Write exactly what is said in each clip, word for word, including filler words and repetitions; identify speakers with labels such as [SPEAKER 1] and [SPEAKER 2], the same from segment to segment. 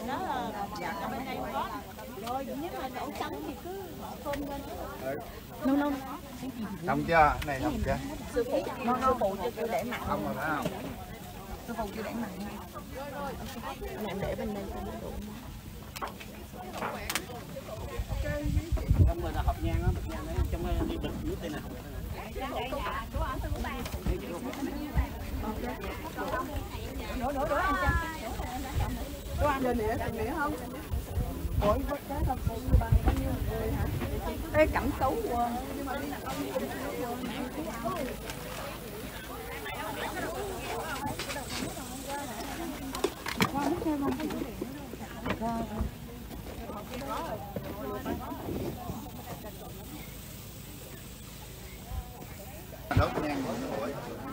[SPEAKER 1] nó ở bên đây không có. Rồi nếu mà đậu trắng thì cứ phơm lên. Nâu nâu.
[SPEAKER 2] Xong chưa? Này xong chưa?
[SPEAKER 1] Sư phụ, nâu nâu phụ chưa chưa để mặn.
[SPEAKER 2] Xong rồi phải không?
[SPEAKER 1] Sư phụ chưa để mặn. Em để bên đây cho nó đủ.
[SPEAKER 3] Trong người là hộp nhang á, bịch nhang đấy, trong đây đi bịch nước đây nè.
[SPEAKER 1] Đổ đổ đổ anh cha. Có ăn lên nữa, tiền nữa không? Ủa, vớt cá không phụ bằng bao nhiêu người hả? Ê, cẩm xấu quá. Qua nước thêm không? Qua.
[SPEAKER 2] Đốt nhang bốn tuổi,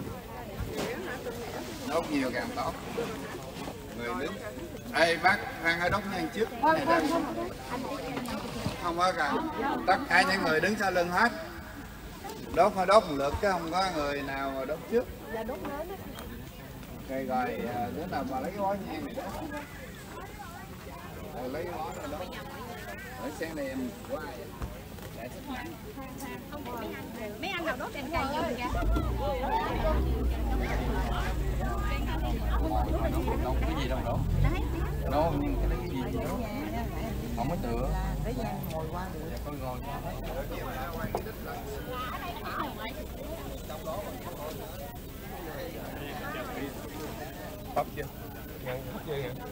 [SPEAKER 2] đốt nhiều càng tốt. Người đứng, ê bác Phan ơi, đốt nhang trước này đây. Không có cần, tất cả những người đứng sau lưng hết. Đốt phải đốt một lượt chứ không có người nào mà đốt trước. Rồi rồi, đứa nào mà lấy cái gói nhang này đó. Rồi lấy cái gói rồi đốt. Ở sáng nay em của ai?
[SPEAKER 1] Mấy anh nào đốt đèn cày vô kìa.
[SPEAKER 2] Đâu có cái gì đâu đổ. Đâu nhưng cái cái gì đó. Không có tựa.
[SPEAKER 1] Để Giang ngồi qua được.
[SPEAKER 2] Con ngồi qua. Tóc chưa? Ngăn tóc chưa hả?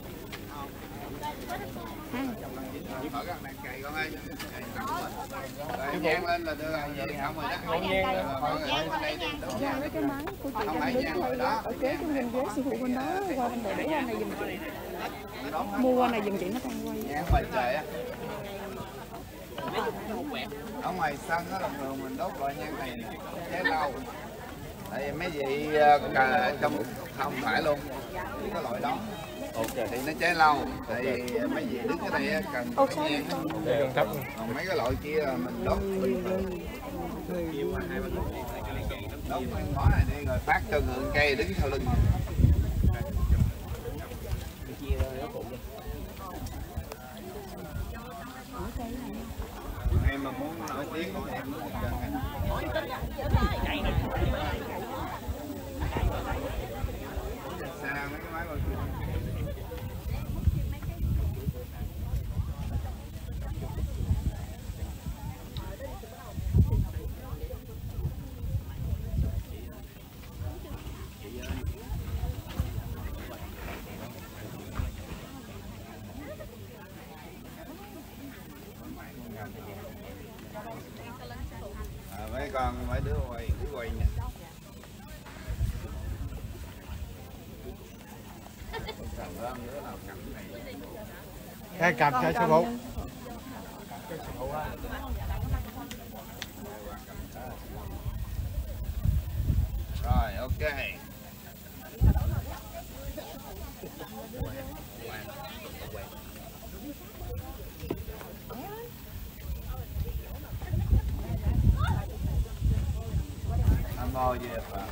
[SPEAKER 2] Mở cái đèn cày con ơi. Rồi nhang lên là đưa rồi vậy xong rồi đó. Mọi người ở đây đi. Không phải nhang rồi đó.
[SPEAKER 1] Ở kế trong bên ghế sư phụ bên đó qua bên đây để qua này giùm chị. Mua qua này giùm chị nó tăng quay.
[SPEAKER 2] Nhang ngoài trời á. Ở ngoài sân á là thường mình đốt loại nhang này cháy lâu. Tại vì mấy vị trong không phải luôn. Cái loại đó. Ok thì nó cháy lâu. Tại vì mấy vị đứng ở đây cần cái nhang. Còn mấy cái loại kia là mình đốt bình thường. Đốt cái ngõ này đi rồi phát cho ngưỡng cây đứng sau lưng. Em mà muốn nổi tiếng của em muốn chân em. Xa mấy cái máy coi kìa. À, mấy con mấy đứa quay đứa quay nè.
[SPEAKER 4] Cái cặp cho sư phụ.
[SPEAKER 2] Rồi ok. Nam mô Di Đà Phật.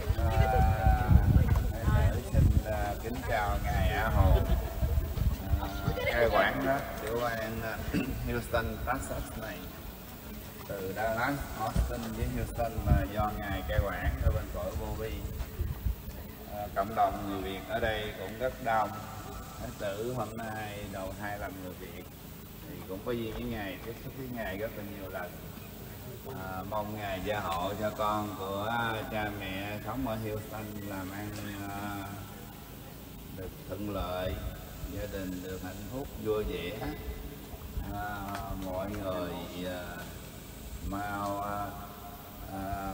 [SPEAKER 2] Xin kính chào ngài A Hồ, cai quản đó tiểu bang Houston, Texas này. Từ Dallas, Austin với Houston là do ngài cai quản ở bên cõi vô vi. À, cộng đồng người Việt ở đây cũng rất đông. Thái tử hôm nay đầu hai lần người Việt thì cũng có duyên với ngài, tiếp xúc với ngài rất là nhiều lần. À, mong ngài gia hộ cho con của cha mẹ sống ở Houston làm ăn uh, được thuận lợi, gia đình được hạnh phúc vui vẻ, à, mọi người à, mau à, à,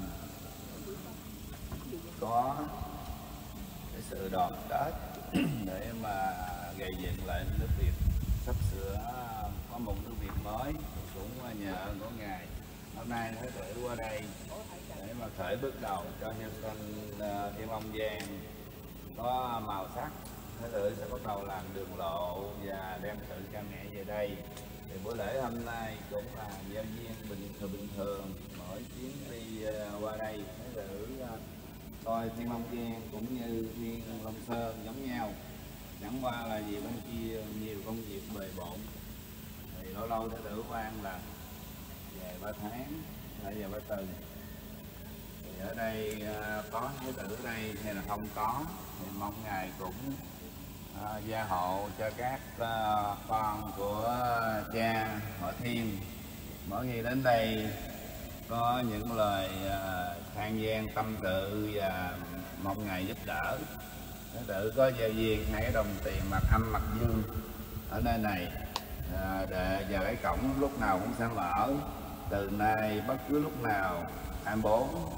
[SPEAKER 2] có cái sự đoàn kết để mà gây dựng lại nước Việt sắp sửa có một nước Việt mới. Cũng nhờ ơn của ngài hôm nay thái tử qua đây để mà khởi bước đầu cho nhân dân uh, Thiên Long Giang có màu sắc. Thái tử sẽ bắt đầu làm đường lộ và đem sự cha mẹ về đây. Thì buổi lễ hôm nay cũng là giao duyên bình thường bình thường, mỗi chuyến đi uh, qua đây thái tử uh, coi Thiên Long Giang cũng như Thiên Long Sơn giống nhau. chẳng qua là vì bên kia nhiều công việc bề bộn thì lâu lâu Thái tử Quan là về ba tháng hay về ba tuần. Thì ở đây có Thái tử ở đây hay là không có thì mong ngài cũng uh, gia hộ cho các uh, con của cha họ Thiên mỗi khi đến đây có những lời uh, than gian tâm sự và mong ngài giúp đỡ. Thái tử có giao duyên hai cái đồng tiền mặt âm mặt dương ở nơi này à, để giờ cái cổng lúc nào cũng sẽ mở từ nay bất cứ lúc nào hai mươi bốn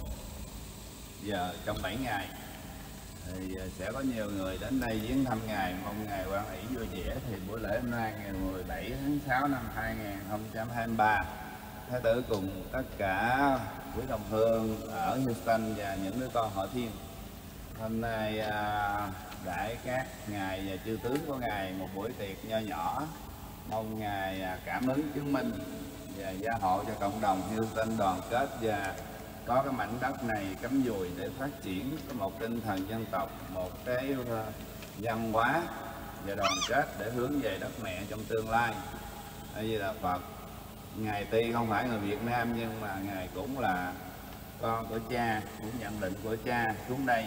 [SPEAKER 2] giờ trong bảy ngày thì sẽ có nhiều người đến đây viếng thăm ngài, mong ngài quan hỷ vui vẻ. Thì buổi lễ hôm nay ngày mười bảy tháng sáu năm hai nghìn không trăm hai mươi ba, Thái tử cùng tất cả quý đồng hương ở Houston và những đứa con họ Thiên hôm nay à, đãi các ngài và chư tướng của ngài một buổi tiệc nho nhỏ, mong ngài à, cảm ứng chứng minh và gia hộ cho cộng đồng Houston đoàn kết và có cái mảnh đất này cắm dùi để phát triển có một tinh thần dân tộc, một cái uh, văn hóa và đoàn kết để hướng về đất mẹ trong tương lai. Đây là Phật. Ngài tuy không phải người Việt Nam nhưng mà ngài cũng là con của cha, cũng nhận định của cha xuống đây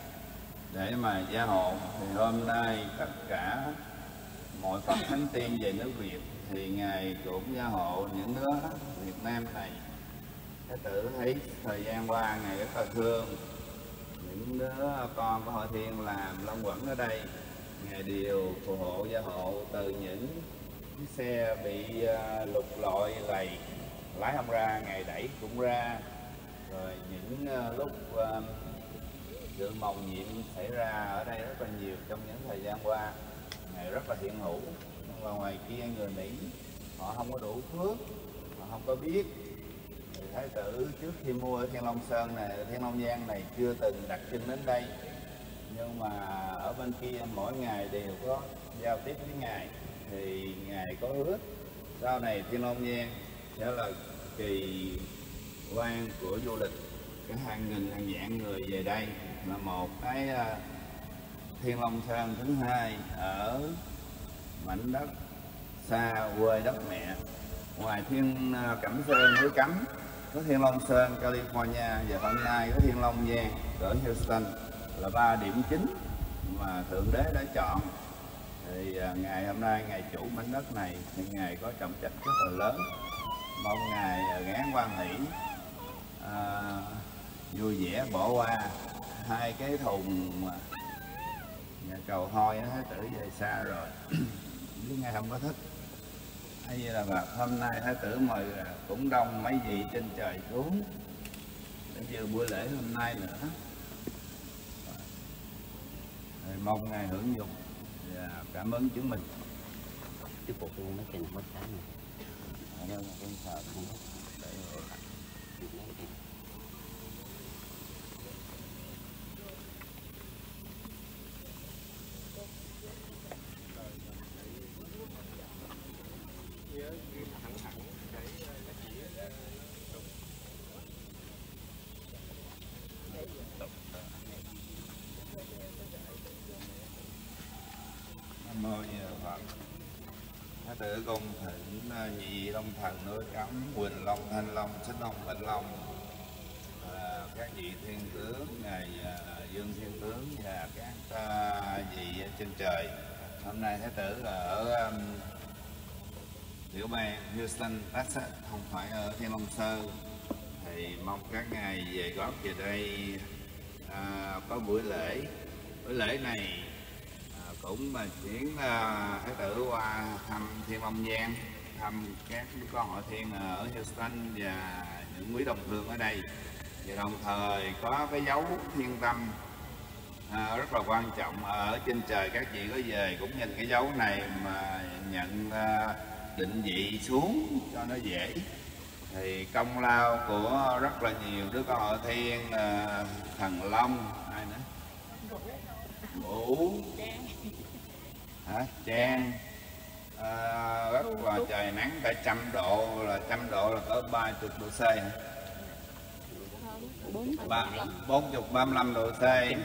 [SPEAKER 2] để mà gia hộ. Thì hôm nay tất cả mọi Phật thánh tiên về nước Việt thì ngài cũng gia hộ những đứa Việt Nam này. Thái tử thấy thời gian qua ngài rất là thương những đứa con của họ Thiên làm long quẩn ở đây, ngài đều phù hộ gia hộ từ những chiếc xe bị uh, lục lọi lầy lái không ra ngài đẩy cũng ra, rồi những uh, lúc uh, sự mầu nhiệm xảy ra ở đây rất là nhiều trong những thời gian qua, ngài rất là hiện hữu. Nhưng mà ngoài kia người Mỹ họ không có đủ phước, họ không có biết. Thì Thái tử trước khi mua ở Thiên Long Sơn này, Thiên Long Giang này chưa từng đặt chân đến đây, nhưng mà ở bên kia mỗi ngày đều có giao tiếp với ngài. Thì ngài có hứa sau này Thiên Long Giang sẽ là kỳ quan của du lịch, cái hàng nghìn hàng vạn người về đây là một cái uh, Thiên Long Sơn thứ hai ở mảnh đất xa quê đất mẹ. Ngoài Thiên uh, Cẩm Sơn núi Cấm có Thiên Long Sơn California và hôm nay có Thiên Long Giang ở Houston là ba điểm chính mà Thượng Đế đã chọn. Thì uh, ngày hôm nay ngài chủ mảnh đất này thì ngài có trọng trách rất là lớn, mong ngài uh, gán quan hỷ uh, vui vẻ bỏ qua hai cái thùng nhà cầu hôi Thái tử về xa rồi chứ ngài không có thích. Hay là bà hôm nay Thái tử mời cũng đông mấy vị trên trời xuống để dự buổi lễ hôm nay nữa. Rồi mong ngài hưởng dụng và cảm ơn chúng mình.
[SPEAKER 3] Tiếp tục luôn mấy cái này mất cái này.
[SPEAKER 2] Ở đây là con sợ không để Nam mô Di Đà Phật. Thái tử cung thỉnh nhị long thần núi Cấm, Quỳnh Long, Thanh Long, Xích Long, Bạch Long, à, các vị thiên tướng, ngài à, Dương Thiên Tướng và các à, vị trên trời. Hôm nay Thái tử là ở um, tiểu bang Houston, Texas, không phải ở Thiên Long Sơn. Thì mong các ngài về góp về đây à, có buổi lễ. Buổi lễ này à, cũng mà chuyển à, Thái tử qua thăm Thiên Long Giang, thăm các đứa con họ Thiên ở Houston và những quý đồng hương ở đây. Và đồng thời có cái dấu thiên tâm à, rất là quan trọng ở trên trời. Các vị có về cũng nhìn cái dấu này mà nhận à, định vị xuống cho nó dễ. Thì công lao của rất là nhiều đứa con họ Thiên, à, Thần Long, ai nữa, Vũ, hả, Trang, à, rất là trời nắng cả trăm độ, là trăm độ là có ba chục độ C hả? Ba bốn chục ba mươi lăm độ C.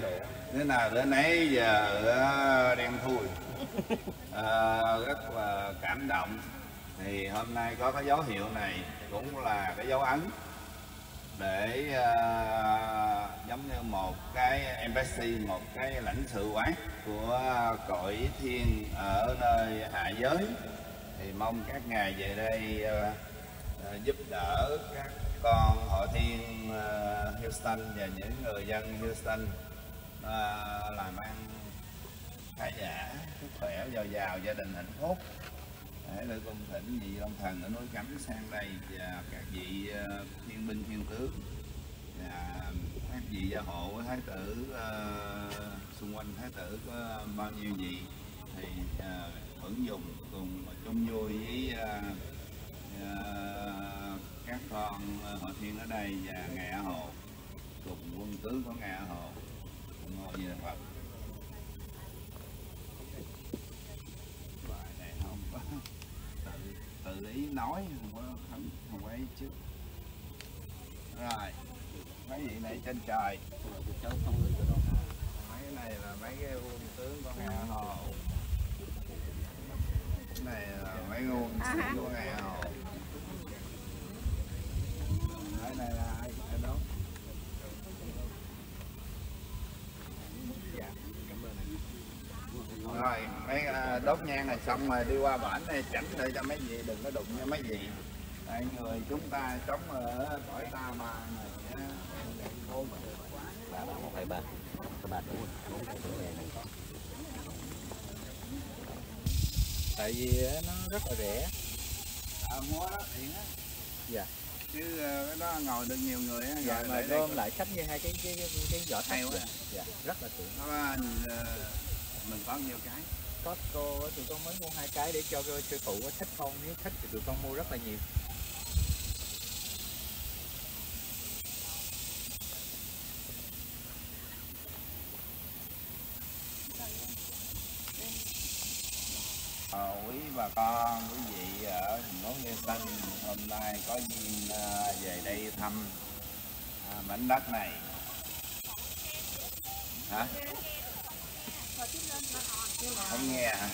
[SPEAKER 2] Thế nào đến nấy giờ đen thui. À, rất là cảm động. Thì hôm nay có cái dấu hiệu này cũng là cái dấu ấn để uh, giống như một cái embassy, một cái lãnh sự quán của cõi thiên ở nơi hạ giới. Thì mong các ngài về đây uh, uh, giúp đỡ các con họ thiên uh, Houston và những người dân Houston uh, làm ăn khá giả, sức khỏe, giàu giàu, gia đình hạnh phúc. Để được cung thỉnh vị Long Thần ở núi Cấm sang đây và các vị uh, thiên binh thiên tướng và các vị gia hộ thái tử uh, xung quanh thái tử có bao nhiêu vị thì uh, hưởng dùng cùng chung vui với uh, uh, các con uh, họ thiên ở đây và ngài A Hồ cùng quân tướng của ngài A Hồ. Ngồi gì là Phật. Bài này không có tự, tự ý nói, không có không, không có ý chứ. Rồi mấy vị này trên trời, mấy cái này là mấy cái quân tướng của ngài A Hồ, cái này là mấy cái quân sĩ của ngài A Hồ. Cái này là ai ai đó. Rồi mấy uh, đốt nhang này xong rồi đi qua bển này tránh để cho mấy vị đừng có đụng cho mấy vị. Tại người chúng ta sống ở cõi ta ma này
[SPEAKER 3] một hai ba ba
[SPEAKER 4] Tại vì nó rất là rẻ.
[SPEAKER 2] à, mua đó tiền á.
[SPEAKER 4] Dạ.
[SPEAKER 2] Chứ uh, cái đó ngồi được nhiều người á.
[SPEAKER 4] Dạ, mà gom lại sách như hai cái cái cái, cái vỏ
[SPEAKER 2] hay quá.
[SPEAKER 4] Dạ, rất là tiện.
[SPEAKER 2] Nó, uh, mình có nhiều cái.
[SPEAKER 4] Costco tụi con mới mua hai cái để cho sư phụ có thích không, nếu thích thì tụi con mua rất là nhiều.
[SPEAKER 2] À, quý bà con, quý vị ở thành phố Nghĩa Tân hôm nay có duyên uh, về đây thăm uh, mảnh đất này. Hả? Không nghe hả?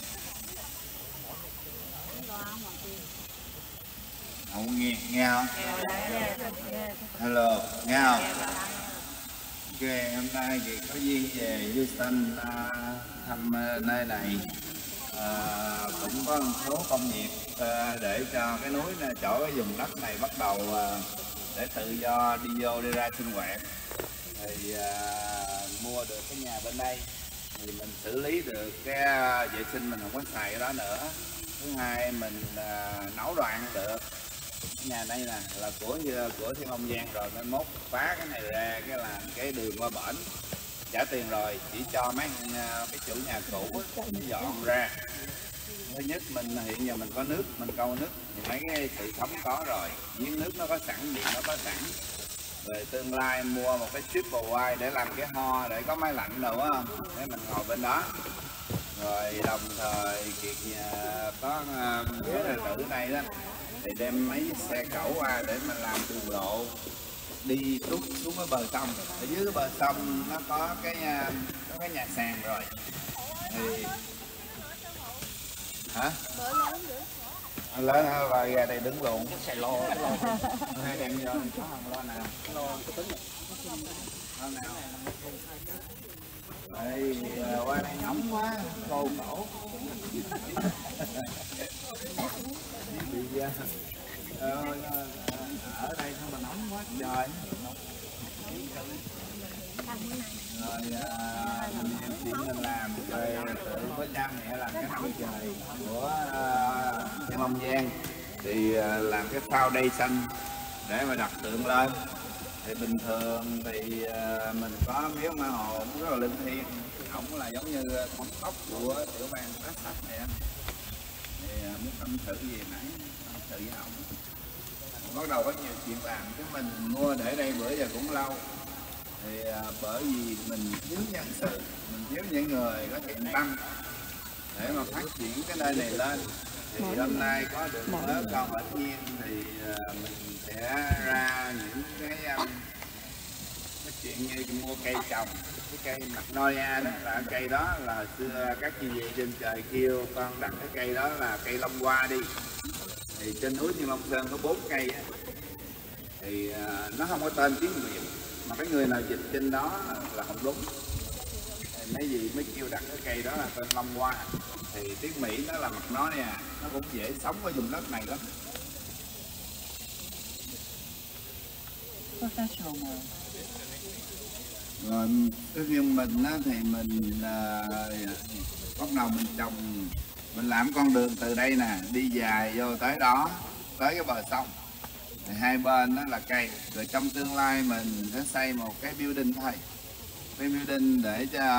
[SPEAKER 2] Không nghe, nghe không? Hello, nghe không? Ok, hôm nay thì có duyên về Houston uh, thăm uh, nơi này. À, cũng có một số công việc à, để cho cái núi này, chỗ cái vùng đất này bắt đầu à, để tự do đi vô đi ra sinh hoạt. Thì à, mua được cái nhà bên đây thì mình xử lý được cái à, vệ sinh mình không có xài cái đó nữa. Thứ hai mình à, nấu đồ ăn được. Cái nhà đây nè là của của Thiên Long Giang rồi, mới mốt phá cái này ra cái làm cái đường qua bển, trả tiền rồi, chỉ cho mấy cái chủ nhà cũ dọn ra. Thứ nhất mình hiện giờ mình có nước, mình câu nước thì mấy cái sự sống có rồi, giếng nước nó có sẵn, điện nó có sẵn. Rồi tương lai mua một cái triple wide để làm cái ho, để có máy lạnh đâu á, để mình ngồi bên đó. Rồi đồng thời kiệt nhà có cái đệ tử này đó thì đem mấy xe cẩu qua để mình làm đường lộ đi tút xuống cái bờ sông. Ở dưới cái bờ sông nó có cái có cái nhà sàn rồi thì hả lớn hơn rồi ra đây đứng luôn xe lo hai đem vô có không lo nào lo cái tính lo nào đây qua đây nóng quá cô cổ bị ờ, ở đây sao mà nóng quá trời. Rồi à, mình chuyện mình làm rồi tự với cha mẹ làm cái năm trời của Thiên Long Giang thì à, làm cái foundation để mà đặt tượng lên. Thì bình thường thì à, mình có miếu Ma Hồ cũng rất là linh thiêng, ổng là giống như thống đốc của tiểu bang Texas này. Thì à, muốn tâm sự gì nãy tâm sự với ổng. Bắt đầu có nhiều chuyện làm chứ mình mua để đây bữa giờ cũng lâu. Thì à, bởi vì mình thiếu nhân sự, mình thiếu những người có thiện tâm để mà phát triển cái nơi này lên. Thì hôm nay có được lớp con Bạch Nhiên thì à, mình sẽ ra những cái um, cái chuyện như mua cây trồng, cái cây magnolia đó là cây đó là xưa các chi vị trên trời kêu con đặt cái cây đó là cây long hoa đi. Thì trên núi Như Long Sơn có bốn cây á, thì uh, nó không có tên tiếng Việt, mà cái người nào dịch trên đó là không đúng. Thì mấy gì mới kêu đặt cái cây đó là tên long hoa. Thì tiếng Mỹ nó là magnolia, nó cũng dễ sống ở vùng đất này lắm. Rồi cái riêng mình á, thì mình uh, bắt đầu mình trồng, mình làm con đường từ đây nè đi dài vô tới đó, tới cái bờ sông, thì hai bên đó là cây. Rồi trong tương lai mình sẽ xây một cái building thôi, cái building để cho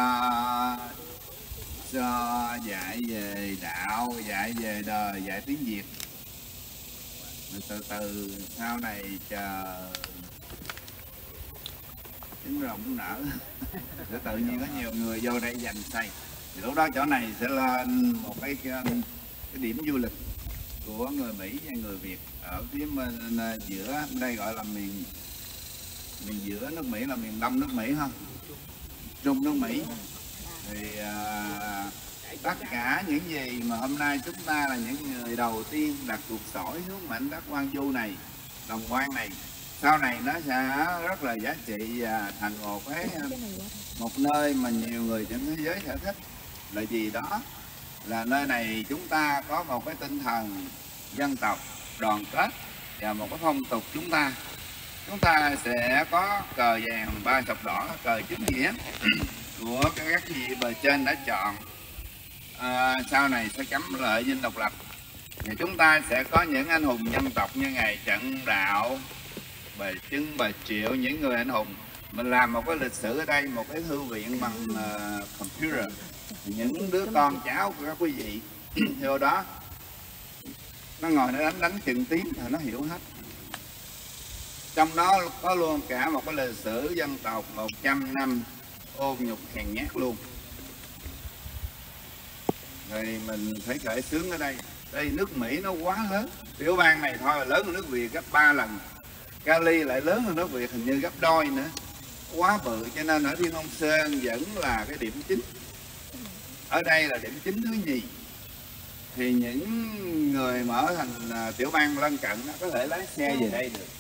[SPEAKER 2] cho dạy về đạo, dạy về đời, dạy tiếng Việt. Rồi từ từ sau này chờ trứng rồng cũng nở để tự nhiên có nhiều người vô đây dành xây, thì lúc đó chỗ này sẽ lên một cái cái điểm du lịch của người Mỹ và người Việt. Ở phía bên giữa đây gọi là miền miền giữa nước Mỹ là miền đông nước Mỹ ha, trung nước Mỹ. Thì à, tất cả những gì mà hôm nay chúng ta là những người đầu tiên đặt cuộc sỏi xuống mảnh đất Quang Du này, đồng quan này, sau này nó sẽ rất là giá trị và thành một cái một nơi mà nhiều người trên thế giới sẽ thích. Là gì đó là nơi này chúng ta có một cái tinh thần dân tộc đoàn kết và một cái phong tục chúng ta. Chúng ta sẽ có cờ vàng ba sọc đỏ, cờ chính nghĩa của các vị bề trên đã chọn. À, sau này sẽ cắm lợi dinh độc lập. Và chúng ta sẽ có những anh hùng dân tộc như ngày Trần Đạo, bà Trưng, bà Triệu, những người anh hùng. Mình làm một cái lịch sử ở đây, một cái thư viện bằng uh, computer. Những đứa con cháu của các quý vị vô đó, nó ngồi nó đánh đánh chừng tiếng là nó hiểu hết. Trong đó có luôn cả một cái lịch sử dân tộc một trăm năm ôn nhục hèn nhát luôn. Rồi mình phải khởi xướng ở đây. Đây nước Mỹ nó quá lớn, tiểu bang này thôi là lớn hơn nước Việt gấp ba lần. Cali lại lớn hơn nước Việt hình như gấp đôi nữa, quá bự. Cho nên ở Thiên Long Sơn vẫn là cái điểm chính, ở đây là điểm chính thứ nhì. Thì những người mà ở thành tiểu bang lân cận nó có thể lái xe về đây được.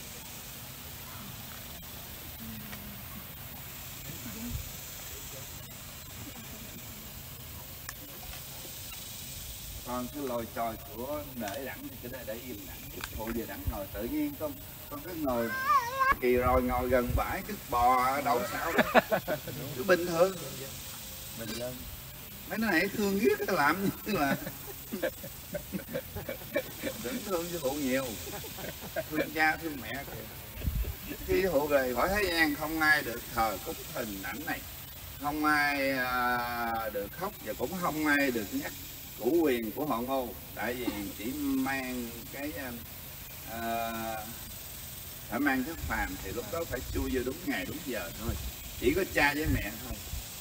[SPEAKER 2] Còn cái lồi tròi của để đẳng thì cái để để im lặng, thôi về đẳng ngồi tự nhiên không, con cái ngồi kỳ rồi ngồi gần bãi cứ bò đâu sao đó, cứ bình thường. Mình lên mấy nó hãy thương ghét cái làm như là đừng thương cho cụ nhiều, thương cha thương mẹ kìa. Khi cụ về khỏi thế gian không ai được thờ cúng hình ảnh này, không ai à, được khóc và cũng không ai được nhắc chủ quyền của họ Ngô, tại vì chỉ mang cái uh, phải mang thức phàm thì lúc đó phải chui vô đúng ngày đúng giờ thôi, chỉ có cha với mẹ thôi.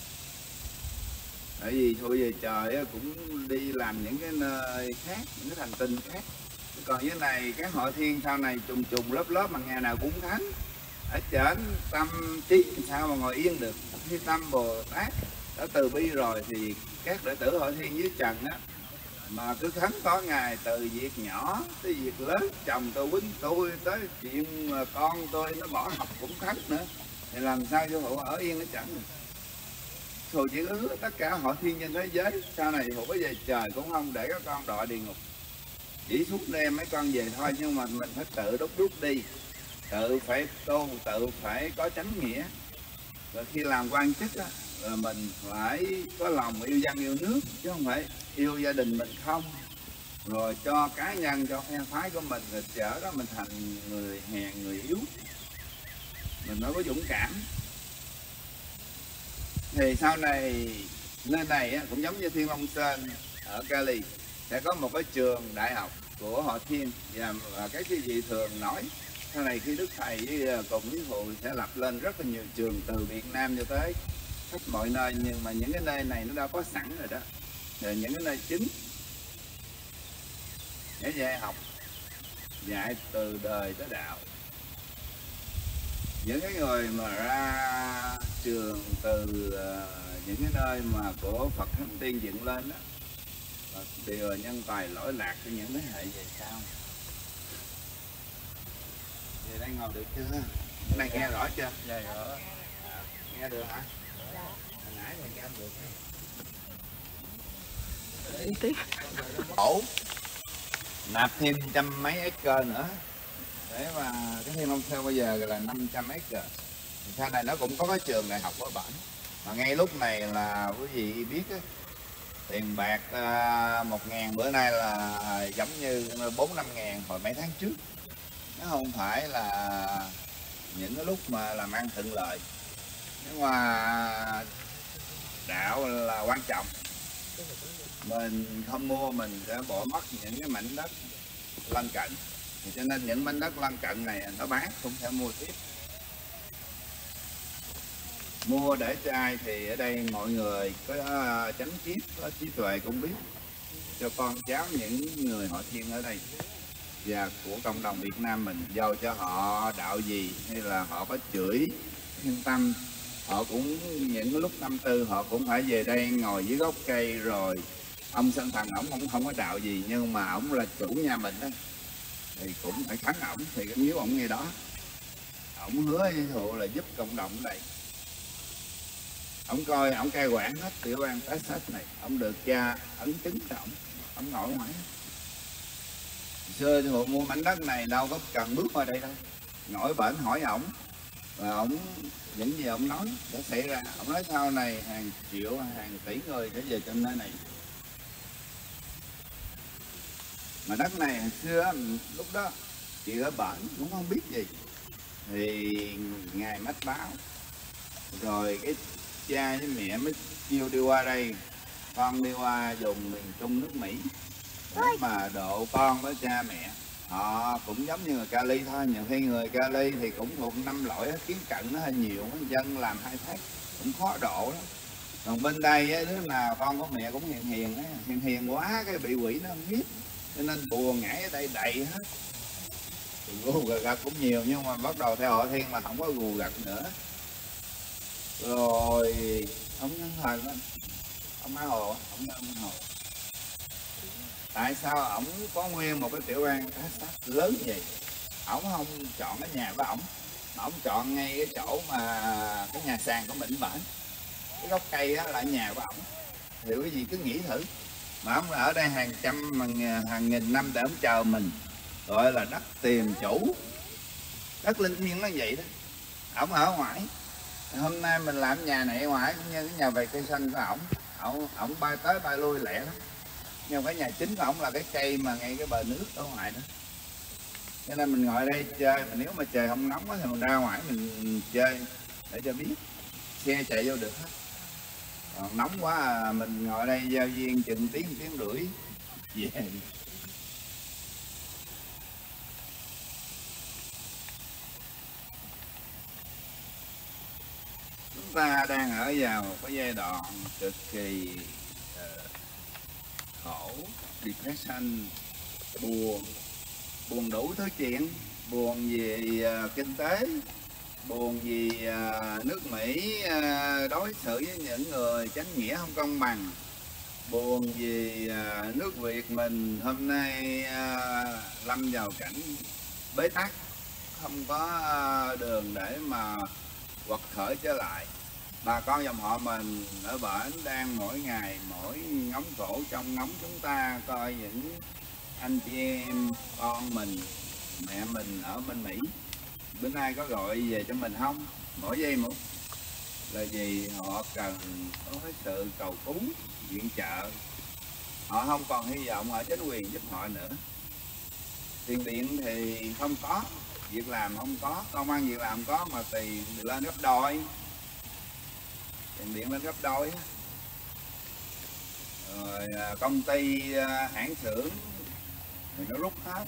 [SPEAKER 2] Tại vì thôi về trời cũng đi làm những cái nơi khác, những cái thành tinh khác. Còn dưới này các họ Thiên sau này trùng trùng lớp lớp mà ngày nào cũng thánh. Ở trển tâm trí sao mà ngồi yên được. Khi tâm Bồ Tát đã từ bi rồi thì các đệ tử hội Thiên dưới trần á mà cứ thánh có ngày, từ việc nhỏ tới việc lớn, chồng tôi quýnh tôi tới chuyện con tôi nó bỏ học cũng thánh nữa, thì làm sao cho họ ở yên ở trển được. Rồi chỉ ước tất cả họ Thiên trên thế giới sau này họ có về trời cũng không để các con đọa địa ngục, chỉ suốt đem mấy con về thôi. Nhưng mà mình phải tự đúc rút đi, tự phải tu, tự phải có chánh nghĩa. Rồi khi làm quan chức á, là mình phải có lòng yêu dân yêu nước, chứ không phải yêu gia đình mình không, rồi cho cá nhân, cho phe phái của mình, rồi chở đó mình thành người hèn, người yếu. Mình mới có dũng cảm. Thì sau này nơi này á, cũng giống như Thiên Long Sơn ở Cali sẽ có một cái trường đại học của họ Thiên, và, và cái cái gì thường nói sau này khi Đức Thầy với cùng với Phụ sẽ lập lên rất là nhiều trường từ Việt Nam cho tới khắp mọi nơi. Nhưng mà những cái nơi này nó đã có sẵn rồi đó, rồi những cái nơi chính để dạy học, dạy từ đời tới đạo. những cái người mà ra trường từ uh, những cái nơi mà của Phật Thánh Tiên dựng lên đó, đều nhân tài lỗi lạc cho những thế hệ về sau. Về đây ngồi được chưa? Cái này nghe rõ chưa?
[SPEAKER 4] Dạ rõ.
[SPEAKER 2] À, nghe được hả? Hồi nãy thì nghe được. Ổ nạp thêm trăm mấy acre nữa để mà cái Thiên Long Sơn bây giờ là năm trăm acre. Sau này nó cũng có cái trường đại học ở bản, mà ngay lúc này là quý vị biết á, tiền bạc uh, một ngàn bữa nay là giống như bốn năm ngàn hồi mấy tháng trước. Nó không phải là những cái lúc mà làm ăn thuận lợi, nhưng mà đạo là quan trọng. Mình không mua mình sẽ bỏ mất những cái mảnh đất lân cận, cho nên những mảnh đất lân cận này nó bán cũng sẽ mua tiếp. Mua để cho ai thì ở đây mọi người có chánh triết, có trí tuệ cũng biết, cho con cháu những người họ Thiên ở đây và của cộng đồng Việt Nam mình, giàu cho họ đạo gì hay là họ có chửi yên tâm, họ cũng những cái lúc năm tư họ cũng phải về đây ngồi dưới gốc cây. Rồi ông Sơn Thần ổng không không có đạo gì, nhưng mà ổng là chủ nhà mình đó thì cũng phải kháng ổng, thì nếu ổng nghe đó ổng hứa với thụ là giúp cộng đồng ở đây. Ông coi, ông cai quản hết tiểu bang Texas này, ông được cha ấn chứng cho ông, ông ngồi ngoài. Xưa thì họ mua mảnh đất này đâu có cần bước qua đây đâu, ngồi bển hỏi ổng, và ổng những gì ông nói đã xảy ra. Ông nói sau này hàng triệu, hàng tỷ người sẽ về trên nơi này. Mà đất này hồi xưa lúc đó chị ở bển cũng không biết gì, thì ngài mách báo, rồi cái cha với mẹ mới kêu đi qua đây, con đi qua vùng miền Trung nước Mỹ để mà độ con với cha mẹ. Họ cũng giống như người Cali thôi, nhiều khi người Cali thì cũng một năm lỗi kiến cận nó hơi nhiều, dân làm hai tháng cũng khó độ đó. Còn bên đây đứa nào con của mẹ cũng hiền hiền, hiền hiền quá cái bị quỷ nó không biết, cho nên buồn ngải ở đây đầy hết. Gù gật gật cũng nhiều, nhưng mà bắt đầu theo họ Thiên mà không có gù gật nữa. Rồi ông nhân thần đó, ông Á Hồ, ông Á Hồ, tại sao ổng có nguyên một cái tiểu bang Texas lớn vậy, ổng không chọn cái nhà của ổng mà ổng chọn ngay cái chỗ mà cái nhà sàn của mình bản, cái gốc cây đó là nhà của ổng. Thì cái gì cứ nghĩ thử, mà ổng ở đây hàng trăm hàng nghìn năm để ổng chờ mình, gọi là đất tiền chủ, đất linh thiêng nó vậy đó. Ổng ở ngoài, hôm nay mình làm nhà này ở ngoài cũng như cái nhà về cây xanh của ổng, ổng ổng bay tới bay lui lẹ lắm. Nhưng cái nhà chính của ổng là cái cây mà ngay cái bờ nước ở ngoài đó, cho nên mình ngồi đây chơi. Mà nếu mà trời không nóng thì mình ra ngoài mình chơi để cho biết, xe chạy vô được hết. Còn nóng quá à, mình ngồi đây giao viên chừng tiếng tiếng rưỡi về. Chúng ta đang ở vào một cái giai đoạn cực kỳ uh, khổ, depression, buồn, buồn đủ thứ chuyện, buồn vì uh, kinh tế, buồn vì uh, nước Mỹ uh, đối xử với những người chánh nghĩa không công bằng, buồn vì uh, nước Việt mình hôm nay uh, lâm vào cảnh bế tắc, không có uh, đường để mà quật khởi trở lại. Bà con dòng họ mình ở bển đang mỗi ngày mỗi ngóng khổ trong ngóng chúng ta coi những anh chị em con mình, mẹ mình ở bên Mỹ bữa nay có gọi về cho mình không, mỗi giây một là gì họ cần có cái sự cầu cứu viện trợ. Họ không còn hy vọng ở chính quyền giúp họ nữa. Tiền điện thì không có, việc làm không có, công ăn việc làm có mà tiền lên gấp đôi, tiền điện lên gấp đôi. Rồi công ty hãng xưởng thì nó rút hết.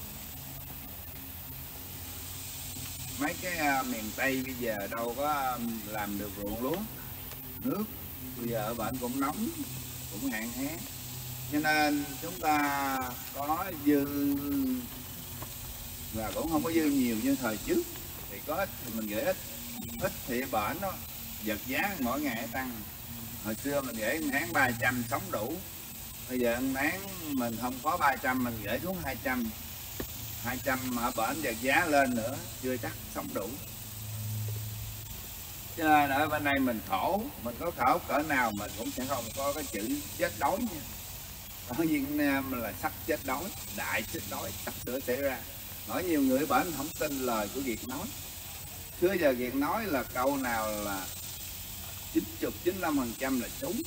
[SPEAKER 2] Mấy cái miền Tây bây giờ đâu có làm được ruộng lúa, nước bây giờ ở bển cũng nóng, cũng hạn hán, cho nên chúng ta có dư và cũng không có dư nhiều như thời trước. Thì có ít thì mình gửi ít, ít thì bển nó giật giá mỗi ngày tăng. Hồi xưa mình gửi tháng ba trăm sống đủ, bây giờ tháng mình không có ba trăm, mình gửi xuống hai trăm, hai trăm ở bển giật giá lên nữa chưa chắc sống đủ. Cho nên ở bên đây mình khổ, mình có khổ cỡ nào mình cũng sẽ không có cái chữ chết đói nha. Ở Việt Nam là sắp chết đói, đại chết đói sắp sửa xảy ra. Nói nhiều người bển không tin lời của Việt nói. Xưa giờ Việt nói là câu nào là chín mươi, chín mươi lăm phần trăm là đúng.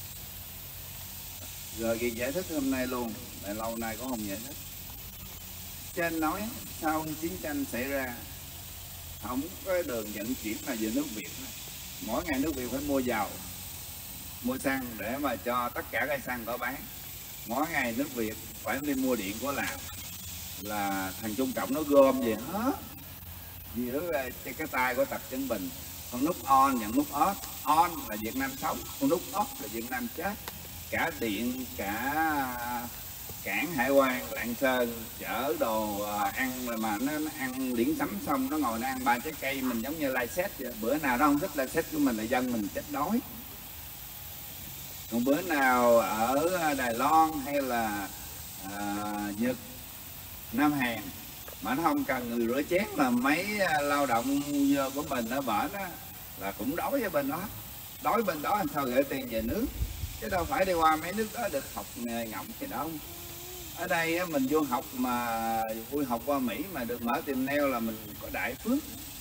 [SPEAKER 2] Rồi Việt giải thích hôm nay luôn, tại lâu nay cũng không giải thích. Trên nói sau chiến tranh xảy ra không có đường vận chuyển nào về nước Việt. Mỗi ngày nước Việt phải mua dầu, mua xăng để mà cho tất cả cái xăng có bán. Mỗi ngày nước Việt phải đi mua điện của Lào, là thằng Trung Cộng nó gom về hết. Vì đó là cái tay của Tập Cận Bình. Con nút on nhận nút off, on là Việt Nam sống, con nút off là Việt Nam chết. Cả điện, cả cảng hải quan Lạng Sơn chở đồ ăn mà nó, nó ăn điển sắm xong nó ngồi nó ăn ba trái cây, mình giống như lai xét vậy. Bữa nào nó không thích lai xét của mình là dân mình chết đói. Còn bữa nào ở Đài Loan hay là à, Nhật, Nam Hàn mà nó không cần người rửa chén là mấy lao động của mình ở bển đó là cũng đói ở bên đó. Đói bên đó làm sao gửi tiền về nước, chứ đâu phải đi qua mấy nước đó được học nghề ngọng thì đâu. Ở đây mình vô học mà vui học qua Mỹ mà được mở tiệm nail là mình có đại phước.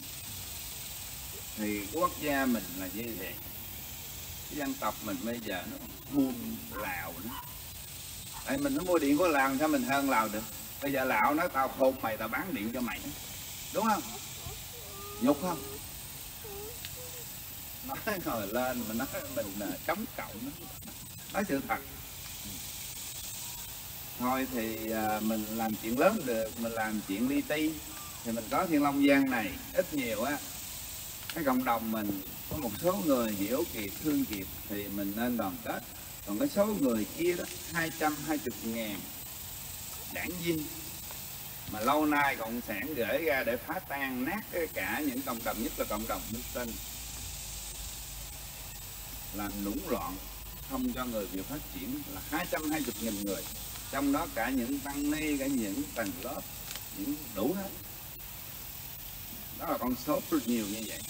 [SPEAKER 2] Thì cái quốc gia mình là như vậy. Cái dân tộc mình bây giờ nó buôn Lào nữa. Tại mình nó mua điện của Lào sao mình hơn Lào được. Bây giờ Lào nói tao khôn mày, tao bán điện cho mày, đúng không? Nhục không? Nói ngồi lên mình nói mình là chống cộng đó. Nói sự thật. Thôi thì à, mình làm chuyện lớn được, mình làm chuyện li ti thì mình có Thiên Long Giang này ít nhiều á. Cái cộng đồng mình có một số người hiểu kiệt, thương kiệt thì mình nên đoàn kết. Còn cái số người kia đó hai trăm hai mươi ngàn đảng viên mà lâu nay cộng sản gửi ra để phá tan nát cả những cộng đồng, nhất là cộng đồng Muslim, làm lũng loạn không cho người Việt phát triển là hai trăm hai mươi nghìn người, trong đó cả những tăng ni, cả những tầng lớp, những đủ hết. Đó là con số rất nhiều như vậy.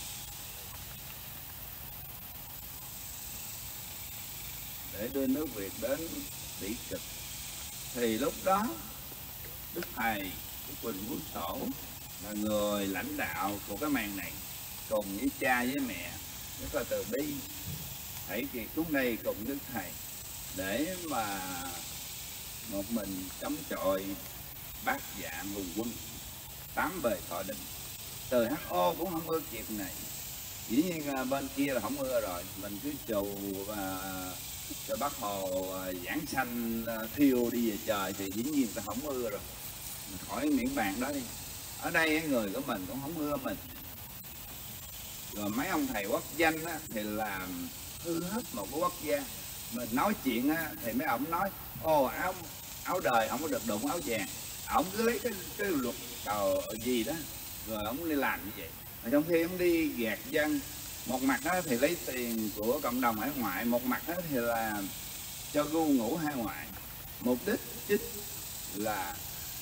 [SPEAKER 2] Để đưa nước Việt đến bị cực thì lúc đó Đức Thầy, Đức Quỳnh Quốc Tổ là người lãnh đạo của cái màn này, cùng với cha với mẹ rất là từ bi, hãy kiệt xuống đây cùng Đức Thầy để mà một mình chống chọi bát dạ hùng quân, tám bề thọ định. Từ hát o cũng không ưa chuyện này, dĩ nhiên bên kia là không ưa rồi, mình cứ trù và cho Bác Hồ giảng sanh thiêu đi về trời thì dĩ nhiên ta không ưa rồi, mình khỏi miễn bàn đó đi. Ở đây người của mình cũng không ưa mình. Rồi mấy ông thầy quốc danh á, thì làm hư hết một cái quốc gia. Mình nói chuyện á, thì mấy ông nói ô áo áo đời không có được đụng áo vàng, ông cứ lấy cái, cái luật cầu gì đó rồi ông đi làm như vậy. Mà trong khi ông đi gạt dân, một mặt đó thì lấy tiền của cộng đồng hải ngoại, một mặt đó thì là cho gu ngủ hải ngoại. Mục đích chính là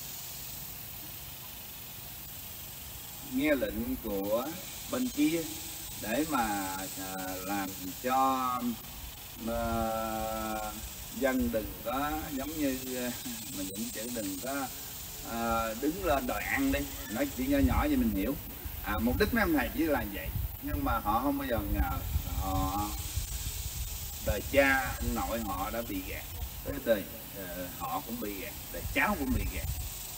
[SPEAKER 2] nghe lệnh của bên kia để mà à, làm cho à, dân đừng có giống như mình những chữ đừng có à, đứng lên đòi ăn đi, nói chuyện nhỏ nhỏ vậy mình hiểu. À, mục đích mấy ông thầy chỉ là vậy, nhưng mà họ không bao giờ ngờ họ đời cha ông nội họ đã bị gạt, tới đời uh, họ cũng bị gạt, đời cháu cũng bị gạt.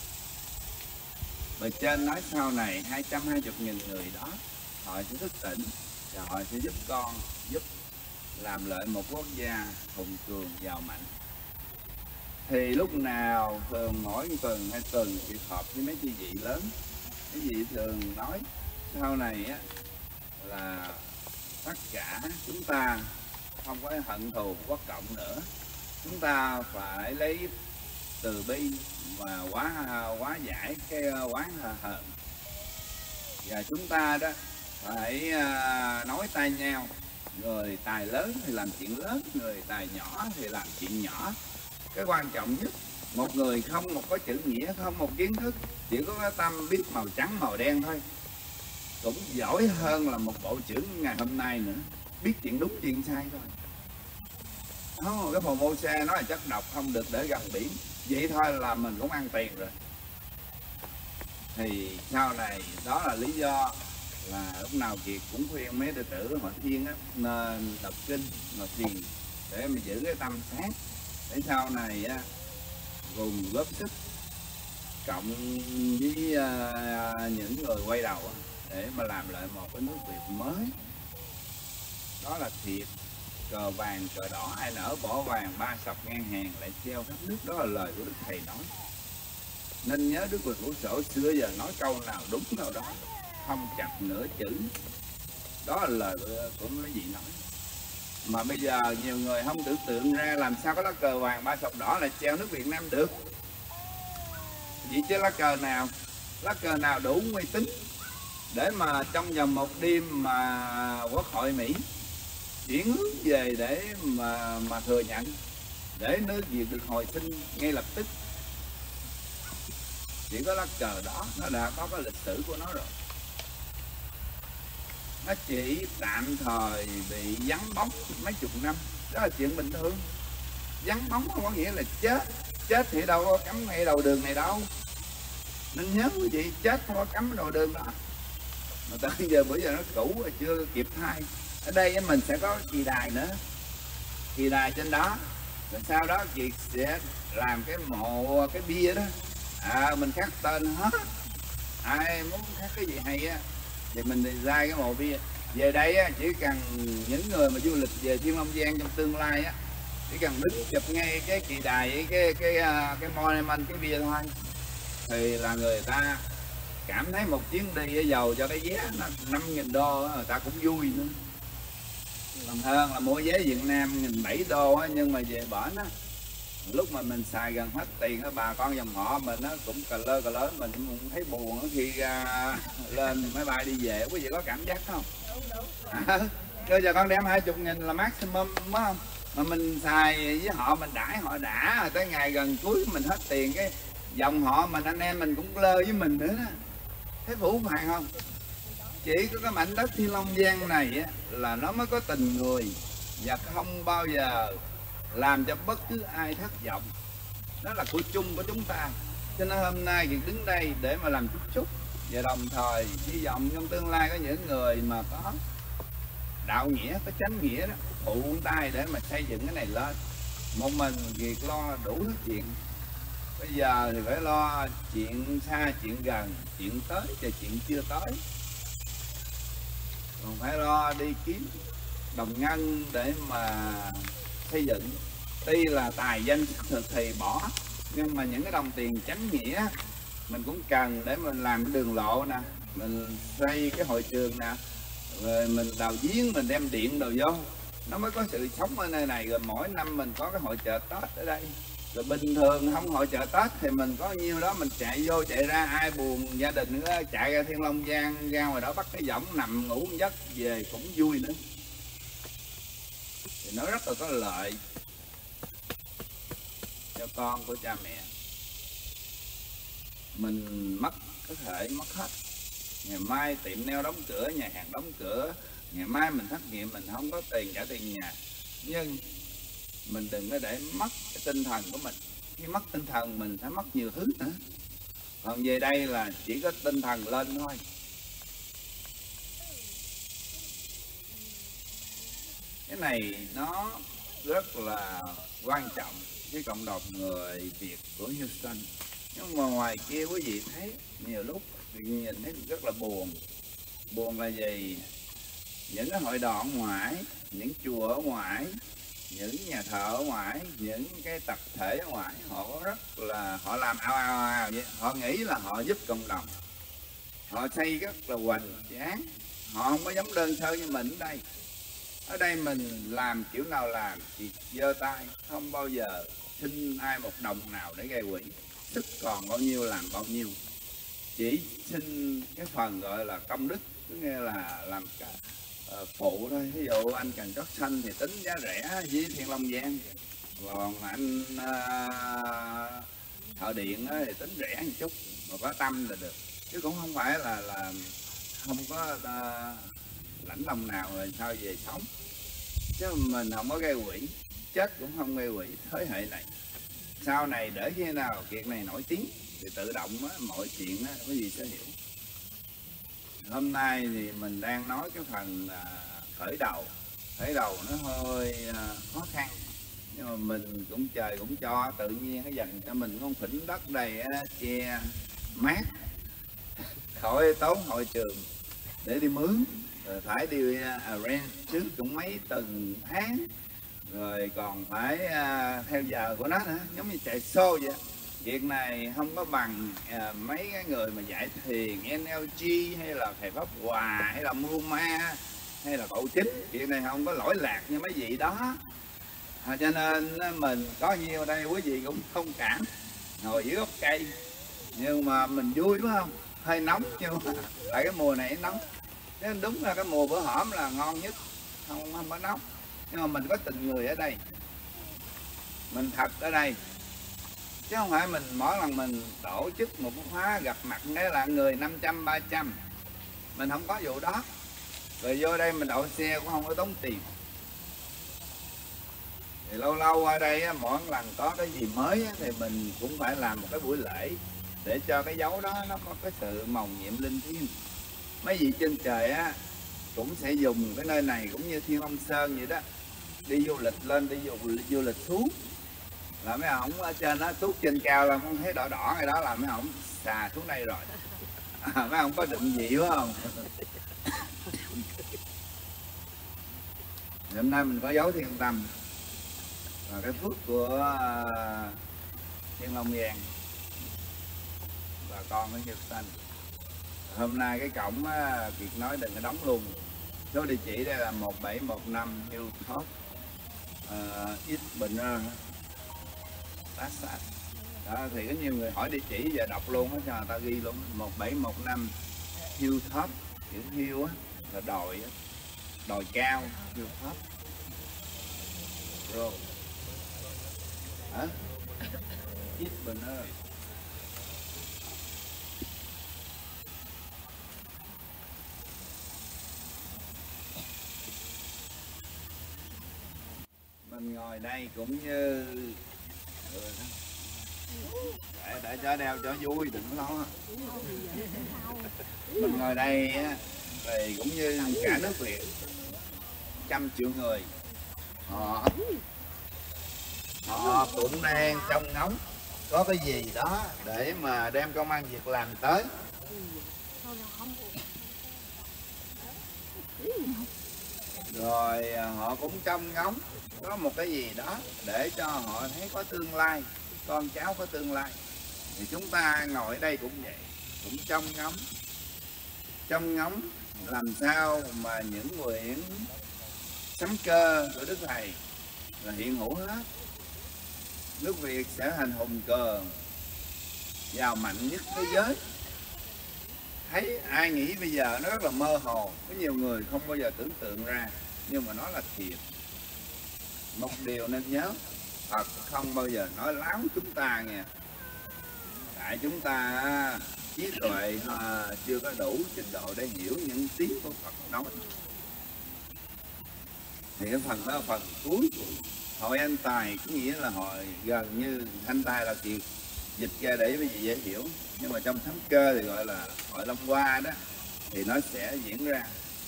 [SPEAKER 2] Bề trên nói sau này hai trăm hai mươi nghìn người đó họ sẽ thức tỉnh và họ sẽ giúp con, giúp làm lợi một quốc gia hùng cường giàu mạnh. Thì lúc nào thường mỗi tuần hai tuần thì họp với mấy chị vị lớn, cái vị thường nói sau này á là tất cả chúng ta không có hận thù quốc cộng nữa, chúng ta phải lấy từ bi và hóa hóa giải cái quán hận. Và chúng ta đó phải à, nói tay nhau, người tài lớn thì làm chuyện lớn, người tài nhỏ thì làm chuyện nhỏ. Cái quan trọng nhất, một người không một có chữ nghĩa, không một kiến thức, chỉ có cái tâm biết màu trắng màu đen thôi, cũng giỏi hơn là một bộ trưởng ngày hôm nay nữa, biết chuyện đúng chuyện sai thôi. Đó, cái Formosa nó là chất độc không được để gần biển, vậy thôi là mình cũng ăn tiền rồi. Thì sau này đó là lý do là lúc nào Kiệt cũng khuyên mấy đệ tử họ Thiên á, nên đọc kinh mà thiền để mà giữ cái tâm sáng, để sau này á, cùng góp sức cộng với uh, những người quay đầu á, để mà làm lại một cái nước Việt mới. Đó là thiệt. Cờ vàng cờ đỏ ai nở bỏ vàng, ba sọc ngang hàng lại treo khắp nước. Đó là lời của Đức Thầy nói. Nên nhớ Đức Phật của sổ xưa giờ nói câu nào đúng câu đó, không chặt nửa chữ. Đó là lời của mấy vị nói. Mà bây giờ nhiều người không tưởng tượng ra làm sao có lá cờ vàng ba sọc đỏ lại treo nước Việt Nam được. Vậy chứ lá cờ nào, lá cờ nào đủ uy tín để mà trong vòng một đêm mà Quốc hội Mỹ chuyển hướng về để mà mà thừa nhận, để nước Việt được hồi sinh ngay lập tức. Chỉ có lá cờ đó nó đã có cái lịch sử của nó rồi. Nó chỉ tạm thời bị vắng bóng mấy chục năm, đó là chuyện bình thường. Vắng bóng không có nghĩa là chết, chết thì đâu có cắm ngay đầu đường này đâu. Nên nhớ quý vị, chết không có cắm đầu đường đó. Mà tới giờ bữa giờ nó cũ rồi, chưa kịp thay. Ở đây mình sẽ có kỳ đài nữa, kỳ đài trên đó, rồi sau đó chị sẽ làm cái mộ cái bia đó, à, mình khắc tên hết. Ai muốn khắc cái gì hay á thì mình đi ra cái mộ bia. Về đây á, chỉ cần những người mà du lịch về Thiên Long Giang trong tương lai á, chỉ cần đứng chụp ngay cái kỳ đài với cái cái cái, cái monument cái bia thôi, thì là người ta cảm thấy một chuyến đi ở dầu cho cái vé năm nghìn đô người ta cũng vui nữa. Còn hơn là mua vé Việt Nam nghìn bảy đô á, nhưng mà về bển á, lúc mà mình xài gần hết tiền á, bà con dòng họ mình nó cũng cà lơ cà lớn, mình cũng thấy buồn khi uh, lên máy bay đi về. Quý vị có cảm giác không? À, bây giờ con đem hai chục nghìn là maximum đúng không? Mà mình xài với họ, mình đãi họ đã rồi tới ngày gần cuối mình hết tiền, cái dòng họ mình anh em mình cũng lơ với mình nữa đó. Thấy phủ phàng không? Chỉ có cái mảnh đất Thiên Long Giang này á, là nó mới có tình người và không bao giờ làm cho bất cứ ai thất vọng. Đó là của chung của chúng ta. Cho nên hôm nay việc đứng đây để mà làm chút chút, và đồng thời hy vọng trong tương lai có những người mà có đạo nghĩa, có chánh nghĩa đó, phụ tay để mà xây dựng cái này lên. Một mình việc lo đủ hết chuyện. Bây giờ thì phải lo chuyện xa, chuyện gần, chuyện tới và chuyện chưa tới. Còn phải lo đi kiếm đồng ngân để mà xây dựng. Tuy là tài danh thực thì bỏ, nhưng mà những cái đồng tiền chánh nghĩa mình cũng cần để mình làm cái đường lộ nè, mình xây cái hội trường nè, rồi mình đào giếng, mình đem điện đồ vô, nó mới có sự sống ở nơi này. Rồi mỗi năm mình có cái hội chợ Tết ở đây. Rồi bình thường không hội chợ Tết thì mình có nhiêu đó mình chạy vô chạy ra, ai buồn gia đình nữa chạy ra Thiên Long Giang ra ngoài đó bắt cái võng nằm ngủ một giấc về cũng vui nữa. Thì nó rất là có lợi cho con của cha mẹ. Mình mất có thể mất hết. Ngày mai tiệm nail đóng cửa, nhà hàng đóng cửa, ngày mai mình thất nghiệp mình không có tiền trả tiền nhà. Nhưng mình đừng có để mất cái tinh thần của mình. Khi mất tinh thần mình sẽ mất nhiều thứ nữa. Còn về đây là chỉ có tinh thần lên thôi. Cái này nó rất là quan trọng với cộng đồng người Việt của Houston. Nhưng mà ngoài kia quý vị thấy nhiều lúc nhìn thấy rất là buồn. Buồn là gì? Những cái hội đoàn ở ngoài, những chùa ở ngoài, những nhà thờ ở ngoài, những cái tập thể ở ngoài, họ rất là họ làm ao ao ao vậy. Họ nghĩ là họ giúp cộng đồng, họ xây rất là hoành tráng, họ không có giống đơn sơ như mình ở đây. Ở đây mình làm kiểu nào làm thì giơ tay, không bao giờ xin ai một đồng nào để gây quỹ. Sức còn bao nhiêu làm bao nhiêu. chỉ xin cái phần gọi là công đức, có nghĩa là làm cả uh, phụ thôi. Ví dụ anh Cần Chót Xanh thì tính giá rẻ với Thiên Long Giang, còn anh uh, thợ điện thì tính rẻ một chút mà có tâm là được, chứ cũng không phải là là không có uh, lãnh đồng nào rồi sao về sống. Chứ mình không có gây quỹ, chết cũng không gây quỹ thế hệ này. Sau này để khi nào việc này nổi tiếng thì tự động á, mọi chuyện á, có gì sẽ hiểu. Hôm nay thì mình đang nói cái phần à, khởi đầu. Khởi đầu nó hơi à, khó khăn, nhưng mà mình cũng trời cũng cho tự nhiên nó dành cho mình con phỉnh đất đầy á, che mát khỏi tốn hội trường để đi mướn, rồi phải đi uh, rent trước cũng mấy tuần tháng, rồi còn phải uh, theo giờ của nó nữa, giống như chạy show vậy. Việc này không có bằng uh, mấy cái người mà dạy thiền en lờ giê hay là thầy Pháp Hòa hay là Mưu Ma hay là Cậu Chính. Việc này không có lỗi lạc như mấy vị đó, à, cho nên mình có nhiêu đây quý vị cũng thông cảm, ngồi dưới gốc cây nhưng mà mình vui đúng không? Hơi nóng nhưng mà tại cái mùa này nóng, nên đúng là cái mùa bữa hổm là ngon nhất, không không có nóng, nhưng mà mình có tình người ở đây, mình thật ở đây, chứ không phải mình mỗi lần mình tổ chức một khóa gặp mặt cái là người năm trăm ba trăm, mình không có vụ đó. Rồi vô đây mình đậu xe cũng không có tốn tiền. Thì lâu lâu ở đây mỗi lần có cái gì mới thì mình cũng phải làm một cái buổi lễ để cho cái dấu đó nó có cái sự màu nhiệm linh thiêng. Mấy vị trên trời á cũng sẽ dùng cái nơi này cũng như Thiên Long Sơn vậy đó, đi du lịch lên, đi du, du lịch xuống là mấy ổng ở trên đó, tuốt trên cao là không thấy đỏ đỏ cái đó là mấy ổng xà xuống đây rồi. À, mấy ổng có định vị phải không? Hôm nay mình có dấu Thiên Tâm và cái phước của uh, Thiên Long Giang và con cái Nhật Xanh. Hôm nay cái cổng á, Kiệt nói đừng có đóng luôn. Số địa chỉ đây là một bảy một năm Hilltop uh, East Banner Texas. Đó, thì có nhiều người hỏi địa chỉ giờ đọc luôn á, cho người ta ghi luôn. Một bảy một năm Hilltop, chữ hill á là đồi á, đồi cao, Hilltop rồi hả? East Banner. Mình ngồi đây cũng như để, để cho đeo cho vui, đừng có lo. Mình ngồi đây á, thì cũng như cả nước Việt trăm triệu người, họ họ cũng đang trông ngóng có cái gì đó để mà đem công ăn việc làm tới. Rồi họ cũng trông ngóng có một cái gì đó để cho họ thấy có tương lai, con cháu có tương lai. Thì chúng ta ngồi ở đây cũng vậy, cũng trông ngóng trông ngóng làm sao mà những nguyện sấm cơ của Đức Thầy là hiện hữu hết. Nước Việt sẽ thành hùng cường giàu mạnh nhất thế giới. Thấy ai nghĩ bây giờ nó rất là mơ hồ, có nhiều người không bao giờ tưởng tượng ra, nhưng mà nó là thiệt. Một điều nên nhớ, Phật không bao giờ nói láo chúng ta nghe. Tại chúng ta trí tuệ à, chưa có đủ trình độ để hiểu những tiếng của Phật nói. Thì cái phần đó là phần cuối. Hội Anh Tài có nghĩa là hội gần như Anh Tài là chuyện dịch ra để bây giờ dễ hiểu, nhưng mà trong thánh cơ thì gọi là hội Long Hoa đó, thì nó sẽ diễn ra.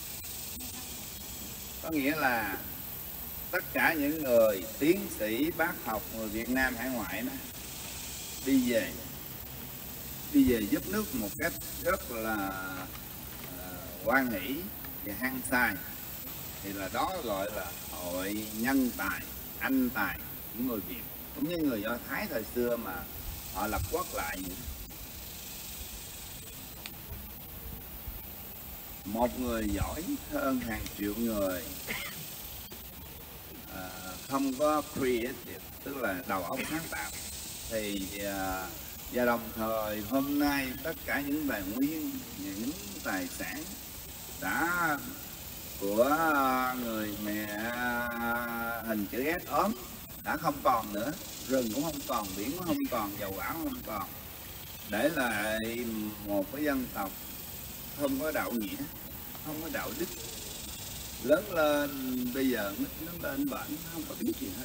[SPEAKER 2] Có nghĩa là tất cả những người tiến sĩ, bác học, người Việt Nam hải ngoại đó đi về đi về giúp nước một cách rất là uh, hoan hỷ và hăng say, thì là đó gọi là hội nhân tài, anh tài của người Việt, cũng như người Do Thái thời xưa mà họ lập quốc lại. Một người giỏi hơn hàng triệu người à, không có creative, tức là đầu óc sáng tạo, thì à, Và đồng thời hôm nay tất cả những tài nguyên, những tài sản đã của người mẹ hình chữ S ốm đã không còn nữa, rừng cũng không còn, biển cũng không còn, dầu hỏa cũng không còn, để lại một cái dân tộc không có đạo nghĩa, không có đạo đức, lớn lên bây giờ lớn lên bệnh không có biết gì hết.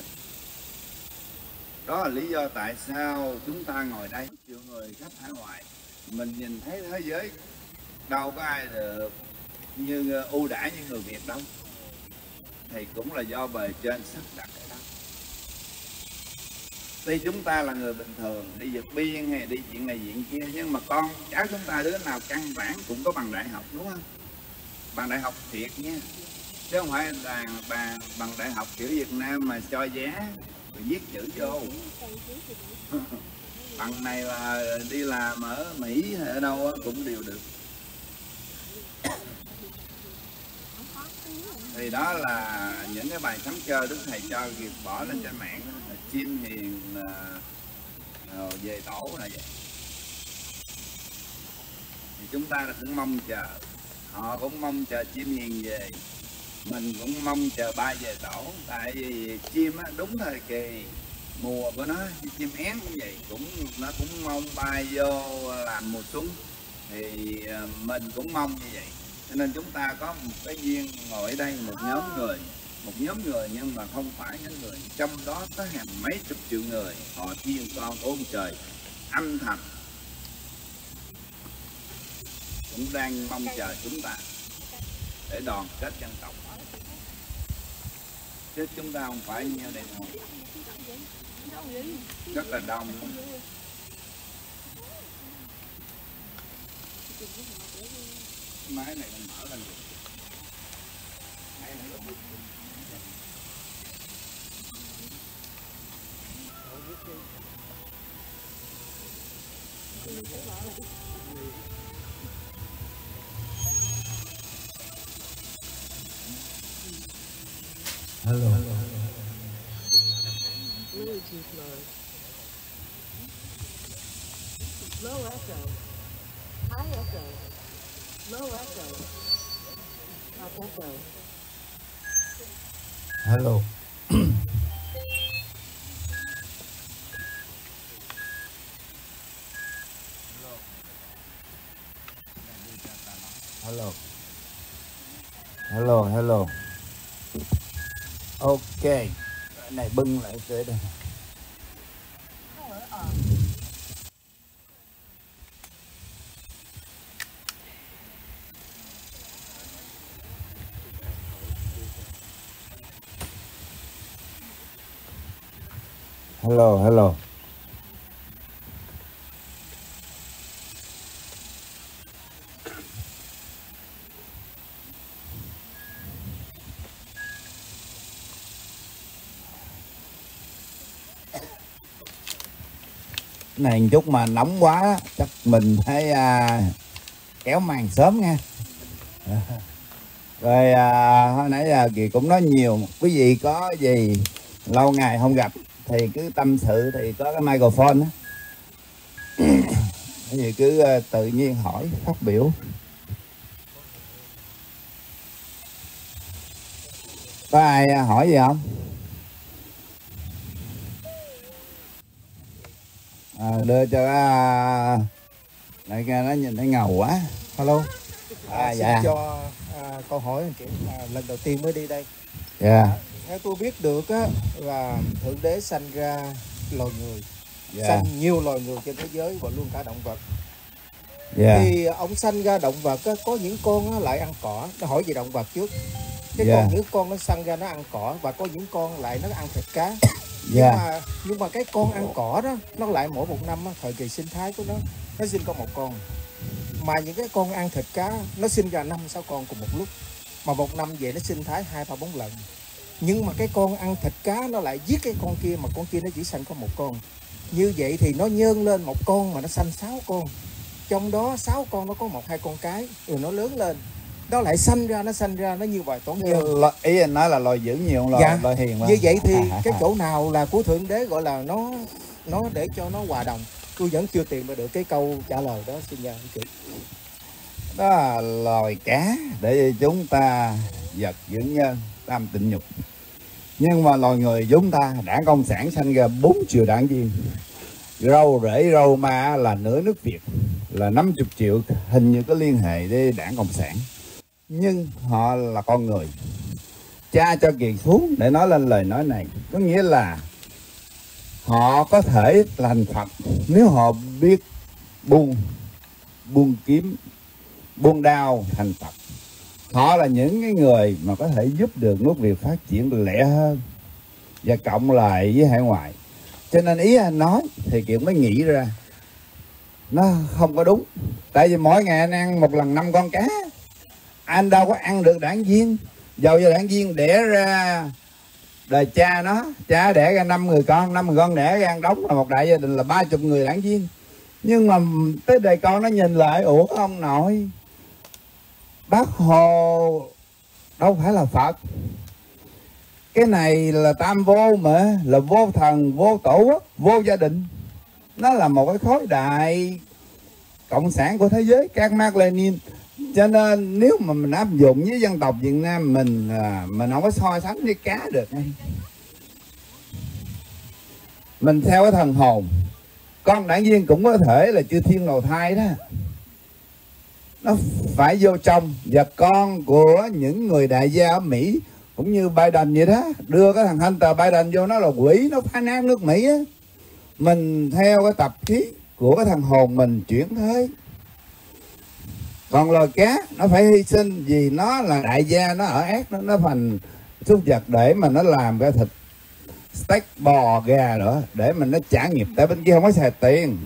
[SPEAKER 2] Đó là lý do tại sao chúng ta ngồi đây nhiều người khách hải ngoại, mình nhìn thấy thế giới đâu có ai được như ưu đãi như người Việt đâu, thì cũng là do bề trên sắp đặt ở đó. Tuy chúng ta là người bình thường đi vượt biên hay đi chuyện này chuyện kia, nhưng mà con cháu chúng ta đứa nào căn bản cũng có bằng đại học, đúng không? Bằng đại học thiệt nha, chứ không phải là bằng, bằng đại học kiểu Việt Nam mà cho giá rồi viết chữ vô. Bằng này là đi làm ở Mỹ hay ở đâu cũng đều được. Thì đó là những cái bài sấm chơi Đức Thầy cho việc bỏ lên trên mạng đó, là chim hiền uh, về tổ là vậy. Thì chúng ta cũng mong chờ, họ cũng mong chờ chim hiền về, mình cũng mong chờ ba về tổ. Tại vì chim á, đúng thời kỳ mùa của nó, chim én cũng vậy, cũng nó cũng mong bay vô làm mùa xuân, thì mình cũng mong như vậy. Cho nên chúng ta có một cái duyên ngồi ở đây, một nhóm người, một nhóm người nhưng mà không phải những người, trong đó có hàng mấy chục triệu người, họ thiên con ôm trời âm thầm cũng đang mong chờ chúng ta để đoàn kết dân tộc, chứ chúng ta không phải như đây thôi, rất là đông. Máy này mình mở lên được. Máy này nó bự.
[SPEAKER 5] Hello.
[SPEAKER 1] Low echo. High echo. Low echo. High echo.
[SPEAKER 5] Hello. Hello. Hello, hello. Ok. Cái này bưng lại tới đây. Hello, hello. Này một chút mà nóng quá chắc mình phải à, kéo màn sớm nha. Rồi à, hồi nãy giờ Kỳ cũng nói nhiều, quý vị có gì lâu ngày không gặp thì cứ tâm sự, thì có cái microphone đó. Cái gì cứ uh, tự nhiên hỏi, phát biểu. Có ai uh, hỏi gì không? À, đưa cho uh, lại nó nhìn thấy ngầu quá. Hello.
[SPEAKER 4] À,
[SPEAKER 5] À,
[SPEAKER 4] xin
[SPEAKER 5] dạ.
[SPEAKER 4] cho à, câu hỏi anh chị, à, lần đầu tiên mới đi đây.
[SPEAKER 5] Dạ.
[SPEAKER 4] À, theo tôi biết được á, là Thượng Đế sanh ra loài người,
[SPEAKER 5] Dạ.
[SPEAKER 4] sanh nhiều loài người trên thế giới và luôn cả động vật.
[SPEAKER 5] Dạ.
[SPEAKER 4] Thì ông sanh ra động vật á, có những con á, lại ăn cỏ. Nó hỏi về động vật trước. Cái
[SPEAKER 5] Dạ.
[SPEAKER 4] con những con nó sanh ra nó ăn cỏ, và có những con lại nó ăn thịt cá. Nhưng
[SPEAKER 5] Dạ.
[SPEAKER 4] mà nhưng mà cái con ăn cỏ đó nó lại mỗi một năm á, thời kỳ sinh thái của nó nó sinh con một con. Mà những cái con ăn thịt cá nó sinh ra năm sáu con cùng một lúc, mà một năm về nó sinh thái hai ba bốn lần. Nhưng mà cái con ăn thịt cá nó lại giết cái con kia, mà con kia nó chỉ sanh có một con. Như vậy thì nó nhân lên một con mà nó sanh sáu con, trong đó sáu con nó có một hai con cái, rồi nó lớn lên nó lại sanh ra nó sanh ra nó như vậy tổ nhân.
[SPEAKER 5] Lo- ý anh nói là loài dữ nhiều hơn loài,
[SPEAKER 4] Dạ.
[SPEAKER 5] loài hiền mà.
[SPEAKER 4] Như vậy thì cái chỗ nào là của Thượng Đế gọi là nó nó để cho nó hòa đồng, Tôi vẫn chưa tìm được cái câu trả lời đó, xin nhờ anh chị.
[SPEAKER 5] Đó là loài cá để chúng ta vật dưỡng nhân, tam tịnh nhục. Nhưng mà loài người chúng ta, đảng Cộng sản sanh ra bốn triệu đảng viên, râu rễ râu ma là nửa nước Việt, là năm mươi triệu hình như có liên hệ với đảng Cộng sản. Nhưng họ là con người. Cha cho Kiệt xuống để nói lên lời nói này, có nghĩa là họ có thể thành Phật nếu họ biết buông buông kiếm, buông đao thành Phật. Họ là những cái người mà có thể giúp được nước Việt phát triển lẹ hơn và cộng lại với hải ngoại. Cho nên ý anh nói thì Kiệt mới nghĩ ra nó không có đúng. Tại vì mỗi ngày anh ăn một lần năm con cá, anh đâu có ăn được đảng viên. Dầu cho đảng viên đẻ ra đời cha nó, cha đẻ ra năm người con, năm người con đẻ ra ăn đóng là một đại gia đình là ba chục người đảng viên. Nhưng mà tới đời con nó nhìn lại, ủa ông nội, Bác Hồ đâu phải là Phật. Cái này là tam vô mà, là vô thần, vô tổ quốc, vô gia đình. Nó là một cái khối đại cộng sản của thế giới, các Mác Lênin. Cho nên nếu mà mình áp dụng với dân tộc Việt Nam mình, mình không có so sánh với cá được. Mình theo cái thần hồn. Con đảng viên cũng có thể là chư thiên đầu thai đó, nó phải vô trong. Và con của những người đại gia ở Mỹ cũng như Biden vậy đó, đưa cái thằng Hunter Biden vô, nó là quỷ, nó phá nát nước Mỹ á. Mình theo cái tập khí của cái thằng hồn mình chuyển thế. Còn loài cá nó phải hy sinh vì nó là đại gia, nó ở ác, nó, nó thành súc vật để mà nó làm cái thịt steak bò gà nữa để mình nó trả nghiệp. Tại bên kia không có xài tiền.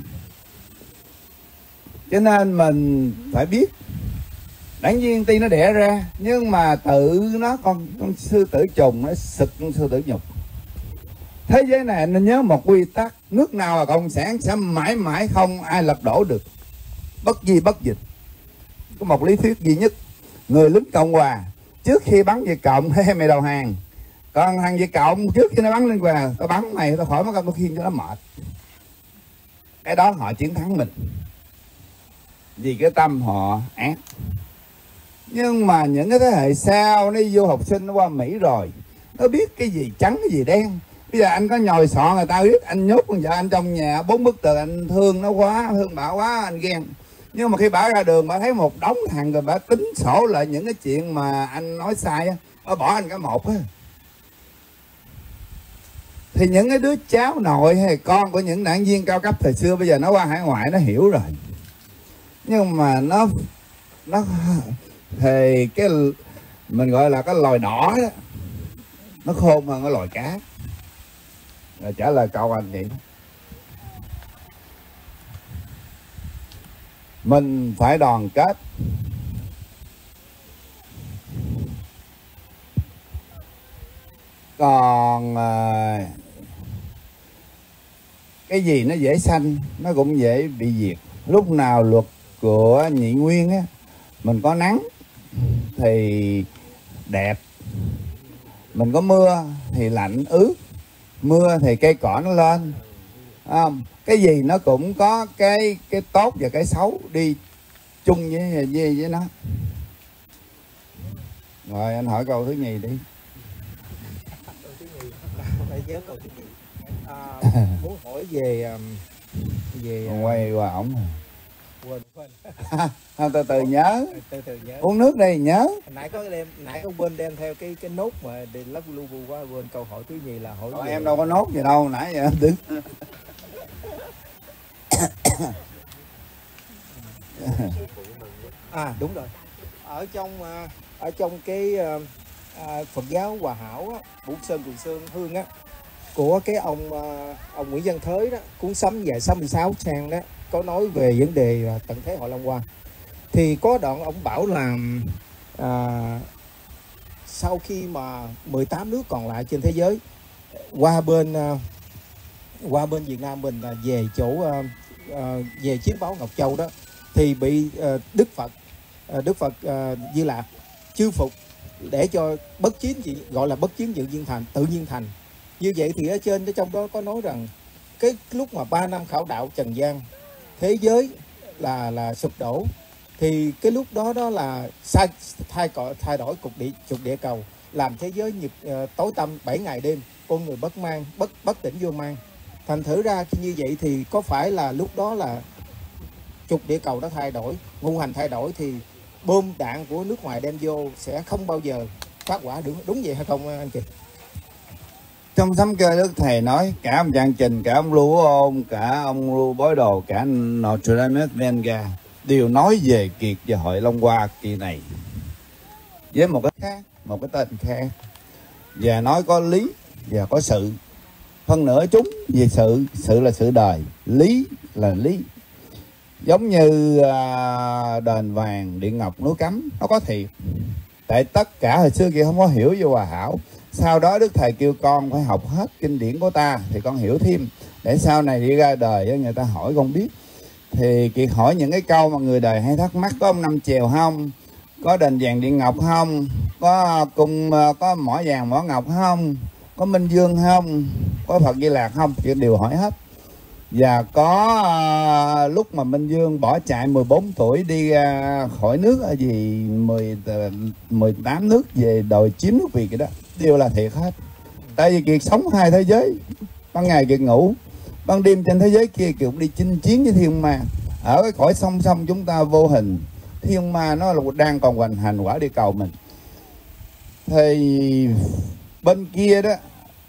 [SPEAKER 5] Cho nên mình phải biết đảng viên tuy nó đẻ ra nhưng mà tự nó con, con sư tử trùng nó sực con sư tử nhục. Thế giới này nên nhớ một quy tắc, nước nào là cộng sản sẽ mãi mãi không ai lật đổ được, bất di bất dịch. Có một lý thuyết duy nhất, người lính Cộng Hòa trước khi bắn Việt Cộng hay mày đầu hàng, còn thằng Việt Cộng trước khi nó bắn lên Hòa, tao bắn mày tao khỏi mất công tao khiêng cho nó mệt. Cái đó họ chiến thắng mình vì cái tâm họ ác. Nhưng mà những cái thế hệ sau nó vô học sinh nó qua Mỹ rồi, nó biết cái gì trắng cái gì đen. Bây giờ anh có nhồi sọ người ta biết, anh nhốt con vợ anh trong nhà bốn bức tường, anh thương nó quá, thương bà quá, anh ghen. Nhưng mà khi bà ra đường bà thấy một đống thằng rồi bà tính sổ lại những cái chuyện mà anh nói sai á, bà bỏ anh cả một á. Thì những cái đứa cháu nội hay con của những đảng viên cao cấp thời xưa bây giờ nó qua hải ngoại nó hiểu rồi. Nhưng mà nó nó thì cái mình gọi là cái loài đỏ đó, nó khôn hơn cái loài cá. Rồi trả lời câu anh vậy đó. Mình phải đoàn kết. Còn à, cái gì nó dễ sanh nó cũng dễ bị diệt. Lúc nào luật của nhị nguyên á, mình có nắng thì đẹp, mình có mưa thì lạnh ướt, mưa thì cây cỏ nó lên. À, cái gì nó cũng có cái cái tốt và cái xấu đi chung với với, với nó. Rồi anh hỏi câu thứ nhì đi.
[SPEAKER 4] À, muốn hỏi về về
[SPEAKER 5] quay qua ổng
[SPEAKER 4] quên quên
[SPEAKER 5] không, từ từ nhớ,
[SPEAKER 4] từ từ nhớ.
[SPEAKER 5] uống nước đi nhớ.
[SPEAKER 4] Nãy có đem nãy có quên đem theo cái cái nốt mà để lắp lu bu quá, quên câu hỏi thứ nhì là hỏi về...
[SPEAKER 5] Em đâu có nốt gì đâu, nãy giờ đứng.
[SPEAKER 4] À đúng rồi, ở trong ở trong cái à, Phật giáo Hòa Hảo á, Vũ Sơn Quỳnh Sơn Hương á, của cái ông ông Nguyễn Văn Thới đó, cuốn sấm dài sáu mươi sáu trang đó, có nói về vấn đề tận thế Hội Long Hoa. Thì có đoạn ông bảo là à, sau khi mà mười tám nước còn lại trên thế giới qua bên qua bên Việt Nam mình là về chỗ uh, uh, về chiến báo Ngọc Châu đó, thì bị uh, Đức Phật uh, Đức Phật uh, Di Lạc chư phục để cho bất chiến gì gọi là bất chiến tự nhiên thành tự nhiên thành. Như vậy thì ở trên trong đó có nói rằng cái lúc mà ba năm khảo đạo trần gian, thế giới là là sụp đổ, thì cái lúc đó đó là sai thay cọ thay đổi cục địa trục địa cầu, làm thế giới nhịp uh, tối tăm bảy ngày đêm, con người bất mang bất bất tỉnh vô mang. Thành thử ra khi như vậy thì có phải là lúc đó là trục địa cầu nó thay đổi, ngũ hành thay đổi, thì bom đạn của nước ngoài đem vô sẽ không bao giờ phát quả, đúng đúng vậy hay không anh chị?
[SPEAKER 5] Trong sấm kêu Đức Thầy nói, cả ông Trạng Trình, cả ông Lưu Ôn, cả ông Lưu Bối Đồ, cả Notre Dame Venga đều nói về Kiệt và Hội Long Hoa kỳ này với một cái khác, một cái tên khác, và nói có lý và có sự. Phân nửa chúng về sự, sự là sự đời, lý là lý. Giống như à, đền vàng, điện ngọc, núi cấm, nó có thiệt. Tại tất cả hồi xưa kia không có hiểu vô Hòa Hảo. Sau đó Đức Thầy kêu con phải học hết kinh điển của ta thì con hiểu thêm, để sau này đi ra đời người ta hỏi con biết. Thì Kiệt hỏi những cái câu mà người đời hay thắc mắc: có ông Năm Chèo không? Có đền vàng điện ngọc không? Có cung, có mỏ vàng mỏ ngọc không? Có Minh Dương không? Có Phật Di Lạc không? Kiệt đều hỏi hết. Và có à, lúc mà Minh Dương bỏ chạy mười bốn tuổi đi ra khỏi nước ở gì mười, mười tám nước về đòi chiếm nước Việt vậy đó, đều là thiệt hết. Tại vì Kiệt sống hai thế giới, ban ngày Kiệt ngủ, ban đêm trên thế giới kia Kiệt cũng đi chinh chiến với thiên ma. Ở cái cõi song song chúng ta vô hình, thiên ma nó là đang còn hoành hành quả địa cầu mình. Thì bên kia đó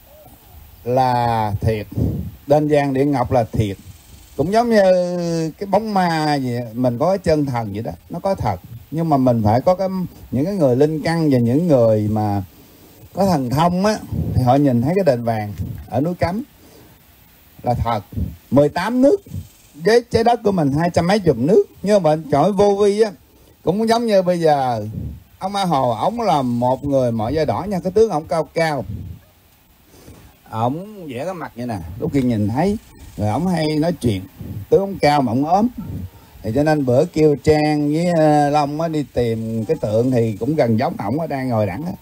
[SPEAKER 5] là thiệt, đền vàng điện ngọc là thiệt. Cũng giống như cái bóng ma vậy, mình có cái chân thần vậy đó, nó có thật. Nhưng mà mình phải có cái những cái người linh căn và những người mà có thần thông á, thì họ nhìn thấy cái đền vàng ở núi Cấm là thật. Mười tám nước với trái đất của mình hai trăm mấy chục nước. Nhưng mà chọi vô vi á, cũng giống như bây giờ ông A Hồ, ổng là một người mọi da đỏ nha, cái tướng ổng cao cao, ổng vẽ cái mặt như nè, lúc kia nhìn thấy. Rồi ổng hay nói chuyện, tướng ổng cao mà ổng ốm, thì cho nên bữa kêu Trang với Long á đi tìm cái tượng thì cũng gần giống ổng ở đang ngồi đẳng á.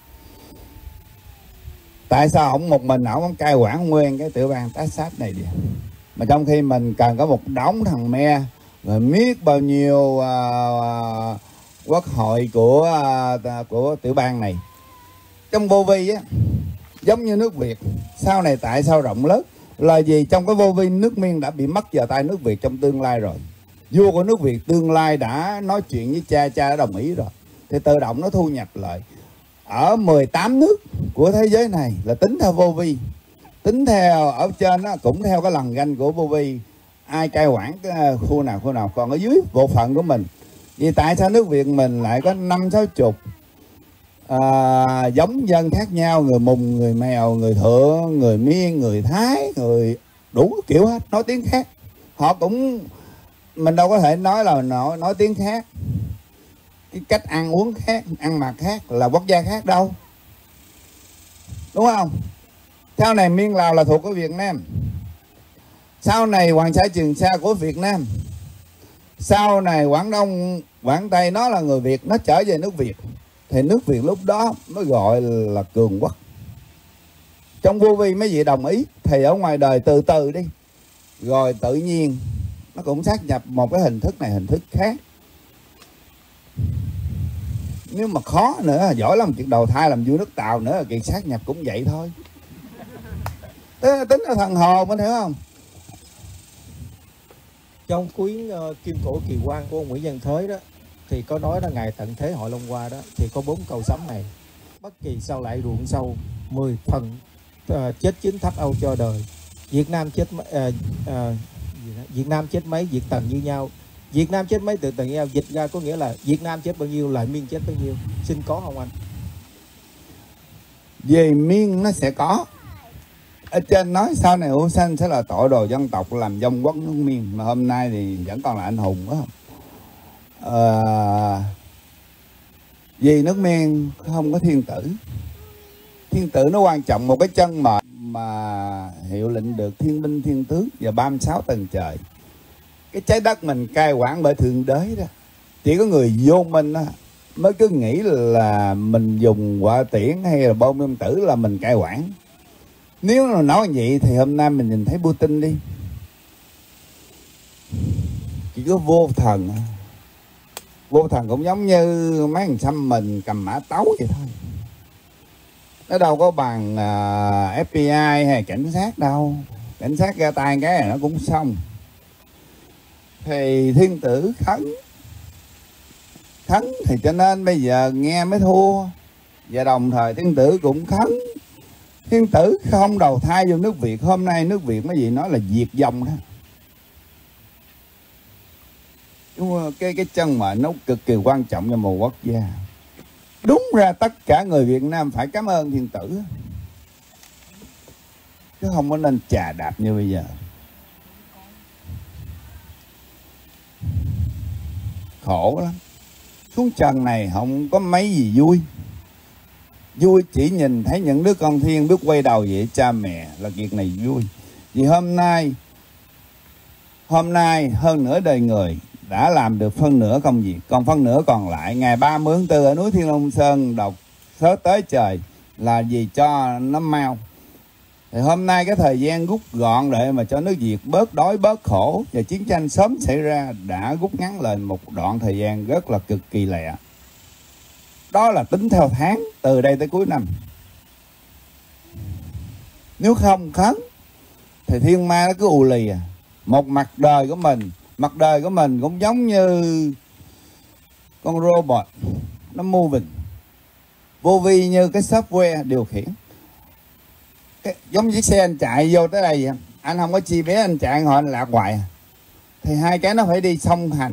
[SPEAKER 5] Tại sao ổng một mình ổng cai quản nguyên cái tiểu bang Tá Sát này đi, mà trong khi mình cần có một đống thằng me, rồi biết bao nhiêu uh, quốc hội của uh, của tiểu bang này. Trong vô vi á, giống như nước Việt sau này tại sao rộng lớn là vì trong cái vô vi nước Miên đã bị mất vào tay nước Việt trong tương lai rồi. Vua của nước Việt tương lai đã nói chuyện với cha, cha đã đồng ý rồi, thì tự động nó thu nhập lại. Ở mười tám nước của thế giới này là tính theo vô vi, tính theo ở trên đó cũng theo cái lằn ganh của vô vi, ai cai quản cái khu nào khu nào, còn ở dưới bộ phận của mình. Vì tại sao nước Việt mình lại có năm sáu chục à, giống dân khác nhau, người Mùng, người Mèo, người Thượng, người Miên, người Thái, người đủ kiểu hết, nói tiếng khác. Họ cũng, mình đâu có thể nói là nói, nói tiếng khác, cái cách ăn uống khác, ăn mặc khác, là quốc gia khác đâu, đúng không? Sau này Miên Lào là thuộc của Việt Nam, sau này Hoàng Sa Trường Sa của Việt Nam, sau này Quảng Đông, Quảng Tây nó là người Việt, nó trở về nước Việt, thì nước Việt lúc đó mới gọi là cường quốc. Trong vô vi mấy vị đồng ý, thì ở ngoài đời từ từ đi, rồi tự nhiên nó cũng sát nhập một cái hình thức này hình thức khác. Nếu mà khó nữa, giỏi lắm chuyện đầu thai làm vua nước Tàu nữa, kiện sát nhập cũng vậy thôi. Tính là thần hồ, mình hiểu không?
[SPEAKER 4] Trong quyển uh, Kim Cổ Kỳ Quan của ông Nguyễn Văn Thới đó, thì có nói là ngày tận thế Hội Long Hoa đó, thì có bốn câu sấm này: bất kỳ sao lại ruộng sâu, mười phần uh, chết chín thấp âu cho đời. Việt Nam chết uh, uh, Việt Nam chết mấy, Việt Tần như nhau. Việt Nam chết mấy, từ Tần như nhau. Dịch ra có nghĩa là Việt Nam chết bao nhiêu, lại Miên chết bao nhiêu. Xin có không anh?
[SPEAKER 5] Về Miên nó sẽ có. Ở trên nói sau này Hữu Sanh sẽ là tội đồ dân tộc làm vong quốc nước Miên, mà hôm nay thì vẫn còn là anh hùng đó. À, vì nước Miên không có thiên tử. Thiên tử nó quan trọng một cái chân mệnh mà hiệu lệnh được thiên binh thiên tướng và ba mươi sáu tầng trời. Cái trái đất mình cai quản bởi thượng đế đó. Chỉ có người vô minh đó mới cứ nghĩ là mình dùng hỏa tiễn hay là bom nguyên tử là mình cai quản. Nếu mà nói vậy thì hôm nay mình nhìn thấy Putin đi, chỉ có vô thần. Vô thần cũng giống như mấy thằng xăm mình cầm mã tấu vậy thôi. Nó đâu có bằng uh, ép bê i hay cảnh sát đâu. Cảnh sát ra tay cái này nó cũng xong. Thì thiên tử khấn. Khấn thì cho nên bây giờ nghe mới thua. Và đồng thời thiên tử cũng khấn. Thiên tử không đầu thai vô nước Việt. Hôm nay nước Việt mấy gì nói là diệt vong đó. Cái, cái chân mệnh nó cực kỳ quan trọng cho một quốc gia. Đúng ra tất cả người Việt Nam phải cảm ơn thiên tử, chứ không có nên chà đạp như bây giờ. Khổ lắm. Xuống trần này không có mấy gì vui. Vui chỉ nhìn thấy những đứa con thiên biết quay đầu về cha mẹ là việc này vui. Vì hôm nay Hôm nay hơn nửa đời người đã làm được phân nửa công việc. Còn phân nửa còn lại ngày ba mươi tháng tư ở núi Thiên Long Sơn đọc sớ tới trời là vì cho nó mau. Thì hôm nay cái thời gian rút gọn để mà cho nước Việt bớt đói bớt khổ và chiến tranh sớm xảy ra đã rút ngắn lên một đoạn thời gian rất là cực kỳ lẹ. Đó là tính theo tháng từ đây tới cuối năm. Nếu không khấn thì thiên ma nó cứ ù lì à. Một mặt đời của mình, mặt đời của mình cũng giống như con robot, nó moving, vô vi như cái software điều khiển. Cái, giống chiếc xe anh chạy vô tới đây vậy. Anh không có chi bé anh chạy họ anh lạc hoài. Thì hai cái nó phải đi song hành.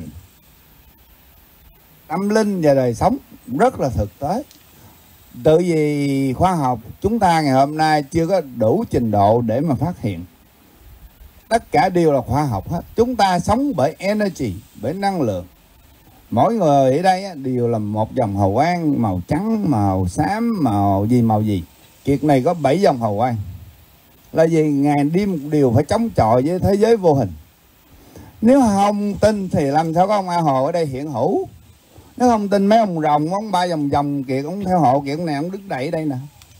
[SPEAKER 5] Tâm linh và đời sống rất là thực tế. Tự vì khoa học chúng ta ngày hôm nay chưa có đủ trình độ để mà phát hiện. Tất cả đều là khoa học hết. Chúng ta sống bởi energy, bởi năng lượng. Mỗi người ở đây đều là một dòng hào quang màu trắng, màu xám, màu gì màu gì. Kiệt này có bảy dòng hào quang. Là vì ngày đêm đều phải chống chọi với thế giới vô hình. Nếu không tin thì làm sao có ông A Hồ ở đây hiện hữu. Nếu không tin mấy ông rồng, ông ba vòng vòng Kiệt, ông theo hộ Kiệt này, ông đứng đẩy đây nè.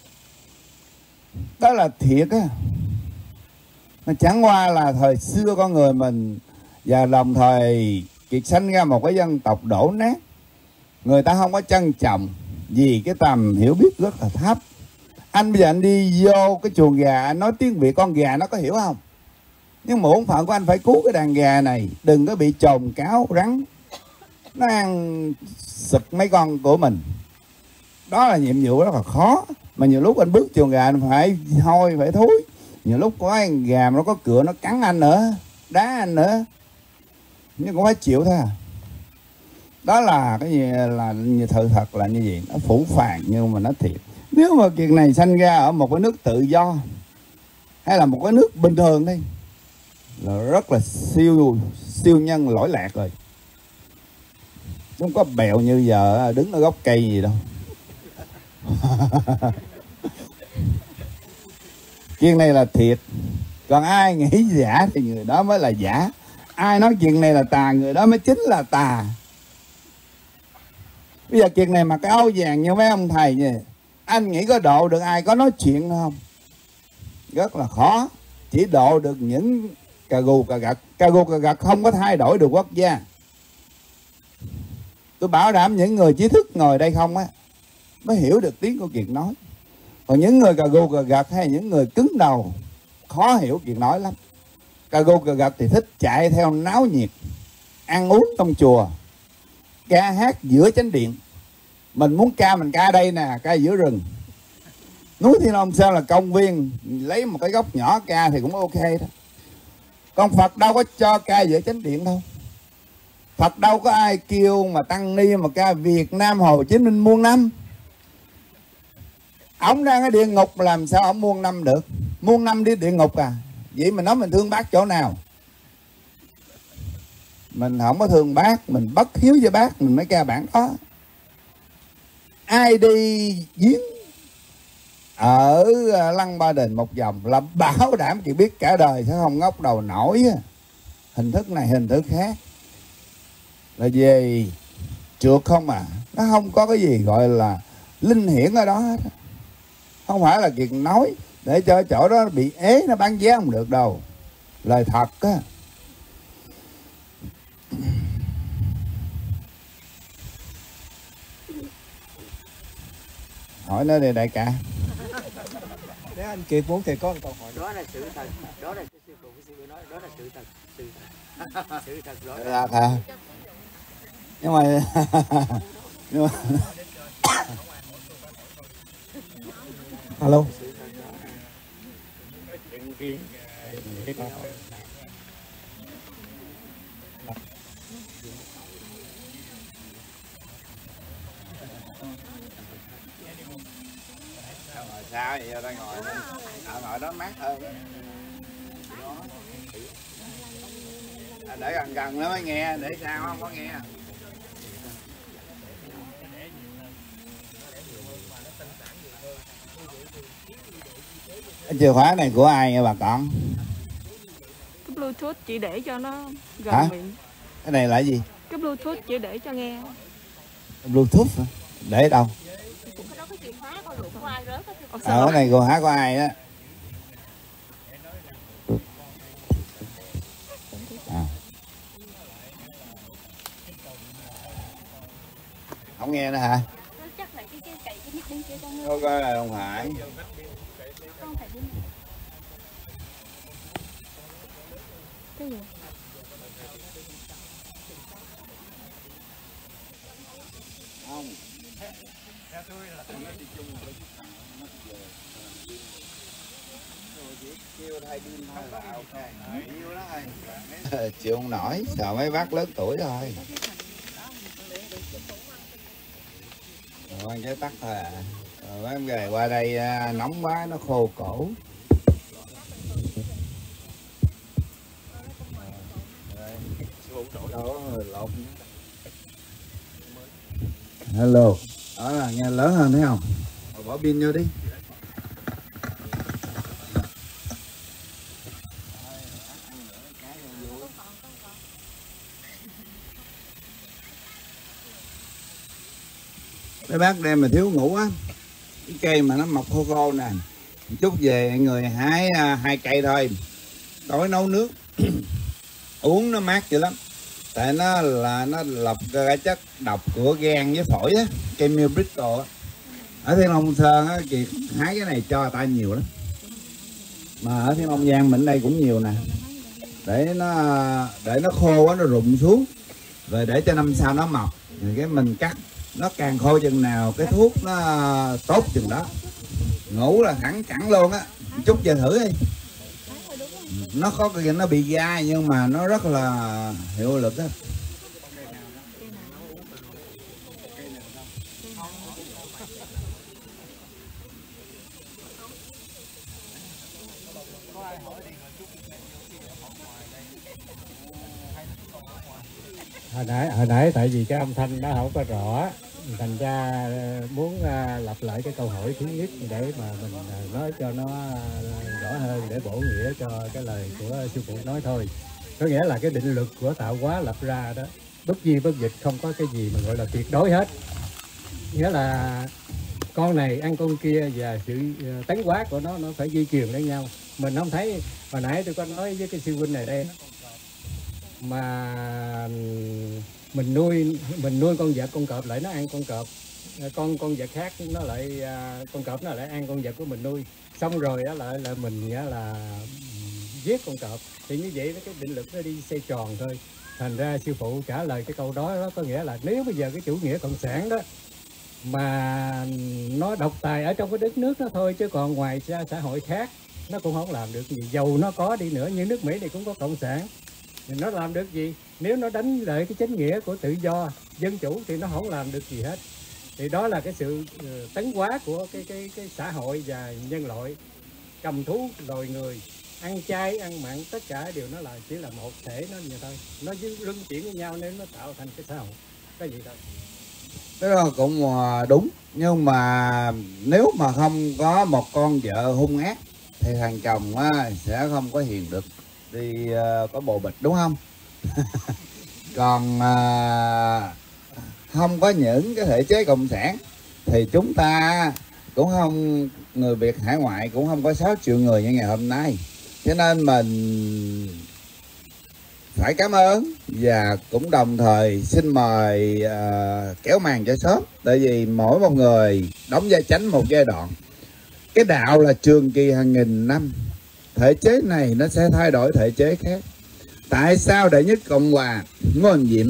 [SPEAKER 5] Đó là thiệt á. Mà chẳng qua là thời xưa con người mình và đồng thời Kiệt sanh ra một cái dân tộc đổ nát. Người ta không có trân trọng vì cái tầm hiểu biết rất là thấp. Anh bây giờ anh đi vô cái chuồng gà, anh nói tiếng Việt con gà nó có hiểu không? Nhưng mà bổn phận của anh phải cứu cái đàn gà này, đừng có bị chồn cáo rắn nó ăn sực mấy con của mình. Đó là nhiệm vụ rất là khó. Mà nhiều lúc anh bước chuồng gà anh phải hôi, phải thúi. Nhiều lúc có anh gà mà nó có cửa nó cắn anh nữa, đá anh nữa, nhưng cũng phải chịu thôi à. Đó là cái gì là như sự thật là như vậy. Nó phủ phàng nhưng mà nó thiệt. Nếu mà chuyện này sanh ra ở một cái nước tự do hay là một cái nước bình thường đi là rất là siêu siêu nhân lỗi lạc rồi. Không có bèo như giờ đứng ở gốc cây gì đâu. Chuyện này là thiệt. Còn ai nghĩ giả thì người đó mới là giả. Ai nói chuyện này là tà, người đó mới chính là tà. Bây giờ chuyện này mà cái áo vàng như mấy ông thầy vậy, anh nghĩ có độ được ai có nói chuyện không? Rất là khó. Chỉ độ được những cà gù cà gật. Cà gù cà gật không có thay đổi được quốc gia. Tôi bảo đảm những người trí thức ngồi đây không á mới hiểu được tiếng của Kiệt nói. Còn những người cà gù cà gật hay những người cứng đầu khó hiểu Kiệt nói lắm. Cà gù cà gật thì thích chạy theo náo nhiệt, ăn uống trong chùa, ca hát giữa chánh điện. Mình muốn ca mình ca đây nè, ca giữa rừng. Núi Thiên Long Sơn là công viên, lấy một cái góc nhỏ ca thì cũng ok đó. Còn Phật đâu có cho ca giữa chánh điện đâu. Phật đâu có ai kêu mà tăng ni mà ca Việt Nam Hồ Chí Minh muôn năm. Ông đang ở địa ngục làm sao ông muôn năm được? Muôn năm đi địa ngục à? Vậy mình nói mình thương bác chỗ nào? Mình không có thương bác, mình bất hiếu với bác, mình mới ca bản đó. Ai đi giếng ở Lăng Ba Đền một vòng là bảo đảm chị biết cả đời sẽ không ngóc đầu nổi. Hình thức này hình thức khác. Là về trượt không à. Nó không có cái gì gọi là linh hiển ở đó hết. Không phải là Kiệt nói để cho chỗ đó bị ế nó bán vé không được đâu. Lời thật á. Hỏi nó đi đại ca.
[SPEAKER 4] Nếu anh Kiệt muốn thì có một câu hỏi.
[SPEAKER 3] Đó là sự thật, đó là cái sư phụ sư nói, đó là sự thật, sự thật, sự thật rõ ràng.
[SPEAKER 5] Là thật. Nhưng mà nhưng mà
[SPEAKER 4] Alo.
[SPEAKER 2] Ngồi sao vậy, ta ngồi lên. À, ngồi đó mát hơn. À, để gần gần nó mới nghe, để sao không có nghe.
[SPEAKER 5] cái chìa khóa này của ai vậy bà con?
[SPEAKER 1] Cái Bluetooth chỉ để cho nó
[SPEAKER 5] Hả?
[SPEAKER 1] gần miệng.
[SPEAKER 5] Cái này là gì?
[SPEAKER 1] Cái Bluetooth chỉ để cho nghe.
[SPEAKER 5] Bluetooth hả? Để đâu? Ờ, cái này của hả của ai đó? À. Không nghe nữa hả? Có coi là không phải.
[SPEAKER 1] Cái gì?
[SPEAKER 2] Không.
[SPEAKER 5] Chịu không nổi, sợ mấy bác lớn tuổi thôi. Rồi ăn cái tắt thôi à. Rồi mấy em về qua đây nóng quá nó khô cổ. Lột. Hello. Đó là nghe lớn hơn thấy không? Rồi bỏ pin vô đi. Mấy bác đem mà thiếu ngủ á, cái cây mà nó mọc khô khô nè, chút về người hái uh, hai cây thôi, tối nấu nước uống nó mát dữ lắm, tại nó là nó lọc cái chất độc của gan với phổi á, cây Mill Bristol á. Ở Thiên Long Sơn á, Kiệt hái cái này cho người ta nhiều lắm, mà ở Thiên Long Giang mình đây cũng nhiều nè, để nó để nó khô quá nó rụng xuống, rồi để cho năm sau nó mọc, rồi cái mình cắt. Nó càng khô chừng nào cái thuốc nó tốt chừng đó. Ngủ là thẳng cẳng luôn á. Chút về thử đi. Nó có cái nó bị gai nhưng mà nó rất là hiệu lực á.
[SPEAKER 6] hồi nãy hồi nãy tại vì cái âm thanh nó không có rõ, thành ra muốn lặp lại cái câu hỏi thứ nhất để mà mình nói cho nó rõ hơn, để bổ nghĩa cho cái lời của sư phụ nói thôi. Có nghĩa là cái định luật của tạo hóa lập ra đó, bất di bất dịch, không có cái gì mà gọi là tuyệt đối hết. Nghĩa là con này ăn con kia và sự tấn hóa của nó nó phải di truyền lẫn nhau. Mình không thấy, hồi nãy tôi có nói với cái sư huynh này đây, mà mình nuôi mình nuôi con vật con cọp lại nó ăn con cọp, con con vật khác nó lại con cọp nó lại ăn con vật của mình nuôi, xong rồi đó lại là mình nghĩa là giết con cọp, thì như vậy cái định lực nó đi xoay tròn thôi. Thành ra sư phụ trả lời cái câu đó, đó có nghĩa là nếu bây giờ cái chủ nghĩa cộng sản đó mà nó độc tài ở trong cái đất nước đó thôi, chứ còn ngoài ra xã hội khác nó cũng không làm được gì. Dầu nó có đi nữa, như nước Mỹ này cũng có cộng sản, thì nó làm được gì? Nếu nó đánh lại cái chánh nghĩa của tự do dân chủ thì nó không làm được gì hết. Thì đó là cái sự tấn hóa của cái cái cái xã hội và nhân loại. Cầm thú loài người, ăn chay ăn mặn, tất cả đều nó là chỉ là một thể nó như thôi, nó luân chuyển với nhau nên nó tạo thành cái xã hội cái gì thôi.
[SPEAKER 5] Cái đó cũng đúng, nhưng mà nếu mà không có một con vợ hung ác thì thằng chồng á, sẽ không có hiền được đi uh, có bồ bịch, đúng không? Còn uh, không có những cái thể chế cộng sản thì chúng ta cũng không, người Việt hải ngoại cũng không có sáu triệu người như ngày hôm nay. Cho nên mình phải cảm ơn và cũng đồng thời xin mời uh, kéo màn cho sớm, tại vì mỗi một người đóng vai chánh một giai đoạn. Cái đạo là trường kỳ hàng nghìn năm, thể chế này nó sẽ thay đổi thể chế khác. Tại sao Đệ Nhất Cộng Hòa Ngô Đình Diệm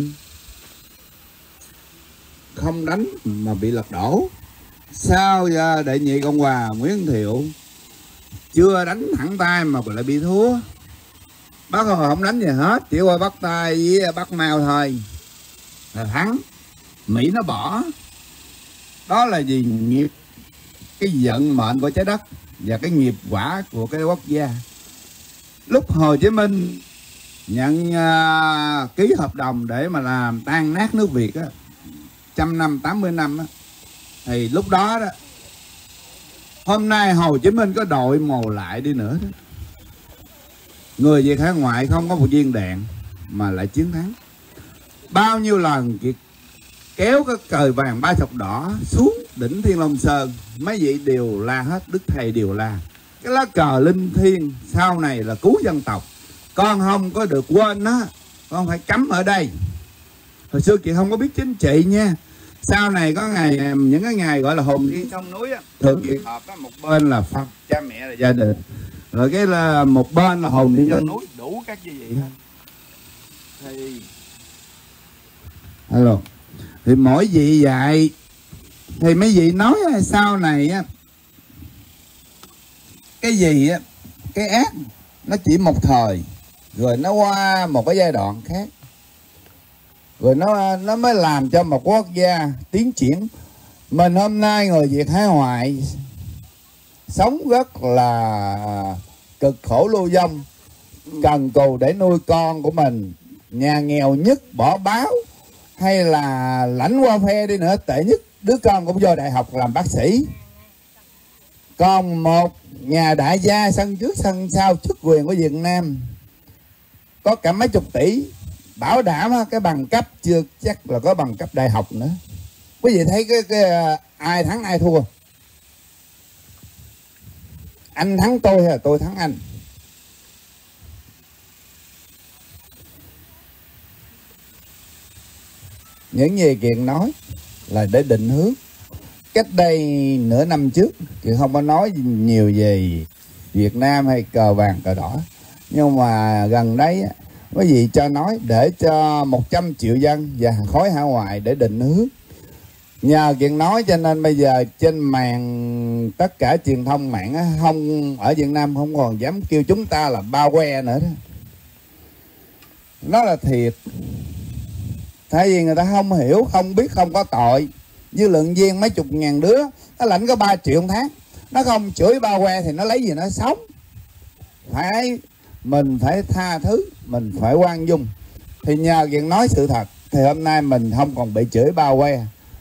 [SPEAKER 5] không đánh mà bị lật đổ? Sao Đệ Nhị Cộng Hòa Nguyễn Thiệu chưa đánh thẳng tay mà lại bị thua? Bác Hồ không đánh gì hết, chỉ qua bắt tay với bắt Mao thôi là thắng. Mỹ nó bỏ. Đó là gì? Nghiệp, cái vận mệnh của trái đất và cái nghiệp quả của cái quốc gia. Lúc Hồ Chí Minh nhận uh, ký hợp đồng để mà làm tan nát nước Việt á, trăm năm, tám mươi năm á, thì lúc đó đó, hôm nay Hồ Chí Minh có đội mồ lại đi nữa đó, người Việt hải ngoại không có một viên đạn mà lại chiến thắng. Bao nhiêu lần Kiệt kéo cái cờ vàng ba sọc đỏ xuống đỉnh Thiên Long Sơn, mấy vị đều la hết, Đức Thầy đều la. Cái lá cờ linh thiêng sau này là cứu dân tộc, con không có được quên đó, con phải cắm ở đây. Hồi xưa Kiệt không có biết chính trị nha. Sau này có ngày, những cái ngày gọi là hồn đi sông núi á, thường Kiệt họp á, một bên là Phật, cha mẹ là gia đình, rồi cái là một bên là hồn đi sông núi, đủ các gì vậy hết. Thì alo, thì mỗi vị dạy thì mấy vị nói sau này á, cái gì á, cái ác nó chỉ một thời, rồi nó qua một cái giai đoạn khác, rồi nó nó mới làm cho một quốc gia tiến triển. Mình hôm nay người Việt hải ngoại sống rất là cực khổ lưu vong, cần cù để nuôi con của mình, nhà nghèo nhất bỏ báo, hay là lãnh qua phe đi nữa, tệ nhất đứa con cũng vô đại học làm bác sĩ. Còn một nhà đại gia sân trước sân sau chức quyền của Việt Nam có cả mấy chục tỷ, bảo đảm cái bằng cấp chưa chắc là có bằng cấp đại học nữa. Quý vị thấy cái, cái ai thắng ai thua? Anh thắng tôi hay là tôi thắng anh? Những gì Kiệt nói là để định hướng. Cách đây nửa năm trước Kiệt không có nói nhiều về Việt Nam hay cờ vàng cờ đỏ, nhưng mà gần đấy quý vị cho nói để cho một trăm triệu dân và khối hải ngoại để định hướng. Nhờ Kiệt nói cho nên bây giờ trên màn tất cả truyền thông mạng không ở Việt Nam không còn dám kêu chúng ta là bao que nữa đó. Nó là thiệt. Tại vì người ta không hiểu, không biết, không có tội. Dư luận viên mấy chục ngàn đứa, nó lãnh có ba triệu một tháng, nó không chửi bao que thì nó lấy gì nó sống. Phải, mình phải tha thứ, mình phải khoan dung. Thì nhờ việc nói sự thật thì hôm nay mình không còn bị chửi bao que.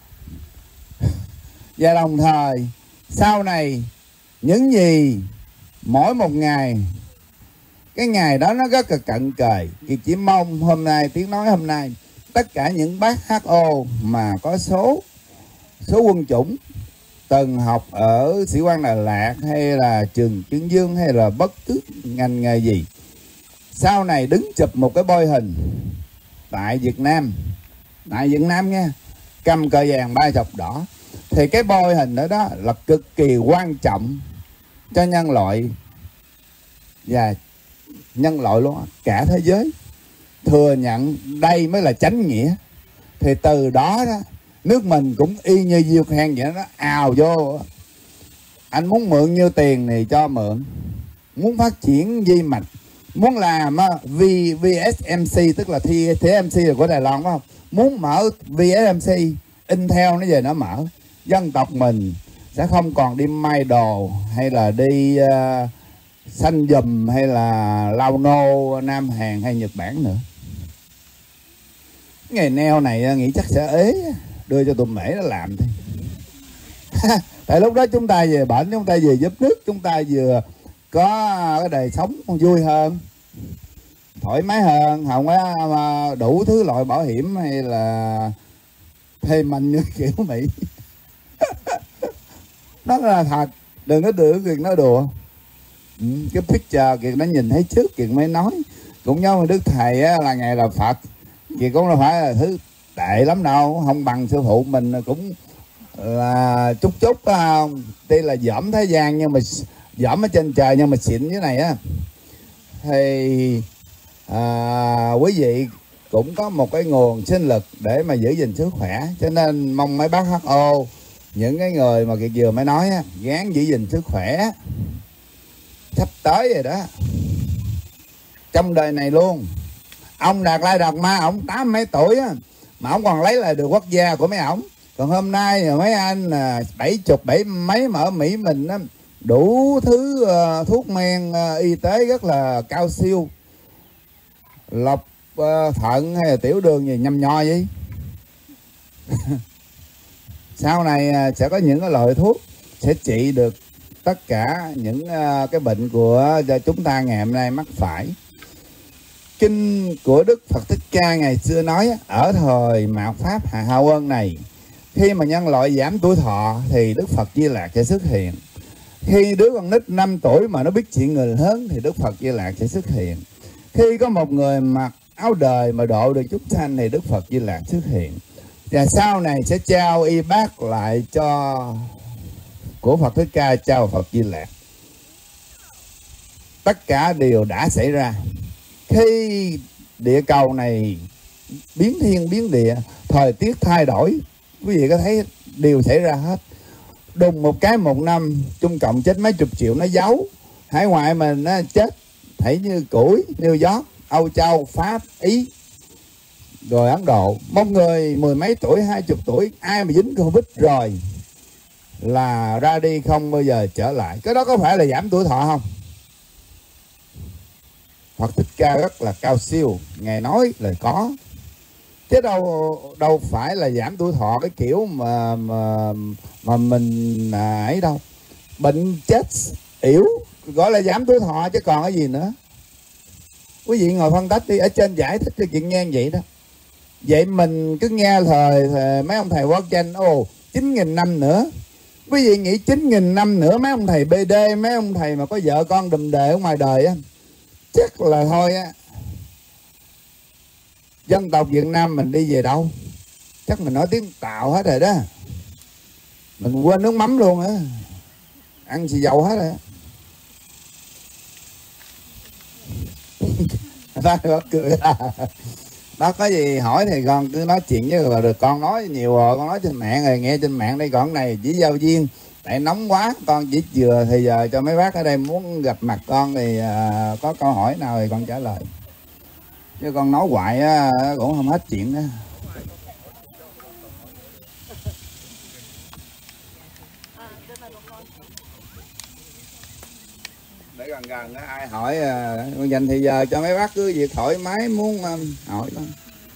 [SPEAKER 5] Và đồng thời sau này những gì mỗi một ngày, cái ngày đó nó rất là cận kề. Thì chỉ mong hôm nay, tiếng nói hôm nay, tất cả những bác hát o mà có số số quân chủng từng học ở Sĩ Quan Đà Lạt hay là trường Trương Dương hay là bất cứ ngành nghề gì, sau này đứng chụp một cái bôi hình tại Việt Nam, tại Việt Nam nha, cầm cờ vàng ba chọc đỏ, thì cái bôi hình đó, đó là cực kỳ quan trọng cho nhân loại và nhân loại luôn, cả thế giới thừa nhận đây mới là chánh nghĩa. Thì từ đó đó nước mình cũng y như diêu khen vậy, nó ào vô. Anh muốn mượn nhiêu tiền thì cho mượn, muốn phát triển di mạch, muốn làm vê ét em xê tức là tê em xê là của Đài Loan phải không, muốn mở vê ét em xê, Intel nó về nó mở. Dân tộc mình sẽ không còn đi may đồ hay là đi uh, xanh dùm hay là lau nô Nam Hàn hay Nhật Bản nữa. Nghề neo này nghĩ chắc sẽ ế, đưa cho tụi Mễ nó làm thôi. Tại lúc đó chúng ta về bệnh, chúng ta về giúp nước, chúng ta vừa có cái đời sống vui hơn, thoải mái hơn, không có đủ thứ loại bảo hiểm hay là thuê mình như kiểu Mỹ. Đó là thật, đừng có tưởng Kiệt nói đùa. Ừ, cái picture Kiệt đã nhìn thấy trước Kiệt mới nói, cũng giống như Đức Thầy á, là Ngài là Phật thì cũng là phải là thứ tệ lắm đâu, không bằng sư phụ mình cũng là chút chút không, tuy là dẫm thế gian nhưng mà dẫm ở trên trời nhưng mà xịn như này á. Thì à, quý vị cũng có một cái nguồn sinh lực để mà giữ gìn sức khỏe, cho nên mong mấy bác hát o, những cái người mà vừa mới nói á, gắng giữ gìn sức khỏe, sắp tới rồi đó, trong đời này luôn. Ông Đạt Lai Đạt Ma ổng tám mấy tuổi á, mà ổng còn lấy lại được quốc gia của mấy ổng. Còn hôm nay mấy anh bảy chục bảy mấy mà ở Mỹ mình á, đủ thứ uh, thuốc men uh, y tế rất là cao siêu, lọc uh, thận hay là tiểu đường gì nhầm nho vậy. Sau này uh, sẽ có những cái loại thuốc sẽ trị được tất cả những uh, cái bệnh của chúng ta ngày hôm nay mắc phải. Kinh của Đức Phật Thích Ca ngày xưa nói ở thời mạt Pháp Hạ Hào Ân này, khi mà nhân loại giảm tuổi thọ thì Đức Phật Di Lạc sẽ xuất hiện. Khi đứa con nít năm tuổi mà nó biết chuyện người lớn thì Đức Phật Di Lạc sẽ xuất hiện. Khi có một người mặc áo đời mà độ được chúng sanh thì Đức Phật Di Lạc xuất hiện. Và sau này sẽ trao y bát lại cho của Phật Thích Ca, trao Phật Di Lạc. Tất cả đều đã xảy ra. Khi địa cầu này biến thiên biến địa, thời tiết thay đổi, quý vị có thấy đều xảy ra hết. Đùng một cái một năm Trung Cộng chết mấy chục triệu nó giấu, hải ngoại mình nó chết thấy như củi, New York, Âu Châu, Pháp, Ý, rồi Ấn Độ. Một người mười mấy tuổi, hai chục tuổi, ai mà dính Covid rồi là ra đi không bao giờ trở lại. Cái đó có phải là giảm tuổi thọ không? Phật Thích Ca rất là cao siêu, Ngài nói là có, chứ đâu đâu phải là giảm tuổi thọ cái kiểu mà mà mà mình à, ấy đâu. Bệnh chết yểu gọi là giảm tuổi thọ chứ còn cái gì nữa. Quý vị ngồi phân tích đi, ở trên giải thích cho chuyện nghe vậy đó. Vậy mình cứ nghe thời, thời mấy ông thầy Quốc Danh, ồ chín nghìn năm nữa. Quý vị nghĩ chín nghìn năm nữa mấy ông thầy bê đê, mấy ông thầy mà có vợ con đùm đề ở ngoài đời á, chắc là thôi á, dân tộc Việt Nam mình đi về đâu? Chắc mình nói tiếng Tàu hết rồi đó. Mình quên nước mắm luôn á, ăn xì dầu hết rồi. Bác cười à. Bác có gì hỏi thì con cứ nói chuyện với rồi, được con nói nhiều rồi, con nói trên mạng rồi, nghe trên mạng đây còn này chỉ giao viên. Tại nóng quá, con chỉ vừa thì giờ cho mấy bác ở đây muốn gặp mặt con thì à, có câu hỏi nào thì con trả lời. Chứ con nói hoài á, cũng không hết chuyện đó. Để gần gần đó, ai hỏi con dành thì giờ cho mấy bác cứ việc thoải mái muốn hỏi con.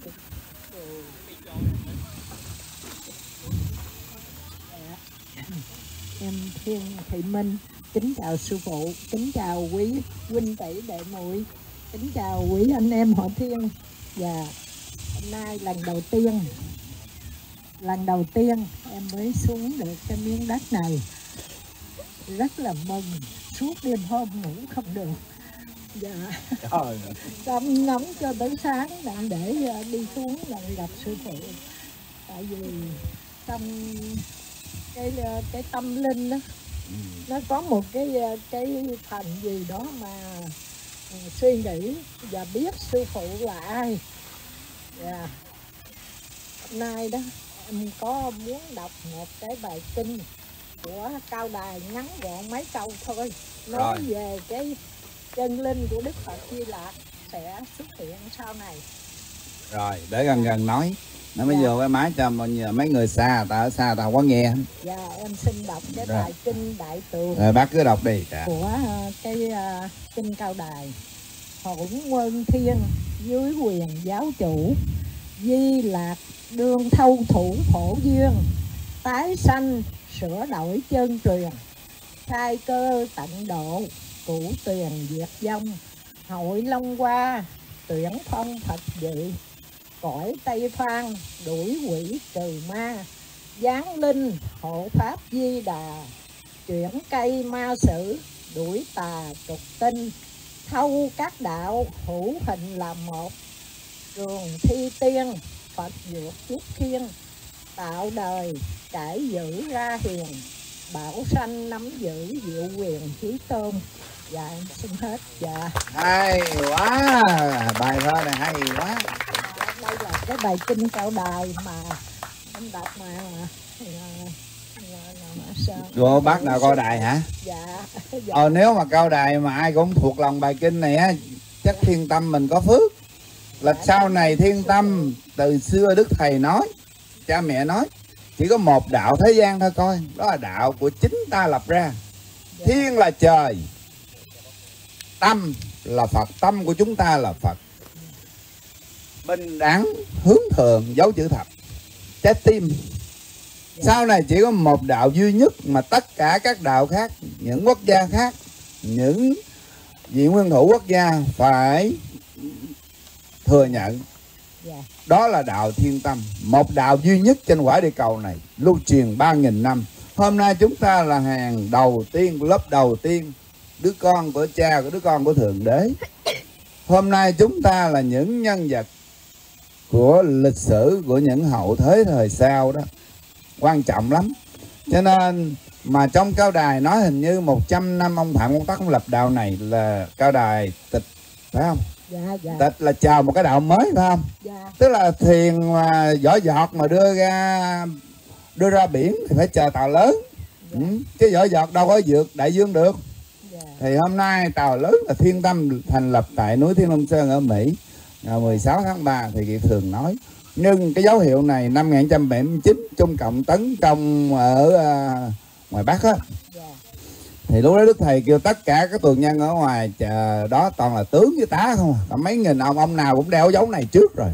[SPEAKER 7] Em Thiên Thị Minh kính chào sư phụ, kính chào quý huynh tỷ đệ muội, kính chào quý anh em họ Thiên. Và hôm nay lần đầu tiên lần đầu tiên em mới xuống được cái miếng đất này, rất là mừng, suốt đêm hôm ngủ không được. Dạ, tâm ngóng cho tới sáng đặng để đi xuống đặng gặp sư phụ. Tại vì trong cái cái tâm linh đó, nó có một cái cái phần gì đó mà uh, suy nghĩ và biết sư phụ là ai. Yeah. Hôm nay đó em có muốn đọc một cái bài kinh của Cao Đài, ngắn gọn mấy câu thôi, nói rồi về cái chân linh của Đức Phật Di Lạc sẽ xuất hiện sau này.
[SPEAKER 5] Rồi để gần gần nói nó mới dạ. Vô cái máy cho mấy người xa, ta ở xa ta có nghe.
[SPEAKER 7] Dạ em xin đọc cái rồi. Bài kinh Đại Tường.
[SPEAKER 5] Rồi bác cứ đọc đi. Dạ.
[SPEAKER 7] Của uh, cái uh, kinh Cao Đài. Hỗn Nguyên Thiên dưới quyền giáo chủ, Di Lạc đương thâu thủ phổ duyên, tái sanh sửa đổi chân truyền, khai cơ tận độ, cửu tuyền diệt vong, hội Long Hoa tuyển phong Phật dự, cõi Tây Phan đuổi quỷ trừ ma, giáng linh hộ pháp Di Đà, chuyển cây ma sử đuổi tà trục tinh, thâu các đạo hữu hình là một, trường thi tiên Phật dược chiết thiên, tạo đời trải giữ ra hiền, bảo sanh nắm giữ diệu quyền chí tôn. Dạ em xin hết. Dạ
[SPEAKER 5] Hay quá, bài thơ này hay quá.
[SPEAKER 7] đây là cái bài kinh Cao Đài mà em đọc mà, mà.
[SPEAKER 5] Rồi bác nào Cao Đài hả?
[SPEAKER 7] Dạ, dạ.
[SPEAKER 5] Ờ, nếu mà Cao Đài mà ai cũng thuộc lòng bài kinh này á, chắc Thiên Tâm mình có phước. Là sau này Thiên Tâm từ xưa Đức Thầy nói, cha mẹ nói, chỉ có một đạo thế gian thôi coi, đó là đạo của chính ta lập ra. Thiên là trời, tâm là Phật, tâm của chúng ta là Phật. Bình đẳng hướng thượng dấu chữ thập, trái tim. Sau này chỉ có một đạo duy nhất mà tất cả các đạo khác, những quốc gia khác, những vị nguyên thủ quốc gia phải thừa nhận. Đó là đạo Thiên Tâm, một đạo duy nhất trên quả địa cầu này, lưu truyền ba nghìn năm. Hôm nay chúng ta là hàng đầu tiên, lớp đầu tiên, đứa con của cha, của đứa con của Thượng Đế. Hôm nay chúng ta là những nhân vật của lịch sử, của những hậu thế thời sau đó, quan trọng lắm. Cho nên mà trong Cao Đài nói hình như một trăm năm ông Phạm Ngũ Tất lập đạo này là Cao Đài tịch, phải không?
[SPEAKER 7] Dạ, dạ.
[SPEAKER 5] Tịch là chào một cái đạo mới, phải không?
[SPEAKER 7] Dạ.
[SPEAKER 5] Tức là thuyền mà vỏ giọt mà đưa ra đưa ra biển thì phải chờ tàu lớn. Dạ. Ừ. Chứ vỏ giọt đâu có vượt đại dương được. Dạ. Thì hôm nay tàu lớn là Thiên Tâm thành lập tại núi Thiên Long Sơn ở Mỹ, ngày mười sáu tháng ba thì chị thường nói. Nhưng cái dấu hiệu này năm một nghìn chín trăm bảy mươi chín Trung Cộng tấn công ở uh, ngoài Bắc á. Yeah. Thì lúc đó Đức Thầy kêu tất cả các tù nhân ở ngoài chờ đó toàn là tướng với tá không à. Mấy nghìn ông, ông nào cũng đeo dấu này trước rồi.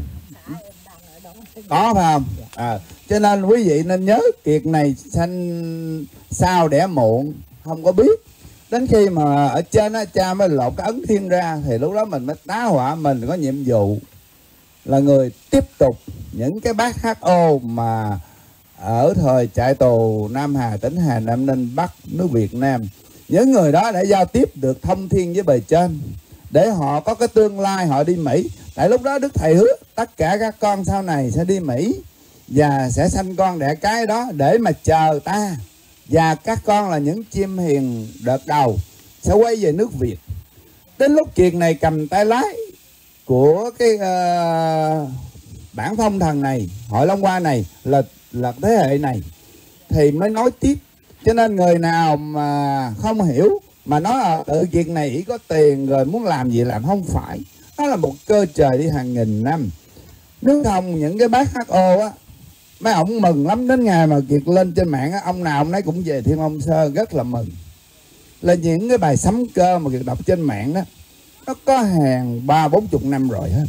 [SPEAKER 5] Có phải không? À, cho nên quý vị nên nhớ kiệt này sanh sao đẻ muộn, không có biết. Đến khi mà ở trên á, cha mới lột cái ấn thiên ra thì lúc đó mình mới tá hỏa, mình có nhiệm vụ là người tiếp tục những cái bác hát ô mà ở thời trại tù Nam Hà, tỉnh Hà Nam Ninh, Bắc nước Việt Nam. Những người đó đã giao tiếp được thông thiên với bề trên để họ có cái tương lai họ đi Mỹ. Tại lúc đó Đức Thầy hứa tất cả các con sau này sẽ đi Mỹ và sẽ sanh con đẻ cái đó để mà chờ ta. Và các con là những chim hiền đợt đầu sẽ quay về nước Việt. Đến lúc Kiệt này cầm tay lái của cái uh, bản phong thần này, hội Long Hoa này là là thế hệ này thì mới nói tiếp. Cho nên người nào mà không hiểu mà nói là tự Kiệt này chỉ có tiền rồi muốn làm gì làm, không phải. Đó là một cơ trời đi hàng nghìn năm. Nếu không những cái bác hát ô á, mấy ông mừng lắm. Đến ngày mà Kiệt lên trên mạng á, ông nào ông nấy cũng về Thiên Long Sơn rất là mừng. Là những cái bài sấm cơ mà Kiệt đọc trên mạng đó, nó có hàng ba bốn chục năm rồi hết.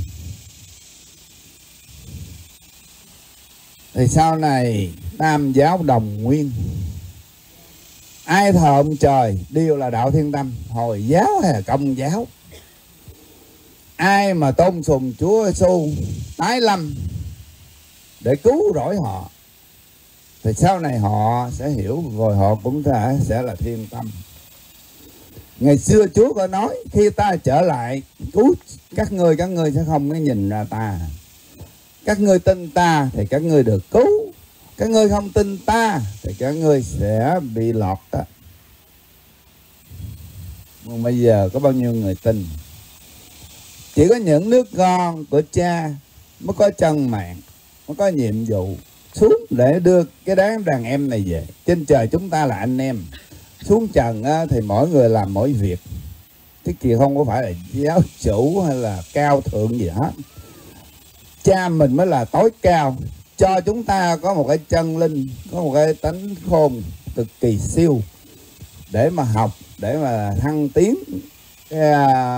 [SPEAKER 5] Thì sau này Tam giáo đồng nguyên, ai thờ ông trời đều là đạo Thiên Tâm, Hồi giáo hay là Công giáo. Ai mà tôn sùng Chúa Giêsu tái lâm để cứu rỗi họ thì sau này họ sẽ hiểu, rồi họ cũng sẽ, sẽ là Thiên Tâm. Ngày xưa Chúa có nói khi ta trở lại cứu các ngươi, các ngươi sẽ không có nhìn ra ta. Các ngươi tin ta thì các ngươi được cứu, các ngươi không tin ta thì các ngươi sẽ bị lọt đó. Nhưng bây giờ có bao nhiêu người tin? Chỉ có những đứa con của cha mới có chân mạng, mới có nhiệm vụ xuống để đưa cái đám đàn em này về. Trên trời chúng ta là anh em, xuống trần thì mỗi người làm mỗi việc. Cái kia không có phải là giáo chủ hay là cao thượng gì hết. Cha mình mới là tối cao, cho chúng ta có một cái chân linh, có một cái tánh khôn cực kỳ siêu để mà học, để mà thăng tiến cái,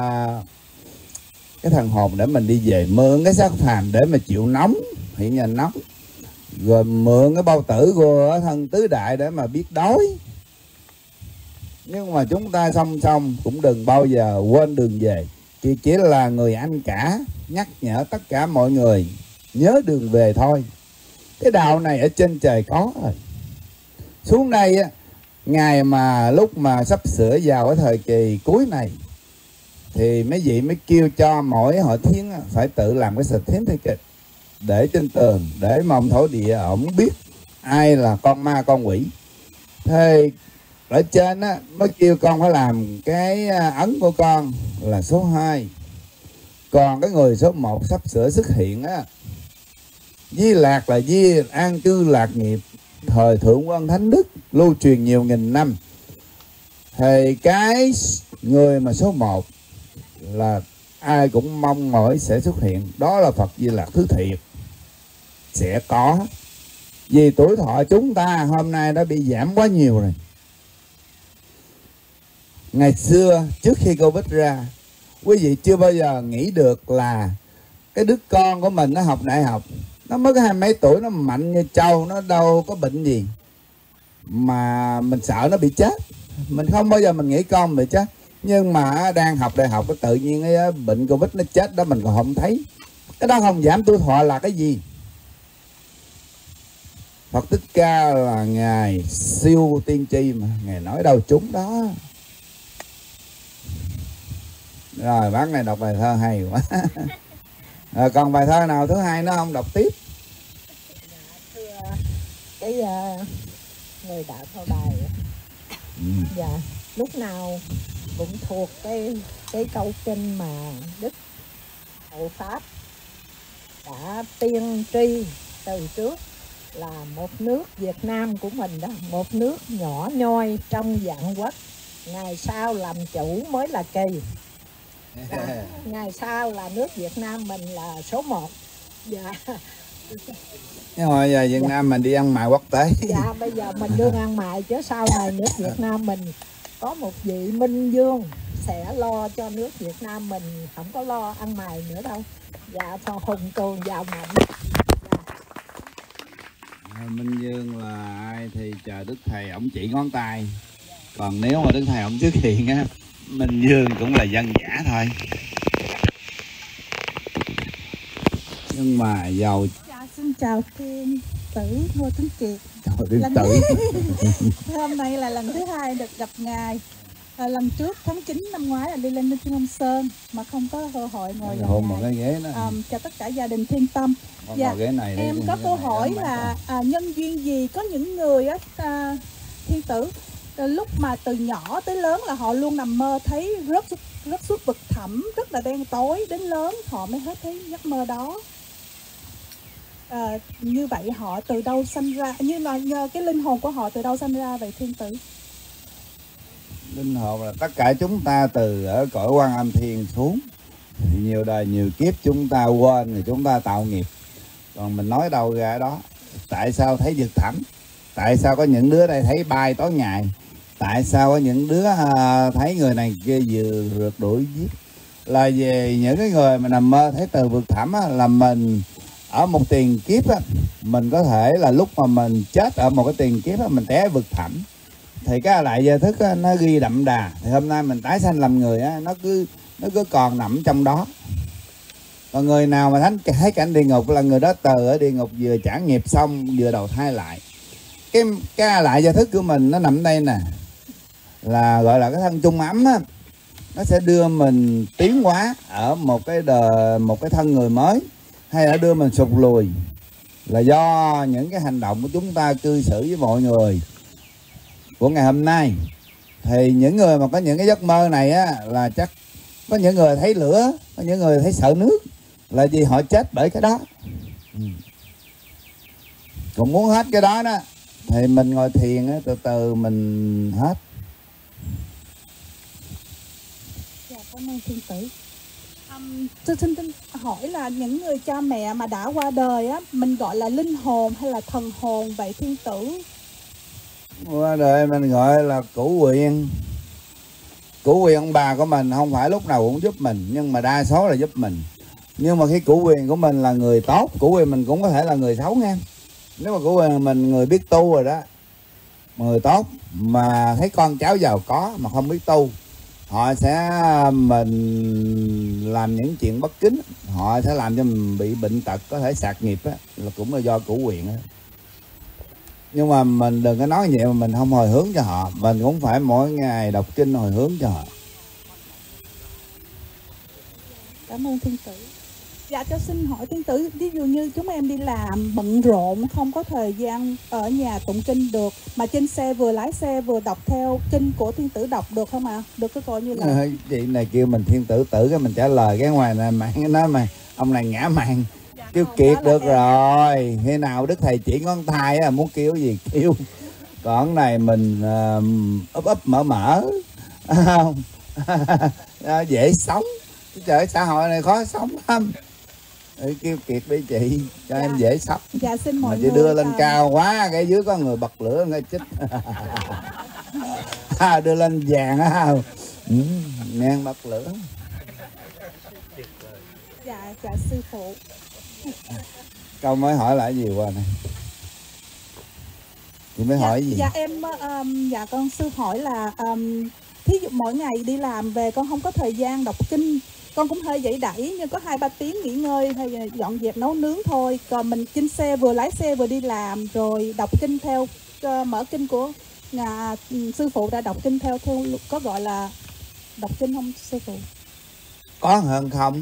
[SPEAKER 5] cái thần hồn, để mình đi về. Mượn cái xác phàm để mà chịu nóng, hiện nhà nóng. Rồi mượn cái bao tử của thân tứ đại để mà biết đói. Nhưng mà chúng ta song song cũng đừng bao giờ quên đường về. Chỉ chỉ là người anh cả nhắc nhở tất cả mọi người nhớ đường về thôi. Cái đạo này ở trên trời có rồi. Xuống đây á, ngày mà lúc mà sắp sửa vào cái thời kỳ cuối này, thì mấy vị mới kêu cho mỗi hội thiến phải tự làm cái certificate để trên tường, để mà ông thổ địa ổng biết ai là con ma con quỷ. Thế ở trên á mới kêu con phải làm cái ấn của con là số hai. Còn cái người số một sắp sửa xuất hiện á, Di Lạc là Di an cư lạc nghiệp, thời Thượng Quân Thánh Đức, lưu truyền nhiều nghìn năm. Thì cái người mà số một là ai cũng mong mỏi sẽ xuất hiện, đó là Phật Di Lạc thứ thiệt sẽ có. Vì tuổi thọ chúng ta hôm nay đã bị giảm quá nhiều rồi. Ngày xưa trước khi Covid ra, quý vị chưa bao giờ nghĩ được là cái đứa con của mình nó học đại học, nó mới có hai mấy tuổi, nó mạnh như trâu, nó đâu có bệnh gì mà mình sợ nó bị chết. Mình không bao giờ mình nghĩ con bị chết. Nhưng mà đang học đại học, tự nhiên cái bệnh Covid nó chết đó mình còn không thấy. Cái đó không giảm tuổi thọ là cái gì? Phật Thích Ca là Ngài siêu tiên tri mà, Ngài nói đâu chúng đó. Rồi bác này đọc bài thơ hay quá. Rồi, còn bài thơ nào thứ hai nó không đọc tiếp?
[SPEAKER 7] Thưa cái uh, người đạo thơ bài, ừ. Dạ lúc nào cũng thuộc cái cái câu kinh mà Đức Hộ Pháp đã tiên tri từ trước là một nước Việt Nam của mình đó, một nước nhỏ nhoi trong vạn quốc, ngày sau làm chủ mới là kỳ. Dạ, ngày sau là nước Việt Nam mình là số một. Dạ.
[SPEAKER 5] Nhưng hồi giờ Việt dạ. Nam mình đi ăn mại quốc tế.
[SPEAKER 7] Dạ bây giờ mình đương ăn mại, chứ sau này nước Việt Nam mình có một vị Minh Vương sẽ lo cho nước Việt Nam mình, không có lo ăn mày nữa đâu. Dạ cho hùng cường giàu mạnh.
[SPEAKER 5] Dạ. Minh Vương là ai thì chờ Đức Thầy ổng chỉ ngón tay. Còn nếu mà Đức Thầy ổng xuất hiện á, Minh Vương cũng là dân giả thôi. Nhưng mà giàu.
[SPEAKER 8] Dạ, xin chào Thiên Tử Ngô Tuấn Kiệt.
[SPEAKER 5] Trời, lần tử.
[SPEAKER 8] Hôm nay là lần thứ hai được gặp ngài. À, lần trước tháng chín năm ngoái là đi lên Thiên Long Sơn mà không có cơ hội ngồi gần
[SPEAKER 5] hôm ngài. Cái ghế đó.
[SPEAKER 8] À, chào tất cả gia đình Thiên Tâm. Dạ, ghế này em có câu hỏi là à, nhân duyên gì có những người á à, Thiên Tử à, lúc mà từ nhỏ tới lớn là họ luôn nằm mơ thấy rớt rớt xuống vực thẳm rất là đen tối, đến lớn họ mới hết thấy giấc mơ đó. À, như vậy họ từ đâu sanh ra, như là nhờ cái linh hồn của họ từ đâu sanh ra vậy Thiên Tử?
[SPEAKER 5] Linh hồn là tất cả chúng ta từ ở cõi Quan Âm Thiên xuống, nhiều đời nhiều kiếp chúng ta quên rồi chúng ta tạo nghiệp. Còn mình nói đâu ra đó. Tại sao thấy vực thẳm? Tại sao có những đứa đây thấy bay tối ngày? Tại sao có những đứa à, thấy người này kia vừa rượt đuổi giết? Là về những cái người mà nằm mơ thấy từ vực thẳm á, là mình ở một tiền kiếp á, mình có thể là lúc mà mình chết ở một cái tiền kiếp á, mình té vực thẳm. Thì cái lại giờ thức á, nó ghi đậm đà. Thì hôm nay mình tái sanh làm người á, nó cứ nó cứ còn nằm trong đó. Còn người nào mà thấy, thấy cảnh địa ngục là người đó từ ở địa ngục vừa trả nghiệp xong vừa đầu thai lại. Cái cái lại giờ thức của mình nó nằm đây nè, là gọi là cái thân chung ấm á, nó sẽ đưa mình tiến hóa ở một cái đời, một cái thân người mới, hay là đưa mình sụt lùi, là do những cái hành động của chúng ta cư xử với mọi người của ngày hôm nay. Thì những người mà có những cái giấc mơ này á, là chắc có những người thấy lửa, có những người thấy sợ nước, là vì họ chết bởi cái đó. Ừ. Còn muốn hết cái đó đó thì mình ngồi thiền á, từ từ mình hết.
[SPEAKER 8] Dạ, cảm ơn Thiên Tử. Um, tôi xin hỏi là những người cha mẹ mà đã qua đời á, mình gọi là linh hồn hay là thần hồn vậy Thiên Tử?
[SPEAKER 5] Qua đời mình gọi là cửu quyền. Cửu quyền ông bà của mình không phải lúc nào cũng giúp mình, nhưng mà đa số là giúp mình. Nhưng mà khi cửu quyền của mình là người tốt, cửu quyền mình cũng có thể là người xấu nha. Nếu mà cửu quyền mình người biết tu rồi đó, người tốt mà thấy con cháu giàu có mà không biết tu, họ sẽ mình làm những chuyện bất kính, họ sẽ làm cho mình bị bệnh tật, có thể sạc nghiệp á, là cũng là do cửu quyền á. Nhưng mà mình đừng có nói vậy mà mình không hồi hướng cho họ. Mình cũng phải mỗi ngày đọc kinh hồi hướng cho họ.
[SPEAKER 8] cảm ơn thiên tử. Dạ cho xin hỏi thiên tử, ví dụ như chúng em đi làm bận rộn, không có thời gian ở nhà tụng kinh được, mà trên xe vừa lái xe vừa đọc theo kinh của thiên tử đọc được không ạ? À? Được cái coi như là...
[SPEAKER 5] À, chị này kêu mình thiên tử tử cái mình trả lời cái ngoài này mạng cái nói mà ông này ngã màn. Dạ, kêu kiệt được em. Rồi khi nào Đức Thầy chỉ ngón tay á, muốn kêu gì kêu. Còn này mình uh, ấp ấp mở mở không dễ sống. Trời, xã hội này khó sống lắm. Để kêu kiệt đi chị cho dạ. Em dễ sống.
[SPEAKER 8] Dạ xin mọi
[SPEAKER 5] mà
[SPEAKER 8] người.
[SPEAKER 5] Chị đưa lên à... cao quá cái dưới có người bật lửa ngay chích. Đưa lên vàng á không? Ừ, ngang bật lửa.
[SPEAKER 8] Dạ dạ sư phụ.
[SPEAKER 5] Câu mới hỏi lại gì qua này? Chị mới
[SPEAKER 8] dạ,
[SPEAKER 5] hỏi gì?
[SPEAKER 8] Dạ em um, dạ con sư hỏi là um, thí dụ mỗi ngày đi làm về con không có thời gian đọc kinh, con cũng hơi dậy đẩy nhưng có hai ba tiếng nghỉ ngơi hay dọn dẹp nấu nướng thôi. Còn mình trên xe vừa lái xe vừa đi làm rồi đọc kinh theo uh, mở kinh của nhà uh, sư phụ đã đọc kinh theo theo có gọi là đọc kinh không sư phụ?
[SPEAKER 5] Có hơn không?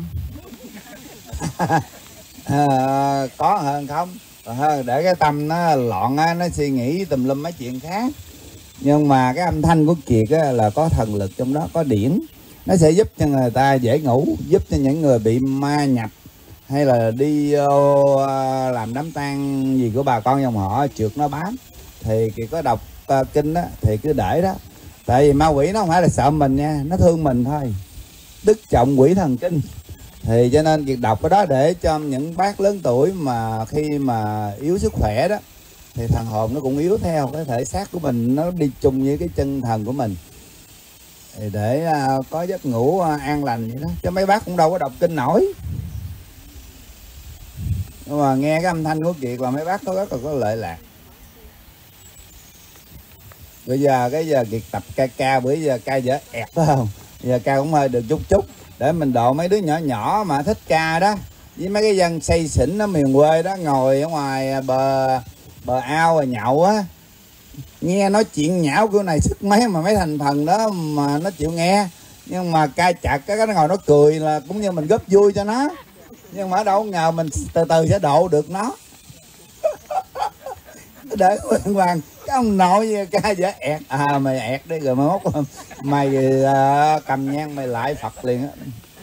[SPEAKER 5] à, có hơn không? Để cái tâm nó loạn á, nó suy nghĩ tùm lum mấy chuyện khác. Nhưng mà cái âm thanh của Kiệt á, là có thần lực trong đó, có điển. Nó sẽ giúp cho người ta dễ ngủ, giúp cho những người bị ma nhập hay là đi uh, làm đám tang gì của bà con dòng họ trượt nó bám. Thì Kiệt có đọc uh, kinh á, thì cứ để đó. Tại vì ma quỷ nó không phải là sợ mình nha, nó thương mình thôi. Đức trọng quỷ thần kinh. Thì cho nên Kiệt đọc cái đó để cho những bác lớn tuổi mà khi mà yếu sức khỏe đó thì thần hồn nó cũng yếu theo, cái thể xác của mình nó đi chung với cái chân thần của mình thì để uh, có giấc ngủ uh, an lành vậy đó. Chứ mấy bác cũng đâu có đọc kinh nổi. Nhưng mà nghe cái âm thanh của Kiệt là mấy bác có rất là có lợi lạc. Bây giờ cái giờ Kiệt tập ca ca, bữa giờ ca dở ẹt phải không? Bây giờ ca cũng hơi được chút chút để mình độ mấy đứa nhỏ nhỏ mà thích ca đó với mấy cái dân say xỉn ở miền quê đó ngồi ở ngoài bờ bờ ao rồi nhậu á, nghe nói chuyện nhão kiểu này sức mấy mà mấy thành phần đó mà nó chịu nghe. Nhưng mà ca chặt cái nó ngồi nó cười là cũng như mình góp vui cho nó, nhưng mà đâu ngờ mình từ từ sẽ độ được nó. Để Nguyên Hoàng cái ông nội ca dở ẹt à mày ẹt đi rồi mai mốt mày uh, cầm nhang mày lại Phật liền á.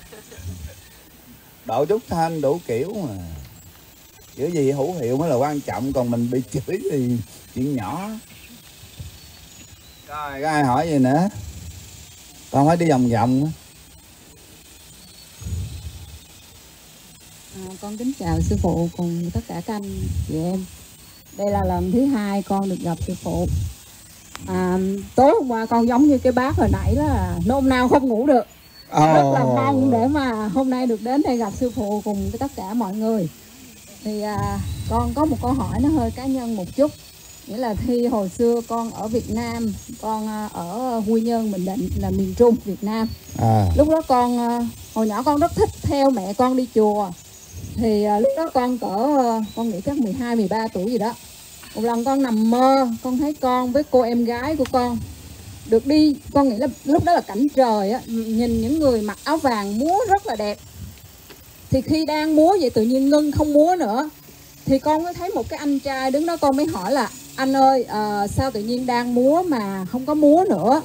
[SPEAKER 5] Độ chút thanh đủ kiểu mà kiểu gì hữu hiệu mới là quan trọng, còn mình bị chửi thì chuyện nhỏ. Rồi có ai hỏi gì nữa? Con phải đi vòng vòng.
[SPEAKER 9] À, con kính chào sư phụ cùng tất cả các anh chị em. Đây là lần thứ hai con được gặp sư phụ. À, tối hôm qua con giống như cái bác hồi nãy là nôn nao không ngủ được. Oh. Rất là mong để mà hôm nay được đến đây gặp sư phụ cùng với tất cả mọi người. Thì à, con có một câu hỏi nó hơi cá nhân một chút. Nghĩa là khi hồi xưa con ở Việt Nam, con ở Quy Nhơn, Bình Định là miền Trung Việt Nam. À. Lúc đó con, hồi nhỏ con rất thích theo mẹ con đi chùa. Thì lúc đó con cỡ, con nghĩ chắc mười hai, mười ba tuổi gì đó. Một lần con nằm mơ, con thấy con với cô em gái của con được đi, con nghĩ là lúc đó là cảnh trời á, nhìn những người mặc áo vàng múa rất là đẹp. Thì khi đang múa vậy tự nhiên ngưng không múa nữa. Thì con mới thấy một cái anh trai đứng đó, con mới hỏi là anh ơi uh, sao tự nhiên đang múa mà không có múa nữa.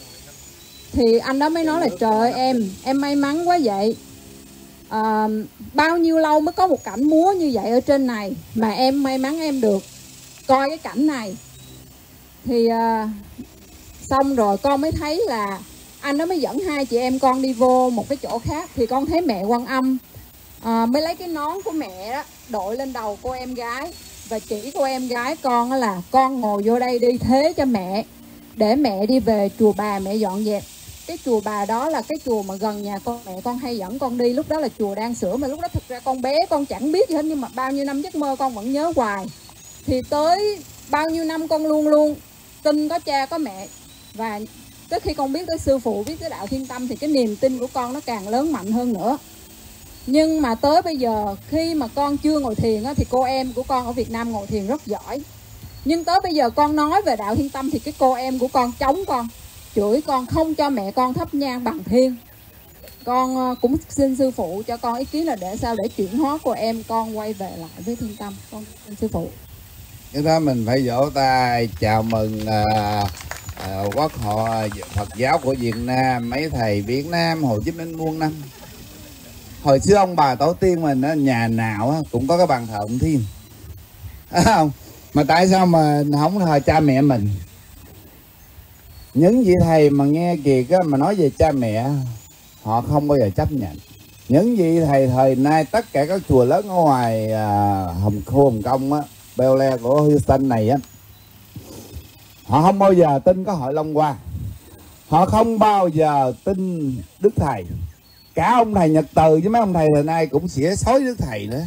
[SPEAKER 9] Thì anh đó mới nói là trời ơi em, em may mắn quá vậy. Uh, bao nhiêu lâu mới có một cảnh múa như vậy ở trên này mà em may mắn em được coi cái cảnh này. Thì uh, xong rồi con mới thấy là anh đó mới dẫn hai chị em con đi vô một cái chỗ khác. Thì con thấy mẹ Quan Âm à, mới lấy cái nón của mẹ đó đội lên đầu cô em gái và chỉ cô em gái con là con ngồi vô đây đi, thế cho mẹ để mẹ đi về chùa Bà mẹ dọn dẹp. Cái chùa Bà đó là cái chùa mà gần nhà con, mẹ con hay dẫn con đi. Lúc đó là chùa đang sửa mà lúc đó thực ra con bé con chẳng biết gì hết, nhưng mà bao nhiêu năm giấc mơ con vẫn nhớ hoài. Thì tới bao nhiêu năm con luôn luôn tin có cha có mẹ, và tới khi con biết tới sư phụ, biết tới đạo Thiên Tâm thì cái niềm tin của con nó càng lớn mạnh hơn nữa. Nhưng mà tới bây giờ khi mà con chưa ngồi thiền á, thì cô em của con ở Việt Nam ngồi thiền rất giỏi. Nhưng tới bây giờ con nói về đạo Thiên Tâm thì cái cô em của con chống con, chửi con, không cho mẹ con thắp nhang bằng thiêng. Con cũng xin sư phụ cho con ý kiến là để sao để chuyển hóa của em con quay về lại với Thiên Tâm. Con xin sư phụ.
[SPEAKER 5] Cái đó mình phải vỗ tay chào mừng à, à, quốc hội Phật giáo của Việt Nam, mấy thầy Việt Nam, Hồ Chí Minh muôn năm. Hồi xưa ông bà tổ tiên mình á, nhà nào á, cũng có cái bàn thờ ông Thiên, à, không? Mà tại sao mà không thờ cha mẹ mình? Những vị thầy mà nghe Kiệt á, mà nói về cha mẹ, họ không bao giờ chấp nhận. Những vị thầy thời nay tất cả các chùa lớn ở ngoài à, Hồng Khu, Hồng Kông á, Bel Air của Houston này á, họ không bao giờ tin có Hội Long Hoa, họ không bao giờ tin Đức Thầy. Cả ông thầy Nhật Từ với mấy ông thầy thời nay cũng xỉa xói Đức Thầy nữa.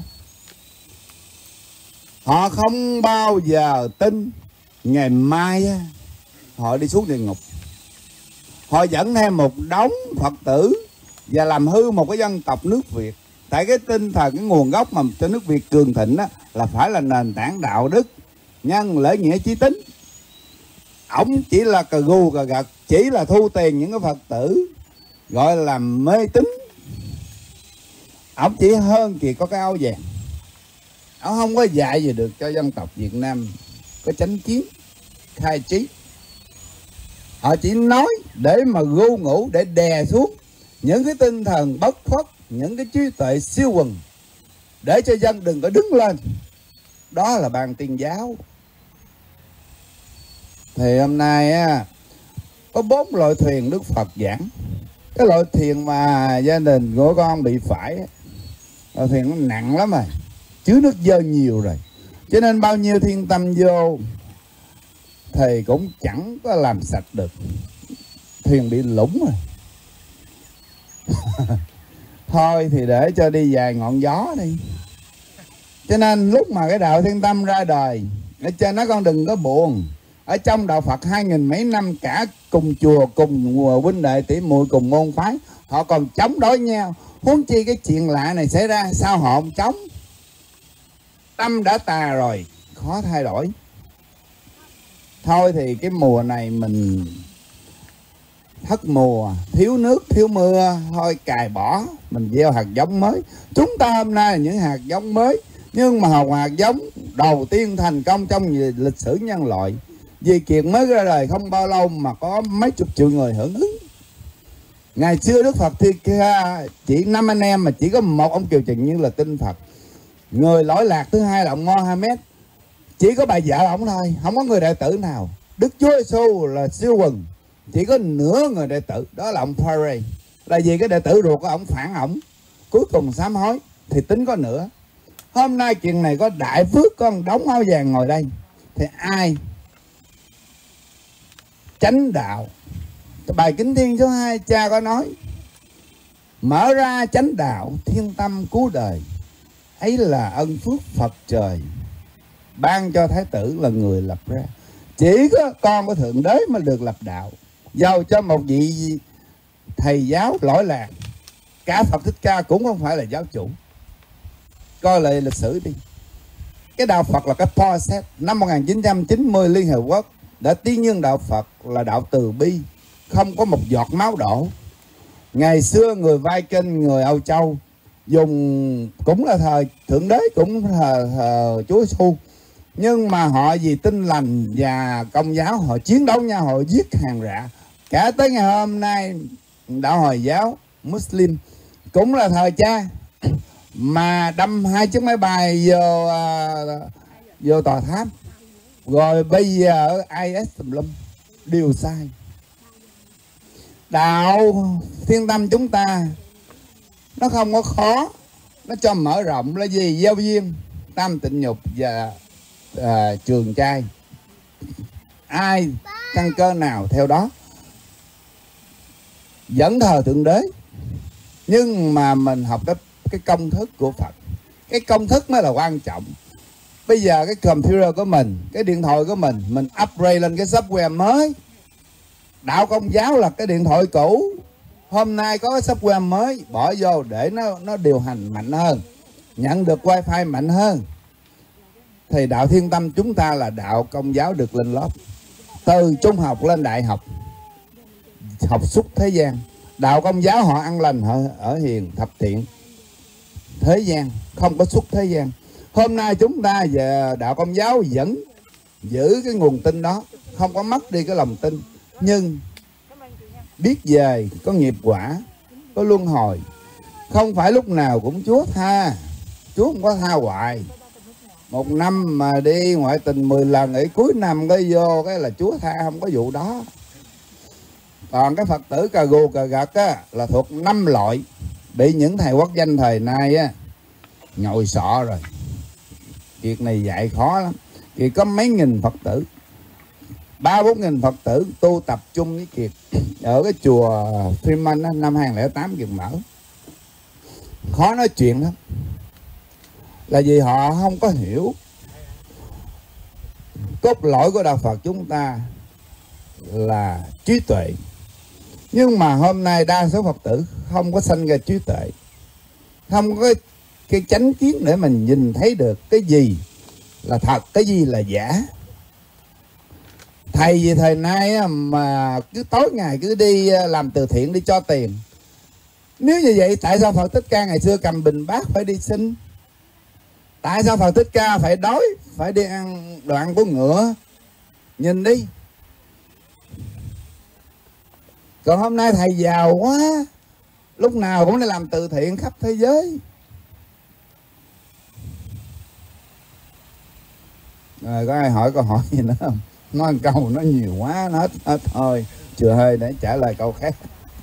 [SPEAKER 5] Họ không bao giờ tin ngày mai á, họ đi xuống địa ngục. Họ dẫn thêm một đống Phật tử và làm hư một cái dân tộc nước Việt. Tại cái tinh thần, cái nguồn gốc mà cho nước Việt cường thịnh á, là phải là nền tảng đạo đức, nhân lễ nghĩa chí tín. Ổng chỉ là cà gu cà gật, chỉ là thu tiền những cái Phật tử gọi là mê tín. Ổng chỉ hơn kìa có cái áo vàng. Ổng không có dạy gì được cho dân tộc Việt Nam có chánh kiến, khai trí. Họ chỉ nói để mà gu ngủ, để đè xuống những cái tinh thần bất khuất, những cái trí tuệ siêu quần, để cho dân đừng có đứng lên. Đó là ban Tiên giáo. Thì hôm nay á, có bốn loại thuyền Đức Phật giảng. Cái loại thuyền mà gia đình của con bị phải, loại thuyền nó nặng lắm rồi, chứa nước dơ nhiều rồi, cho nên bao nhiêu thiên tâm vô thì cũng chẳng có làm sạch được. Thuyền bị lũng rồi. Thôi thì để cho đi vài ngọn gió đi. Cho nên lúc mà cái đạo Thiên Tâm ra đời, ở trên nó con đừng có buồn. Ở trong đạo Phật hai nghìn mấy năm, cả cùng chùa, cùng huynh đệ tỷ muội, cùng môn phái, họ còn chống đối nhau. Huống chi cái chuyện lạ này xảy ra, sao họ không chống? Tâm đã tà rồi, khó thay đổi. Thôi thì cái mùa này mình thất mùa, thiếu nước, thiếu mưa, thôi cài bỏ, mình gieo hạt giống mới. Chúng ta hôm nay là những hạt giống mới, nhưng mà hạt giống đầu tiên thành công trong lịch sử nhân loại. Vì Kiệt mới ra đời không bao lâu mà có mấy chục triệu người hưởng ứng. Ngày xưa Đức Phật thì chỉ năm anh em mà chỉ có một ông Kiều Trần Như là tin Phật. Người lỗi lạc thứ hai là ông Mohammed, chỉ có bà vợ ông thôi, không có người đệ tử nào. Đức Chúa Giêsu là siêu quần, chỉ có nửa người đệ tử, đó là ông Pharaoh. Là vì cái đệ tử ruột của ông phản ổng, cuối cùng sám hối thì tính có nửa. Hôm nay chuyện này có đại phước, con đóng áo vàng ngồi đây, thì ai chánh đạo? Bài Kinh Thiên số hai cha có nói, mở ra chánh đạo, thiên tâm cứu đời, ấy là ân phước Phật trời ban cho Thái tử là người lập ra. Chỉ có con của Thượng Đế mới được lập đạo. Dầu cho một vị thầy giáo lỗi lạc, cả Phật Thích Ca cũng không phải là giáo chủ. Coi lại lịch sử đi. Cái đạo Phật là cái process. Năm một nghìn chín trăm chín mươi Liên Hợp Quốc đã tuyên dương đạo Phật là đạo từ bi, không có một giọt máu đổ. Ngày xưa người Viking, người Âu Châu dùng cũng là thời Thượng Đế, cũng thờ, thờ Chúa Giêsu, nhưng mà họ vì tin lành và Công giáo họ chiến đấu nhau, họ giết hàng rạ. Cả tới ngày hôm nay đạo Hồi giáo, Muslim cũng là thời cha mà đâm hai chiếc máy bay vô uh, vô tòa tháp, rồi bây giờ i ét tùm lum, đều sai. Đạo Thiên Tâm chúng ta nó không có khó, nó cho mở rộng là gì? Giao duyên, tam tịnh nhục và à, trường trai. Ai căn cơ nào theo đó, vẫn thờ Thượng Đế, nhưng mà mình học cái, cái công thức của Phật. Cái công thức mới là quan trọng. Bây giờ cái computer của mình, cái điện thoại của mình, mình upgrade lên cái software mới. Đạo Công giáo là cái điện thoại cũ, hôm nay có cái software mới bỏ vô để nó nó điều hành mạnh hơn, nhận được wifi mạnh hơn. Thì đạo Thiên Tâm chúng ta là đạo Công giáo được lên lớp, từ trung học lên đại học, học suốt thế gian. Đạo Công giáo họ ăn lành, họ ở hiền thập thiện, thế gian không có xuất thế gian. Hôm nay chúng ta về Đạo Công giáo vẫn giữ cái nguồn tin đó, không có mất đi cái lòng tin, nhưng biết về có nghiệp quả, có luân hồi. Không phải lúc nào cũng Chúa tha, Chúa không có tha hoài. Một năm mà đi ngoại tình mười lần, ở cuối năm cái vô cái là Chúa tha, không có vụ đó. Còn cái Phật tử cà gù cà gật á, là thuộc năm loại, bị những thầy quốc danh thời nay á nhồi sọ rồi. Việc này dạy khó lắm. Kiệt có mấy nghìn Phật tử, ba bốn nghìn Phật tử tu tập trung với Kiệt ở cái chùa Freeman á, năm hai nghìn lẻ tám Kiệt mở. Khó nói chuyện lắm, là vì họ không có hiểu cốt lõi của đạo Phật chúng ta là trí tuệ. Nhưng mà hôm nay đa số Phật tử không có sanh ra trí tuệ, không có cái chánh kiến để mình nhìn thấy được cái gì là thật, cái gì là giả. Thầy gì thời nay mà cứ tối ngày cứ đi làm từ thiện, đi cho tiền. Nếu như vậy tại sao Phật Thích Ca ngày xưa cầm bình bát phải đi xin? Tại sao Phật Thích Ca phải đói, phải đi ăn đoạn của ngựa? Nhìn đi. Còn hôm nay thầy giàu quá, lúc nào cũng đi làm từ thiện khắp thế giới. Rồi có ai hỏi câu hỏi gì nữa không? Nói một câu nó nhiều quá, nó hết, hết thôi. Chưa hơi để trả lời câu khác.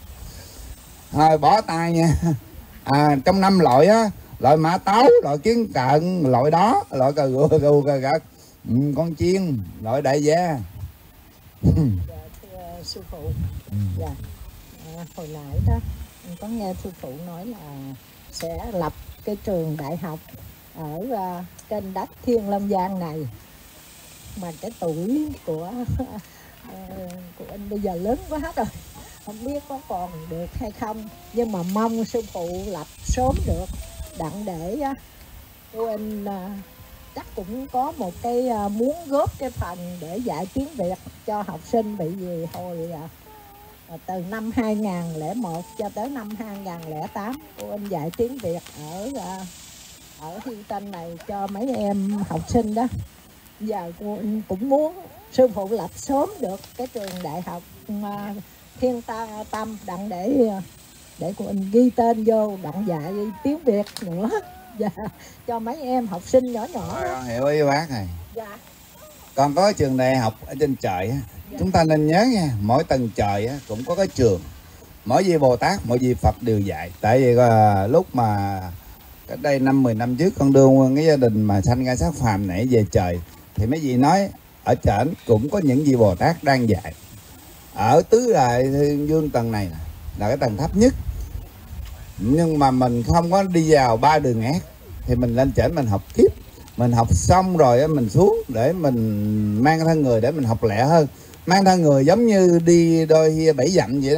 [SPEAKER 5] Thôi bỏ tay nha. À, trong năm loại á, loại mã tấu, loại kiến cận, loại đó, loại cà gù, cà gù, cà gật, ừ, con chiên, loại đại gia.
[SPEAKER 7] Dạ, thưa sư phụ, dạ, à, hồi nãy đó có nghe sư phụ nói là sẽ lập cái trường đại học ở uh, trên đất Thiên Long Giang này, mà cái tuổi của uh, của anh bây giờ lớn quá hết rồi, không biết có còn được hay không, nhưng mà mong sư phụ lập sớm được, đặng để uh, cô anh uh, chắc cũng có một cái uh, muốn góp cái phần để dạy tiếng Việt cho học sinh, bị gì hồi uh, từ năm hai nghìn không trăm lẻ một cho tới năm hai nghìn không trăm lẻ tám cô anh dạy tiếng Việt ở uh, ở Houston này cho mấy em học sinh đó. Giờ cô anh cũng muốn sư phụ lập sớm được cái trường đại học uh, Thiên Ta Tâm, đặng để uh, để cô anh ghi tên vô, đặng dạy tiếng Việt nữa. Dạ, cho mấy em học sinh nhỏ nhỏ.
[SPEAKER 5] Rồi, con hiểu ý bác này.
[SPEAKER 7] Dạ.
[SPEAKER 5] Còn có trường đại học ở trên trời á, dạ. Chúng ta nên nhớ nha, mỗi tầng trời á, cũng có cái trường. Mỗi vị Bồ Tát, mỗi vị Phật đều dạy. Tại vì uh, lúc mà cách đây năm mười năm trước con đưa cái gia đình mà sanh ra xác phàm này về trời, thì mấy vị nói ở trển cũng có những vị Bồ Tát đang dạy. Ở tứ đại thiên dương tầng này là cái tầng thấp nhất, nhưng mà mình không có đi vào ba đường ác, thì mình lên trển mình học tiếp, mình học xong rồi mình xuống để mình mang thân người để mình học lẹ hơn. Mang thân người giống như đi đôi bảy dặm vậy đó,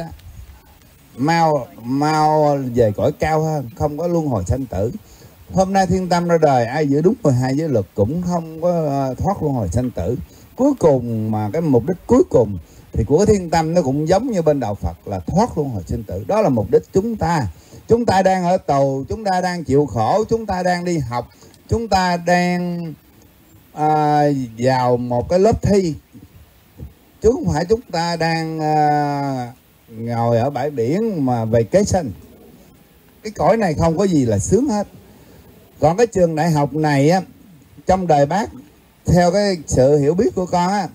[SPEAKER 5] mau mau về cõi cao hơn, không có luân hồi sanh tử. Hôm nay Thiên Tâm ra đời, ai giữ đúng mười hai giới luật cũng không có thoát luân hồi sanh tử. Cuối cùng mà cái mục đích cuối cùng thì của Thiên Tâm nó cũng giống như bên đạo Phật là thoát luân hồi sinh tử. Đó là mục đích chúng ta. Chúng ta đang ở tù, chúng ta đang chịu khổ, chúng ta đang đi học, chúng ta đang à, vào một cái lớp thi, chứ không phải chúng ta đang à, ngồi ở bãi biển mà về kế sinh. Cái cõi này không có gì là sướng hết. Còn cái trường đại học này á, trong đời bác, theo cái sự hiểu biết của con á,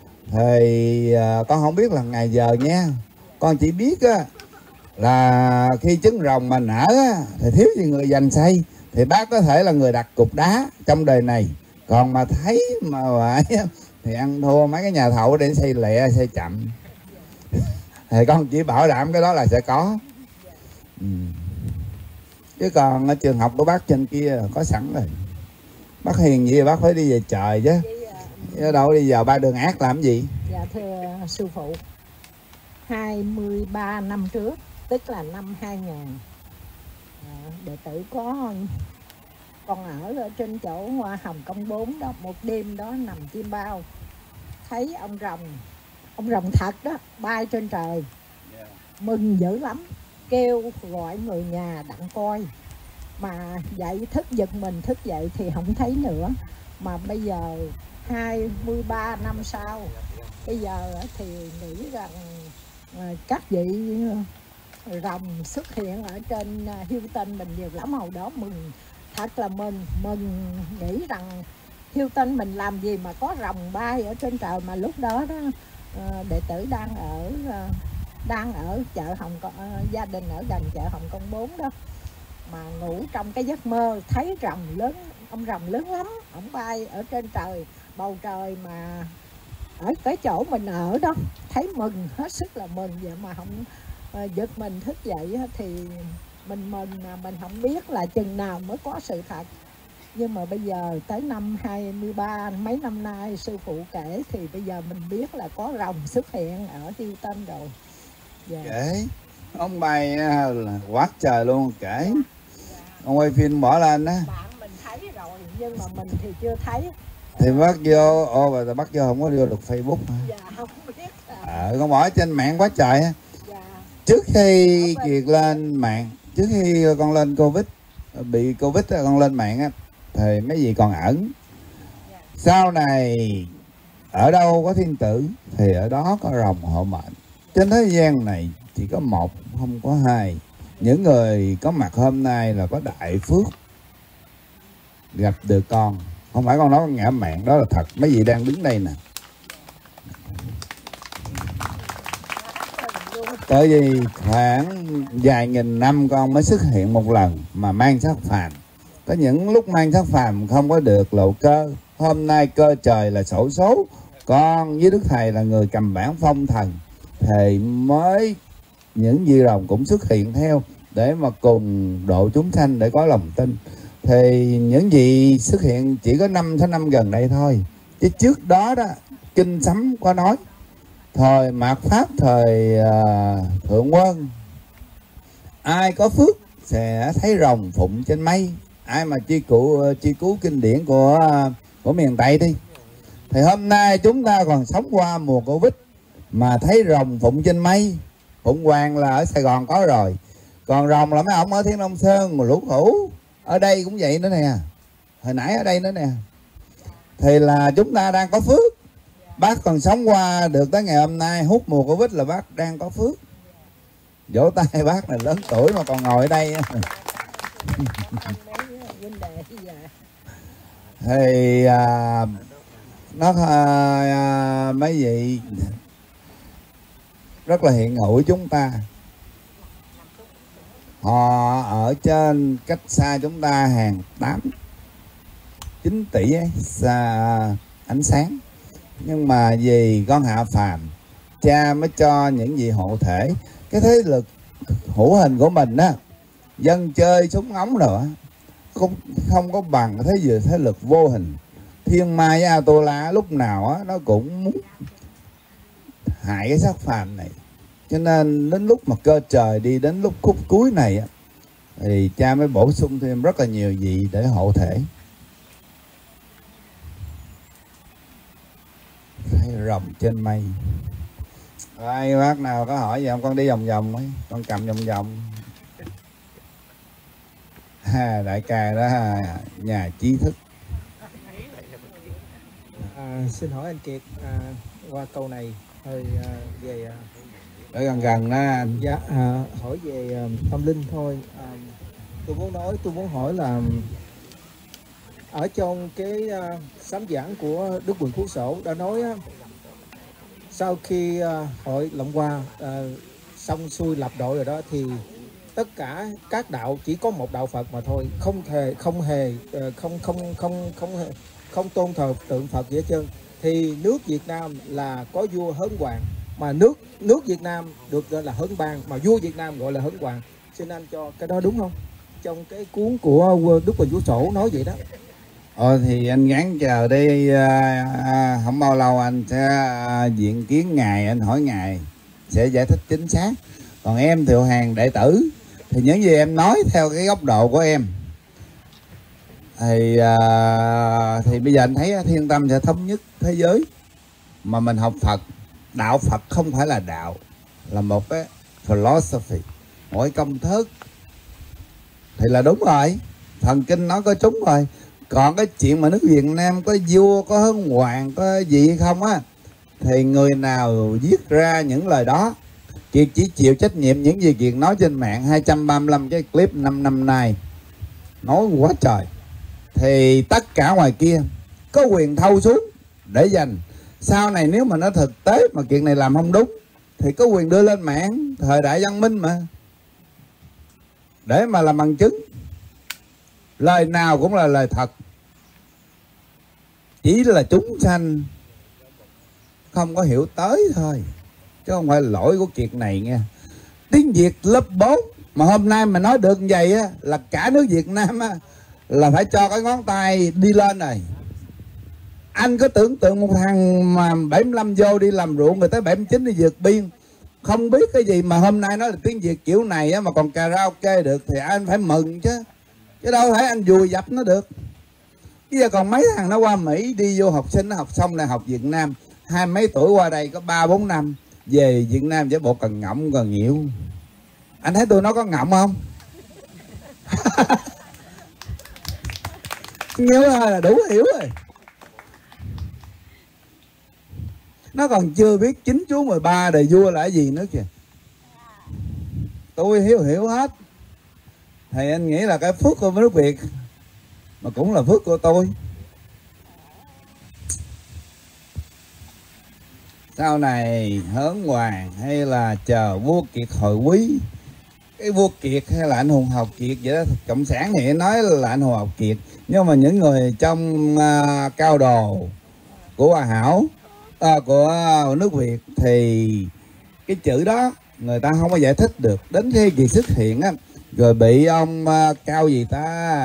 [SPEAKER 5] thì à, con không biết là ngày giờ nha. Con chỉ biết á, là khi trứng rồng mà nở á, thì thiếu gì người dành xây, thì bác có thể là người đặt cục đá trong đời này. Còn mà thấy mà vậy thì ăn thua mấy cái nhà thầu để xây lẹ, xây chậm. Thì con chỉ bảo đảm cái đó là sẽ có. Ừ. Chứ còn ở trường học của bác trên kia có sẵn rồi. Bác hiền gì bác phải đi về trời chứ, chứ đâu đi vào ba đường ác làm gì.
[SPEAKER 7] Dạ thưa sư phụ, hai mươi ba năm trước, tức là năm hai nghìn, à, đệ tử có con ở, ở trên chỗ Hồng Kông bốn đó, một đêm đó nằm chim bao, thấy ông rồng, ông rồng thật đó, bay trên trời. mừng dữ lắm, kêu gọi người nhà đặng coi, mà dậy thức giật mình thức dậy thì không thấy nữa. Mà bây giờ hai mươi ba năm sau, bây giờ thì nghĩ rằng các vị rồng xuất hiện ở trên Hilton mình nhiều lắm. Hồi đó mừng, thật là mừng, mừng nghĩ rằng Hilton mình làm gì mà có rồng bay ở trên trời. Mà lúc đó đó đệ tử đang ở đang ở chợ Hồng gia đình ở gần chợ Hồng Kông bốn đó, mà ngủ trong cái giấc mơ thấy rồng lớn, ông rồng lớn lắm, ông bay ở trên trời bầu trời, mà ở cái chỗ mình ở đó thấy mừng, hết sức là mừng. Vậy mà không uh, giật mình thức dậy thì mình mừng mà mình không biết là chừng nào mới có sự thật. Nhưng mà bây giờ tới năm hai mươi ba, mấy năm nay sư phụ kể thì bây giờ mình biết là có rồng xuất hiện ở Hilton rồi. Yeah.
[SPEAKER 5] Kể ông bay là quá trời luôn, kể ông quay phim bỏ lên á,
[SPEAKER 7] bạn mình thấy rồi nhưng mà mình thì chưa thấy.
[SPEAKER 5] Thì bắt vô, ô bà bắt vô không có vô được Facebook hả?
[SPEAKER 7] Dạ không biết.
[SPEAKER 5] Ờ, con bỏ trên mạng quá trời á.
[SPEAKER 7] Dạ.
[SPEAKER 5] Trước khi Kiệt lên mạng, trước khi con lên Covid, bị Covid con lên mạng á, thì mấy gì còn ẩn. Sau này ở đâu có thiên tử thì ở đó có rồng hộ mệnh. Trên thế gian này chỉ có một, không có hai. Những người có mặt hôm nay là có đại phước gặp được con. Không phải con nói con ngã mạng, đó là thật. Mấy vị đang đứng đây nè. Tại vì khoảng vài nghìn năm con mới xuất hiện một lần mà mang sắc phàm. Có những lúc mang sắc phàm không có được lộ cơ. Hôm nay cơ trời là xổ số, con với Đức Thầy là người cầm bản phong thần, thì mới những vị rồng cũng xuất hiện theo để mà cùng độ chúng sanh để có lòng tin. Thì những vị xuất hiện chỉ có năm sáu năm gần đây thôi, chứ trước đó đó kinh sấm có nói thời mạt pháp, thời uh, thượng quân, ai có phước sẽ thấy rồng phụng trên mây. Ai mà chi cụ chi cứu kinh điển của của miền Tây đi, thì hôm nay chúng ta còn sống qua mùa Covid mà thấy rồng phụng trên mây. Phụng Hoàng là ở Sài Gòn có rồi, còn rồng là mấy ông ở Thiên Long Sơn mà Lũ Khủ ở đây cũng vậy nữa nè, hồi nãy ở đây nữa nè. Thì là chúng ta đang có phước. Bác còn sống qua được tới ngày hôm nay, hút mùa Covid là bác đang có phước. Vỗ tay bác là lớn tuổi mà còn ngồi ở đây. Thì à, nó à, mấy vị rất là hiện hữu chúng ta. Họ ở trên cách xa chúng ta hàng tám chín tỷ ấy, xa ánh sáng. Nhưng mà vì con hạ phàm, cha mới cho những vị hộ thể. Cái thế lực hữu hình của mình á, dân chơi súng ống rồi không, không có bằng thế giờ thế lực vô hình. Thiên ma với Atula lúc nào á nó cũng muốn hại cái xác phàm này. Cho nên đến lúc mà cơ trời đi đến lúc khúc cuối này á, thì cha mới bổ sung thêm rất là nhiều vị để hộ thể. Thấy rồng trên mây. Ai bác nào có hỏi gì không? Con đi vòng vòng ấy, con cầm vòng vòng. Ha, đại ca đó nhà trí thức.
[SPEAKER 4] À, xin hỏi anh Kiệt à, qua câu này hơi à, về à,
[SPEAKER 5] ở gần gần đó anh.
[SPEAKER 4] Dạ, à, hỏi về à, tâm linh thôi. À, tôi muốn nói, tôi muốn hỏi là ở trong cái à, sám giảng của Đức Quỳnh Phú Sổ đã nói á, sau khi à, hội Long Hoa à, xong xuôi lập đội rồi đó thì tất cả các đạo chỉ có một đạo Phật mà thôi, không hề không hề không không không không hề, không tôn thờ tượng Phật gì hết trơn. Thì nước Việt Nam là có vua Hớn Hoàng, mà nước nước Việt Nam được gọi là Hớn Bang, mà vua Việt Nam gọi là Hớn Hoàng. Xin anh cho cái đó đúng không? Trong cái cuốn của Đức Quỳnh Phú Sổ nói vậy đó.
[SPEAKER 5] Ờ thì anh gắn chờ đi, à, à, không bao lâu anh sẽ à, diện kiến ngài, anh hỏi ngài sẽ giải thích chính xác. Còn em Thiệu Hàn đệ tử thì những gì em nói theo cái góc độ của em thì à, thì bây giờ anh thấy Thiên Tâm sẽ thống nhất thế giới. Mà mình học Phật, đạo Phật không phải là đạo, là một cái philosophy, mỗi công thức thì là đúng rồi, thần kinh nó có trúng rồi. Còn cái chuyện mà nước Việt Nam có vua, có hân hoàng, có gì hay không á, thì người nào viết ra những lời đó, Kiệt chỉ chịu trách nhiệm những gì Kiệt nói trên mạng. Hai trăm ba mươi lăm cái clip năm năm nay nói quá trời, thì tất cả ngoài kia có quyền thâu xuống để dành. Sau này nếu mà nó thực tế mà chuyện này làm không đúng thì có quyền đưa lên mạng, thời đại văn minh mà, để mà làm bằng chứng. Lời nào cũng là lời thật, chỉ là chúng sanh không có hiểu tới thôi, chứ không phải lỗi của Kiệt này nha. Tiếng Việt lớp bốn mà hôm nay mà nói được như vậy á, là cả nước Việt Nam á, là phải cho cái ngón tay đi lên rồi. Anh có tưởng tượng một thằng mà bảy mươi lăm vô đi làm ruộng, người tới bảy mươi chín đi vượt biên, không biết cái gì mà hôm nay nói là tiếng Việt kiểu này á, mà còn karaoke được thì anh phải mừng chứ. Chứ đâu thể anh vùi dập nó được. Bây giờ còn mấy thằng nó qua Mỹ đi vô học sinh, nó học xong đại học Việt Nam, hai mấy tuổi qua đây có ba bốn năm, về Việt Nam giả bộ cần ngậm còn nhiều. Anh thấy tôi nó có ngậm không? Nhớ là đủ hiểu rồi. Nó còn chưa biết chín chú mười ba đời vua là cái gì nữa kìa. Tôi hiểu hiểu hết. Thì anh nghĩ là cái phước của nước Việt mà cũng là phước của tôi. Sau này Hớn Hoàng hay là chờ vua Kiệt hồi quý, cái vua Kiệt hay là anh hùng Hào Kiệt vậy đó, cộng sản thì nói là anh hùng Hào Kiệt, nhưng mà những người trong uh, cao đồ của Hòa Hảo, uh, của nước Việt thì cái chữ đó người ta không có giải thích được. Đến khi Kiệt xuất hiện á, rồi bị ông uh, cao gì ta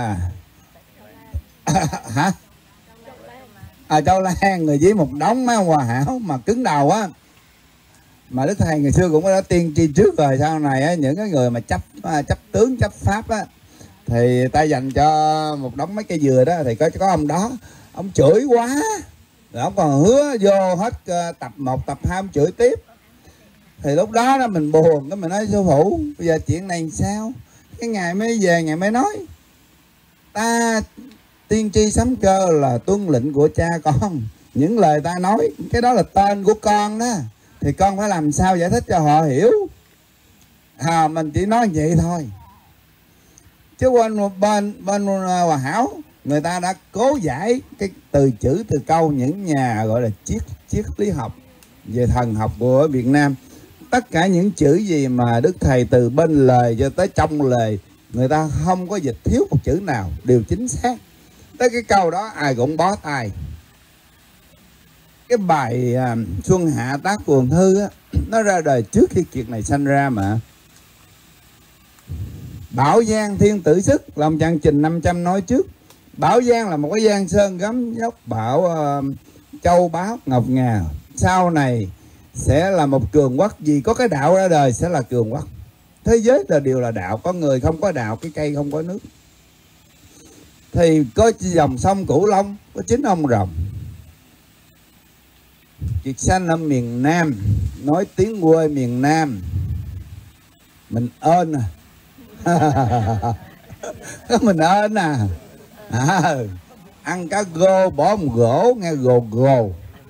[SPEAKER 5] hả à, Châu Lan, người với một đống mấy ông Hòa Hảo mà cứng đầu á, mà Đức Thầy ngày xưa cũng đã tiên tri trước rồi. Sau này á, những cái người mà chấp chấp tướng chấp pháp á, thì ta dành cho một đống mấy cây dừa đó, thì có có ông đó, ông chửi quá rồi ông còn hứa vô hết tập một tập hai ông chửi tiếp. Thì lúc đó đó mình buồn, cái mình nói sư phụ bây giờ chuyện này sao? Cái ngày mới về ngày mới nói ta tiên tri sấm cơ là tuân lệnh của cha con, những lời ta nói cái đó là tên của con đó, thì con phải làm sao giải thích cho họ hiểu. À, mình chỉ nói vậy thôi, chứ bên bên bên Hòa Hảo người ta đã cố giải cái từ chữ từ câu, những nhà gọi là triết triết lý học về thần học của Việt Nam, tất cả những chữ gì mà Đức Thầy từ bên lời cho tới trong lời, người ta không có dịch thiếu một chữ nào, đều chính xác. Tới cái câu đó ai cũng bó tay. Cái bài à, Xuân Hạ Tác Quần Thư á, nó ra đời trước khi Kiệt này sanh ra mà. Bảo Giang Thiên Tử Sức, lòng chàng Trình năm trăm nói trước. Bảo Giang là một cái giang sơn gấm dốc, bảo uh, châu báu ngọc ngà, sau này sẽ là một cường quốc. Vì có cái đạo ra đời sẽ là cường quốc. Thế giới là đều là đạo, có người không có đạo, cái cây không có nước. Thì có dòng sông Cửu Long, có chín ông rồng. Kiệt sanh ở miền Nam, nói tiếng quê miền Nam mình ơn à. Mình ơn à. À, ăn cá gô bỏ một gỗ nghe gồ gồ.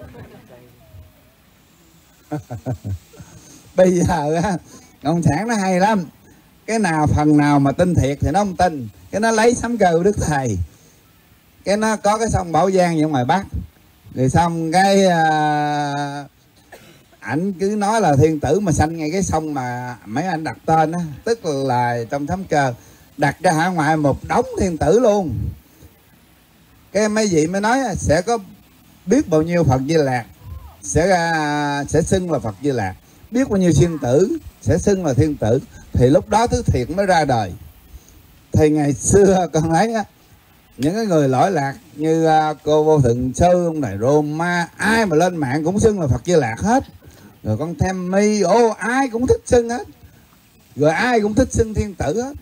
[SPEAKER 5] Bây giờ á, cộng sản nó hay lắm, cái nào phần nào mà tin thiệt thì nó không tin, cái nó lấy sấm cơ của Đức Thầy, cái nó có cái sông Bảo Giang ở ngoài Bắc, rồi xong cái uh, ảnh cứ nói là thiên tử mà sanh ngay cái sông mà mấy anh đặt tên á, tức là trong sấm cơ đặt ra hải ngoại một đống thiên tử luôn. Cái mấy vị mới nói sẽ có biết bao nhiêu Phật Di Lạc sẽ ra, sẽ xưng là Phật Di Lạc, biết bao nhiêu thiên tử sẽ xưng là thiên tử. Thì lúc đó thứ thiệt mới ra đời. Thì ngày xưa con thấy á, những cái người lỗi lạc như cô Vô Thượng Sư, ông này Roma, ai mà lên mạng cũng xưng là Phật Di Lạc hết. Rồi con Thêm Mi, ô ai cũng thích xưng hết. Rồi ai cũng thích xưng thiên tử hết.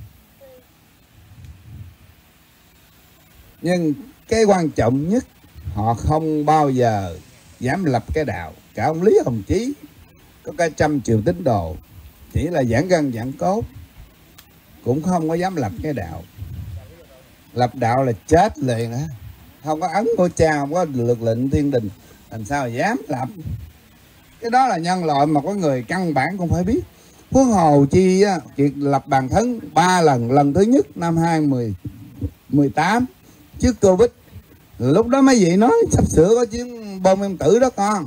[SPEAKER 5] Nhưng cái quan trọng nhất, họ không bao giờ dám lập cái đạo. Cả ông Lý Hồng Chí có cả trăm triệu tín đồ, chỉ là giãn gân giãn cốt, cũng không có dám lập cái đạo. Lập đạo là chết liền á, không có ấn của cha, không có lực lệnh thiên đình, làm sao dám lập. Cái đó là nhân loại mà có người căn bản cũng phải biết. Huống hồ chi á, việc lập bàn thấn ba lần, lần thứ nhất năm hai nghìn mười tám trước Covid, lúc đó mấy vị nói sắp sửa có chuyến bom nguyên tử đó con.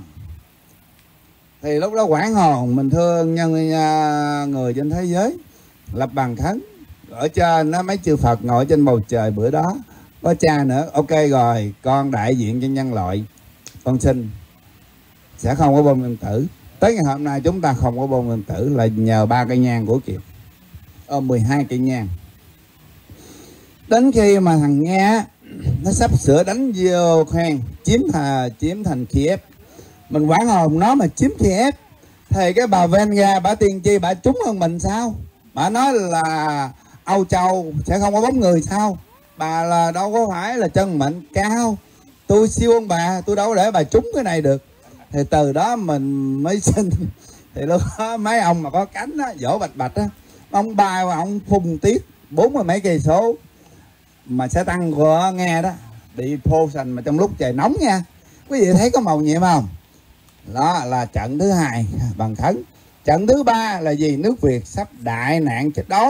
[SPEAKER 5] Thì lúc đó quảng hồn mình thương nhân người trên thế giới lập bàn thấn ở trên nó, mấy chư Phật ngồi trên bầu trời bữa đó, có cha nữa. Ok rồi, con đại diện cho nhân loại, con xin sẽ không có bom nguyên tử. Tới ngày hôm nay chúng ta không có bom nguyên tử là nhờ ba cây nhang của Kiệt, ờ, mười hai cây nhang. Đến khi mà thằng Nga nó sắp sửa đánh vô khoan chiếm thà chiếm thành Kiev, mình quảng hồn nó mà chiếm Kiev thì cái bà Venga bà tiên tri bà trúng hơn mình sao? Bà nói là Âu Châu sẽ không có bóng người sao? Bà là đâu có phải là chân mệnh cao, tôi siêu hơn bà, tôi đâu có để bà trúng cái này được. Thì từ đó mình mới xin. Thì lúc đó mấy ông mà có cánh á, vỗ bạch bạch á, ông bay và ông phun tiết bốn mươi mấy cây số mà sẽ tăng của nghe đó, bị phô sành mà trong lúc trời nóng nha. Quý vị thấy có màu nhiệm không? Đó là trận thứ hai bằng thấn. Trận thứ ba là gì? Nước Việt sắp đại nạn chết đói.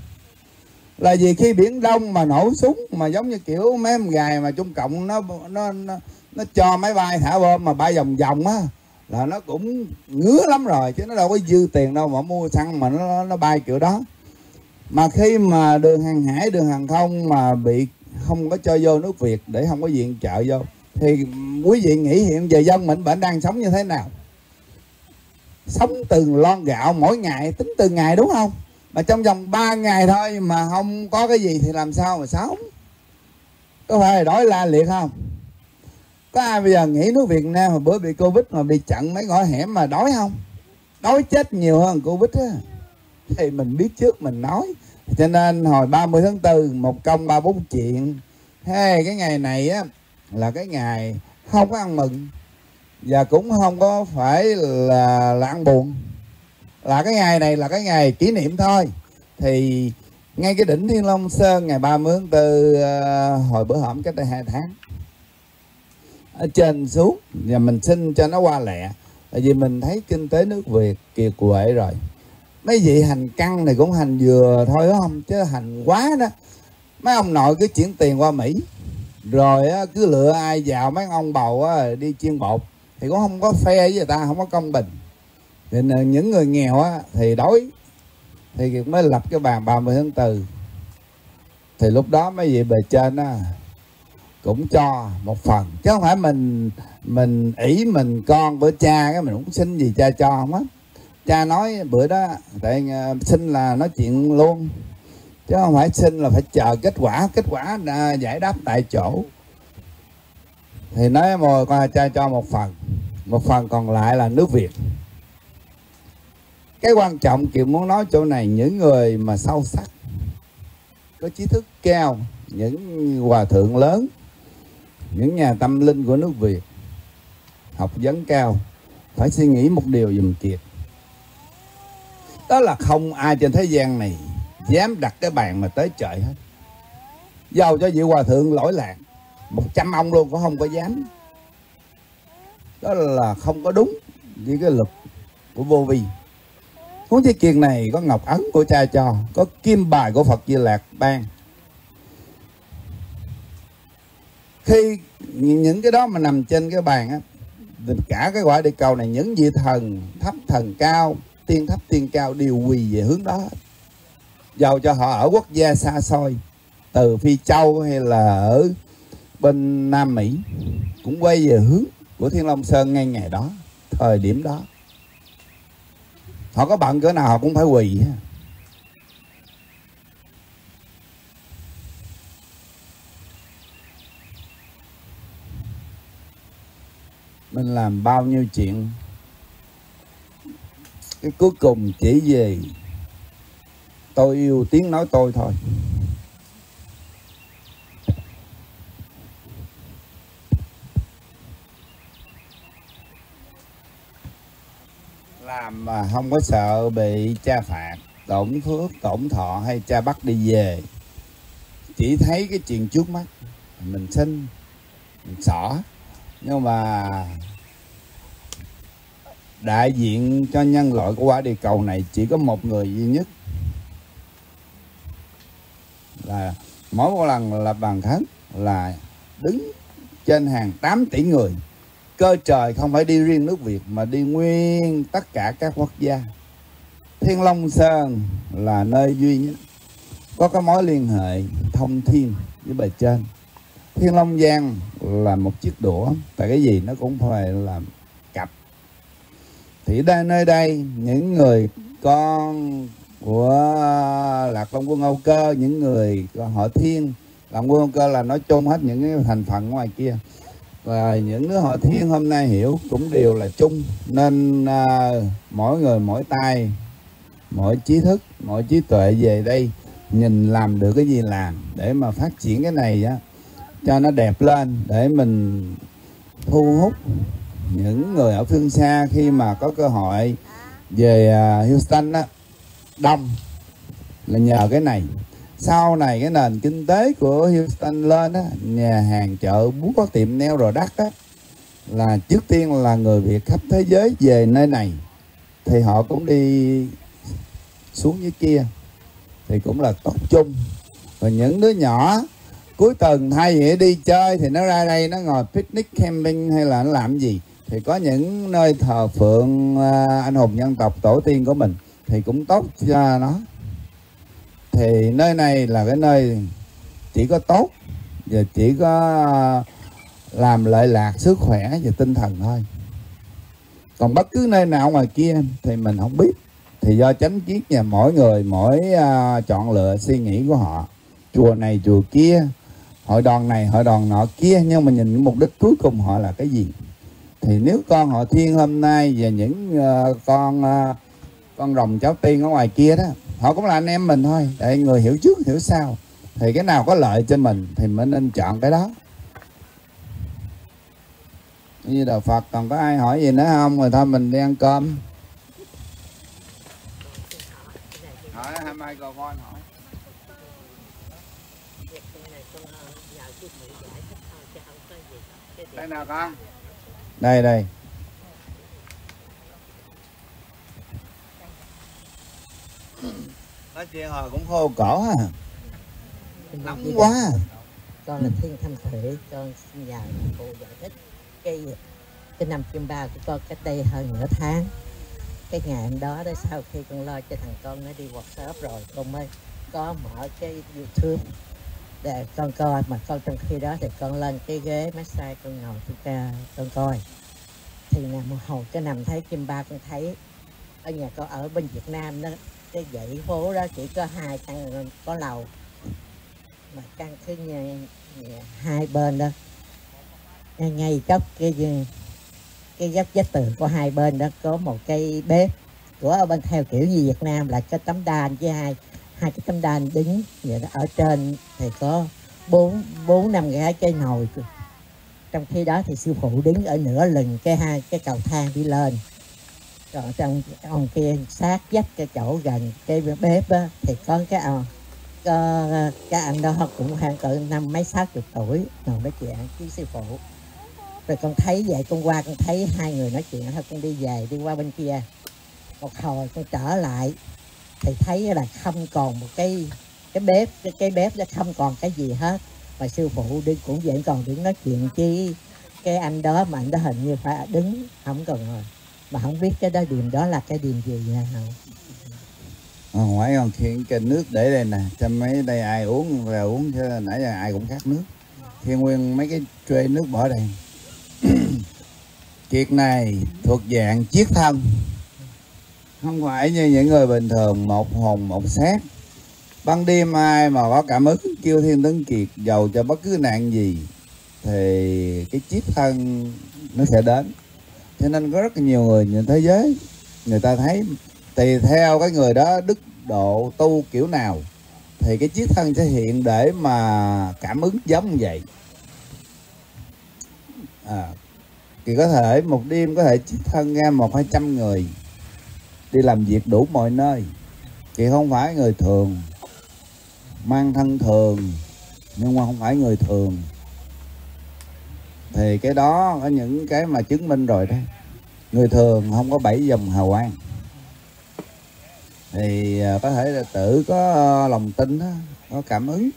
[SPEAKER 5] Là vì khi Biển Đông mà nổ súng mà giống như kiểu mấy em gài mà Trung Cộng nó nó nó, nó cho máy bay thả bom mà bay vòng vòng á, là nó cũng ngứa lắm rồi, chứ nó đâu có dư tiền đâu mà mua xăng mà nó nó bay kiểu đó. Mà khi mà đường hàng hải, đường hàng không mà bị không có cho vô nước Việt để không có viện trợ vô, thì quý vị nghĩ hiện giờ dân mình vẫn đang sống như thế nào? Sống từng lon gạo mỗi ngày, tính từng ngày đúng không? Mà trong vòng ba ngày thôi mà không có cái gì thì làm sao mà sống? Có phải là đói la liệt không? Có ai bây giờ nghĩ nước Việt Nam mà bữa bị Covid mà bị chặn mấy ngõ hẻm mà đói không? Đói chết nhiều hơn Covid á. Thì mình biết trước mình nói. Cho nên hồi ba mươi tháng tư một công ba bốn chuyện. Hey, cái ngày này á là cái ngày không có ăn mừng và cũng không có phải là, là ăn buồn. Là cái ngày này là cái ngày kỷ niệm thôi. Thì ngay cái đỉnh Thiên Long Sơn ngày ba mươi tháng tư uh, hồi bữa hổm cách đây hai tháng, ở trên xuống và mình xin cho nó qua lẹ. Tại vì mình thấy kinh tế nước Việt kiệt quệ rồi. Mấy vị hành căng này cũng hành vừa thôi đúng không? Chứ hành quá đó. Mấy ông nội cứ chuyển tiền qua Mỹ, rồi cứ lựa ai vào mấy ông bầu đi chiên bột, thì cũng không có fair với người ta, không có công bình. Thì những người nghèo á, thì đói, thì mới lập cái bàn ba mươi tháng tư. Thì lúc đó mấy vị bề trên á cũng cho một phần, chứ không phải mình mình ỷ mình con bữa cha cái mình cũng xin gì cha cho không hết. Cha nói bữa đó tại xin là nói chuyện luôn, chứ không phải xin là phải chờ kết quả. Kết quả giải đáp tại chỗ. Thì nói mà con cha cho một phần, một phần còn lại là nước Việt. Cái quan trọng Kiều muốn nói chỗ này, những người mà sâu sắc, có trí thức cao, những hòa thượng lớn, những nhà tâm linh của nước Việt, học vấn cao, phải suy nghĩ một điều giùm Kiệt. Đó là không ai trên thế gian này dám đặt cái bàn mà tới trời hết. Dầu cho vị hòa thượng lỗi lạc một trăm ông luôn cũng không có dám. Đó là không có đúng với cái luật của vô vi. Cuốn Chí Kiệt này có ngọc ấn của cha cho, có kim bài của Phật Di Lạc ban. Khi những cái đó mà nằm trên cái bàn á, cả cái quả địa cầu này, những vị thần thấp thần cao, tiên thấp tiên cao đều quỳ về hướng đó. Dầu cho họ ở quốc gia xa xôi, từ Phi Châu hay là ở bên Nam Mỹ, cũng quay về hướng của Thiên Long Sơn ngay ngày đó, thời điểm đó. Họ có bận cỡ nào họ cũng phải quỳ. Mình làm bao nhiêu chuyện, cái cuối cùng chỉ về tôi yêu tiếng nói tôi thôi. làm mà không có sợ bị cha phạt, tổn phước, tổn thọ hay cha bắt đi về. Chỉ thấy cái chuyện trước mắt mình xin, mình xỏ. Nhưng mà đại diện cho nhân loại của quả địa cầu này chỉ có một người duy nhất, là mỗi một lần là bàn khấn là đứng trên hàng tám tỷ người. Cơ trời không phải đi riêng nước Việt mà đi nguyên tất cả các quốc gia. Thiên Long Sơn là nơi duy nhất có cái mối liên hệ thông thiên với bề trên. Thiên Long Giang là một chiếc đũa, tại cái gì nó cũng phải làm cặp. Thì đây nơi đây những người con của Lạc Long Quân Âu Cơ, những người họ Thiên, Lạc Long Quân Âu Cơ là nói chung hết những cái thành phần ngoài kia. Và những đứa họ Thiên hôm nay hiểu cũng đều là chung. Nên uh, mỗi người mỗi tay, mỗi trí thức, mỗi trí tuệ về đây nhìn làm được cái gì làm để mà phát triển cái này á, cho nó đẹp lên, để mình thu hút những người ở phương xa khi mà có cơ hội về uh, Houston á, đông là nhờ cái này. Sau này cái nền kinh tế của Houston lên á, nhà hàng chợ bún có tiệm neo rồi đắt á, là trước tiên là người Việt khắp thế giới về nơi này thì họ cũng đi xuống dưới kia thì cũng là tốt chung. Và những đứa nhỏ cuối tuần thay vì đi chơi thì nó ra đây nó ngồi picnic camping hay là nó làm gì, thì có những nơi thờ phượng anh hùng dân tộc tổ tiên của mình thì cũng tốt cho nó. Thì nơi này là cái nơi chỉ có tốt và chỉ có làm lợi lạc sức khỏe và tinh thần thôi. Còn bất cứ nơi nào ngoài kia thì mình không biết, thì do chánh kiến và mỗi người mỗi uh, chọn lựa suy nghĩ của họ. Chùa này chùa kia, hội đoàn này hội đoàn nọ kia, nhưng mà nhìn mục đích cuối cùng họ là cái gì. Thì nếu con họ Thiên hôm nay và những uh, con uh, con rồng cháu tiên ở ngoài kia đó, họ cũng là anh em mình thôi, để người hiểu trước hiểu sau, thì cái nào có lợi cho mình thì mình nên chọn cái đó. Như Đạo Phật. Còn có ai hỏi gì nữa không? Rồi thôi mình đi ăn cơm. Hỏi hai microphone hỏi. Đây nào con? Đây đây. Nói chuyện hồi cũng khô cổ à. Nóng quá.
[SPEAKER 7] Con là Thiên Thanh Thủy, con xin nhờ cô giải thích cái cái năm chim ba của con cách đây hơn nửa tháng. Cái ngày hôm đó đó, sau khi con lo cho thằng con nó đi workshop rồi, con mới có mở cái YouTube để con coi, mà con trong khi đó thì con lên cái ghế massage con ngồi con, con coi. Thì nằm một hồi cái nằm thấy chim ba, con thấy ở nhà con ở bên Việt Nam đó, cái dãy phố đó chỉ có hai căn có lầu, mà căn thứ nhà, nhà, hai bên đó ngay, ngay góc cái cái góc vách tường của hai bên đó có một cái bếp của ở bên theo kiểu như Việt Nam, là cái tấm đan với hai hai cái tấm đan đứng vậy đó. Ở trên thì có bốn bốn năm cái cái nồi, trong khi đó thì sư phụ đứng ở nửa lưng cái hai cái cầu thang đi lên. Rồi trong ông kia sát vách cái chỗ gần cái bếp á, thì có cái ông có, cái anh đó cũng khoảng cỡ năm mấy sáu chục tuổi ngồi nói chuyện với sư phụ. Rồi con thấy vậy, con qua con thấy hai người nói chuyện thôi, con đi về đi qua bên kia. Một hồi con trở lại thì thấy là không còn một cái cái bếp cái, cái bếp nó không còn cái gì hết, mà sư phụ đi cũng vẫn còn đứng nói chuyện với cái anh đó, mà anh đó hình như phải đứng không còn rồi, mà không biết cái đó điềm đó là cái điềm gì nha.
[SPEAKER 5] À, ngoài còn khiên cái nước để đây nè, cho mấy đây ai uống rồi uống, chứ nãy giờ ai cũng khát nước. Thiên nguyên mấy cái tray nước bỏ đây. Kiệt này thuộc dạng chiết thân, không phải như những người bình thường một hồn một xác. Ban đêm ai mà có cảm ứng kêu Thiên Tấn Kiệt, dầu cho bất cứ nạn gì thì cái chiết thân nó sẽ đến. Cho nên có rất nhiều người trên thế giới, người ta thấy tùy theo cái người đó đức độ tu kiểu nào thì cái chiết thân sẽ hiện để mà cảm ứng giống như vậy. À, thì có thể một đêm có thể chiết thân ra một hai trăm người, đi làm việc đủ mọi nơi. Chị không phải người thường, mang thân thường nhưng mà không phải người thường. Thì cái đó có những cái mà chứng minh rồi đấy. Người thường không có bảy dòng hào quang. Thì có thể là tự có lòng tin đó, có cảm ứng.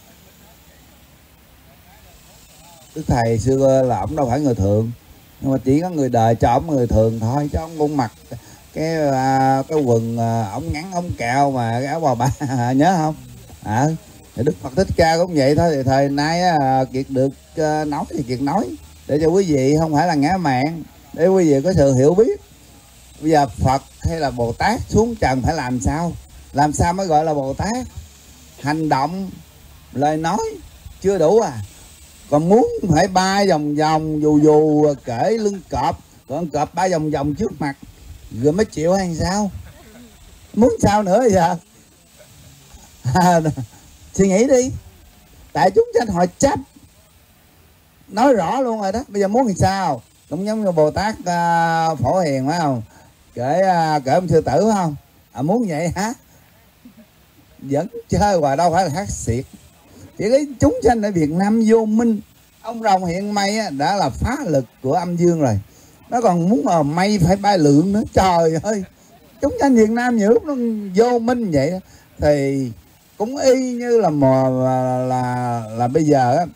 [SPEAKER 5] Đức thầy xưa là ổng đâu phải người thường, nhưng mà chỉ có người đời cho ổng người thường thôi, chứ ổng cũng mặc cái cái quần ống ngắn ống kẹo mà cái áo bà ba nhớ không? À, thì Đức Phật Thích Ca cũng vậy thôi. Thì thời nay á, Kiệt được uh, nói thì Kiệt nói để cho quý vị không phải là ngã mạn, để quý vị có sự hiểu biết. Bây giờ Phật hay là Bồ Tát xuống trần phải làm sao? Làm sao mới gọi là Bồ Tát? Hành động, lời nói chưa đủ à? Còn muốn phải ba vòng vòng dù dù kể lưng cọp, còn cọp ba vòng vòng trước mặt rồi mới chịu hay sao? Muốn sao nữa giờ? À, suy nghĩ đi. Tại chúng sanh họ chấp, nói rõ luôn rồi đó. Bây giờ muốn thì sao? Cũng giống như Bồ Tát uh, Phổ Hiền phải không? Kể uh, kể ông sư tử phải không? À, muốn vậy hả? Vẫn chơi hoài, đâu phải là hát xiệt. Chỉ cái chúng sanh ở Việt Nam vô minh. Ông rồng hiện mây á, đã là phá lực của âm dương rồi. Nó còn muốn mà mây phải bay lượn nữa. Trời ơi, chúng sanh Việt Nam nhiều lúc nó vô minh vậy đó. Thì cũng y như là mà là là, là bây giờ á,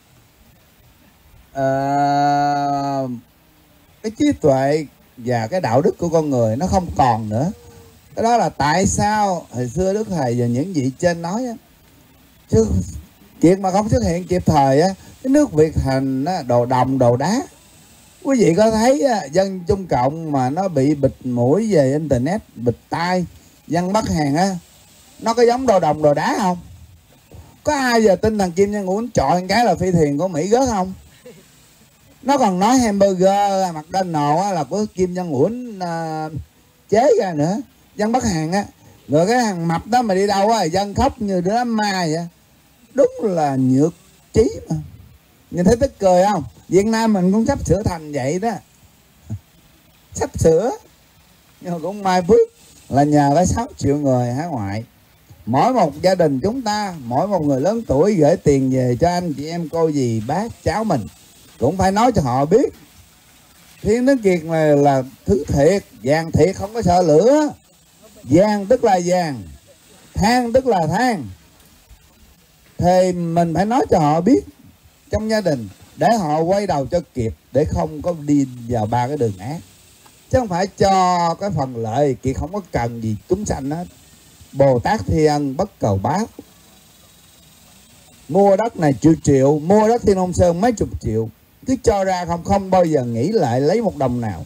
[SPEAKER 5] uh, cái trí tuệ và cái đạo đức của con người nó không còn nữa. Cái đó là tại sao hồi xưa Đức Thầy và những vị trên nói á, chứ chuyện mà không xuất hiện kịp thời á, cái nước Việt thành á, đồ đồng đồ đá. Quý vị có thấy á, dân Trung Cộng mà nó bị bịt mũi về internet, bịt tai, dân Bắc Hàn á, nó có giống đồ đồng đồ đá không? Có ai giờ tin thằng Kim Jong Un chọi cái là phi thuyền của Mỹ rớt không? Nó còn nói hamburger McDonald's á, là của Kim Jong Un uh, chế ra nữa. Dân Bắc Hàn á, rồi cái thằng mập đó mà đi đâu á, dân khóc như đứa ma vậy. Đúng là nhược trí mà. Nhìn thấy tức cười không? Việt Nam mình cũng sắp sửa thành vậy đó. Sắp sửa. Nhưng mà cũng may phước là nhờ có sáu triệu người hải ngoại. Mỗi một gia đình chúng ta, mỗi một người lớn tuổi gửi tiền về cho anh chị em cô dì bác cháu mình, cũng phải nói cho họ biết Thiên Đức Kiệt này là thứ thiệt, vàng thiệt không có sợ lửa. Vàng tức là vàng, than tức là than. Thì mình phải nói cho họ biết trong gia đình, để họ quay đầu cho kịp, để không có đi vào ba cái đường ác. Chứ không phải cho cái phần lợi, Kiệt không có cần gì chúng sanh hết. Bồ Tát Thi Ân bất cầu báo. Mua đất này triệu triệu, mua đất Thiên Long Sơn mấy chục triệu, cứ cho ra không, không bao giờ nghĩ lại lấy một đồng nào.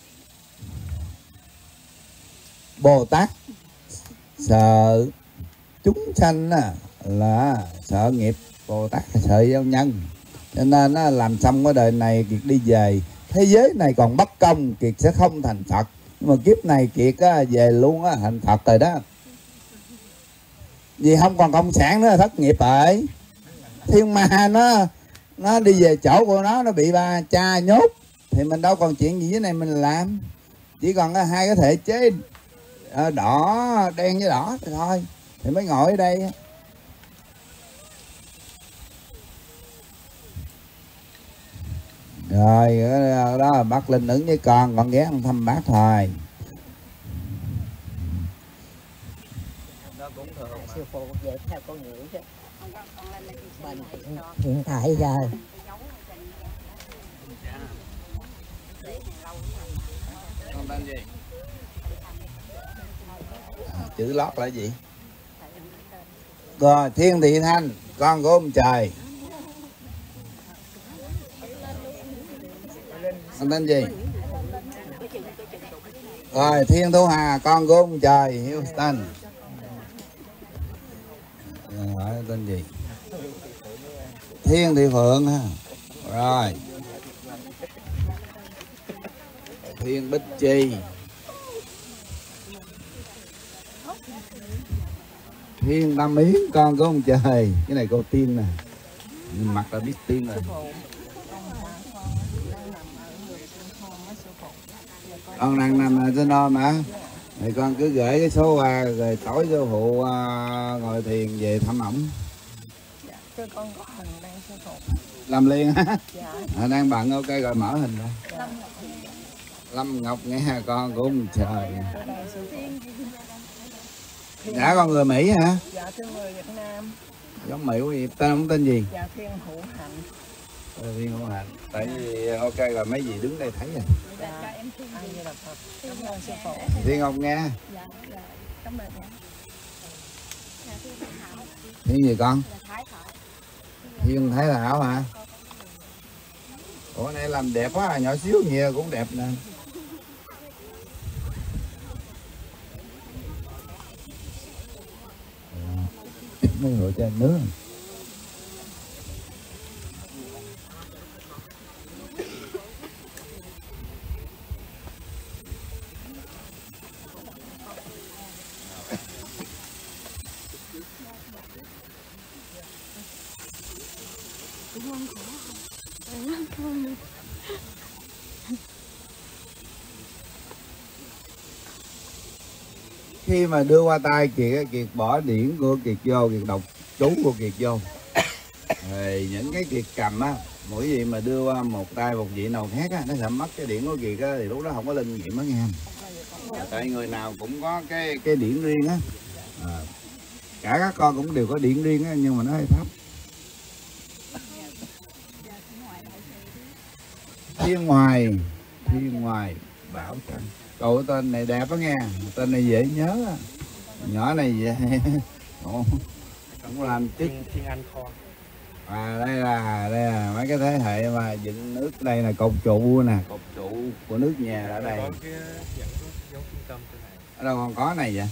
[SPEAKER 5] Bồ Tát sợ chúng sanh là sợ nghiệp, Bồ Tát là sợ giao nhân. Cho nên nó làm xong cái đời này Kiệt đi về. Thế giới này còn bất công, Kiệt sẽ không thành Phật. Nhưng mà kiếp này Kiệt á, về luôn á, thành Phật rồi đó. Vì không còn cộng sản nữa, thất nghiệp rồi. Thiên ma nó nó đi về chỗ của nó, nó bị ba cha nhốt, thì mình đâu còn chuyện gì dưới này mình làm. Chỉ còn hai cái thể chế đỏ, đen với đỏ thì thôi, thì mới ngồi ở đây. Rồi đó là bác Linh ứng với con, con ghé ăn thăm bác thôi.
[SPEAKER 7] Sư phụ về theo con nghĩ chứ. Mình hiện tại giờ
[SPEAKER 2] Con tên gì?
[SPEAKER 5] À, chữ lót là gì? Rồi Thiên Thị Thanh, con của ông trời. Con tên gì? Rồi Thiên Thu Hà, con của ông trời Houston. Rồi hỏi tên gì? Thiên Thị Phượng ha. Rồi Thiên Bích Chi, Thiên Tâm Yến, con của ông trời. Cái này cô Tiên nè, mặt là biết Tiên rồi. Con đang nằm ở trên đó mà. Thì con cứ gửi cái số qua rồi tối sư phụ uh, ngồi thiền về thăm ổng.
[SPEAKER 7] Dạ, thưa con có hình đang sư phụ.
[SPEAKER 5] Làm liền hả?
[SPEAKER 7] Dạ.
[SPEAKER 5] À, đang bận, ok rồi mở hình ra.
[SPEAKER 7] Dạ.
[SPEAKER 5] Lâm Ngọc nghe con cũng trời. Dạ con người Mỹ hả?
[SPEAKER 7] Dạ thưa người Việt Nam.
[SPEAKER 5] Giống Mỹ quý vị, tên ông tên gì?
[SPEAKER 7] Dạ Thiên Hữu Hạnh.
[SPEAKER 5] Ờ, Thiên Hữu Hạnh. Tại vì ok rồi mấy gì đứng đây thấy rồi.
[SPEAKER 7] Dạ em Thiên Di Đà Phật. Cảm ơn sư phụ.
[SPEAKER 5] Thiên Ngọc nghe.
[SPEAKER 7] Dạ dạ cảm ơn ạ.
[SPEAKER 5] Thiên gì con? Thiên Thái Thảo hả? Ủa này làm đẹp quá, nhỏ xíu nhiều cũng đẹp nè. Mấy người trên nước. Khi mà đưa qua tay Kiệt, Kiệt bỏ điển của Kiệt vô, Kiệt đọc chú của Kiệt vô. Rồi những cái Kiệt cầm á, mỗi gì mà đưa qua một tay một vị nào khác á, nó sẽ mất cái điển của Kiệt á, thì lúc đó không có linh nghiệm á nghe. Tại người nào cũng có cái cái điển riêng á. À, cả các con cũng đều có điển riêng á, nhưng mà nó hơi thấp. Thiên Ngoài, Thiên Ngoài Bảo Trân. Cậu tên này đẹp đó nghe, tên này dễ nhớ á. Nhỏ này dễ. Cũng làm chức.
[SPEAKER 3] Thiên Anh Kho.
[SPEAKER 5] À đây là đây là mấy cái thế hệ mà dựng nước, đây là cột trụ nè, cột trụ của nước nhà ở đây. Ở đâu còn có này vậy?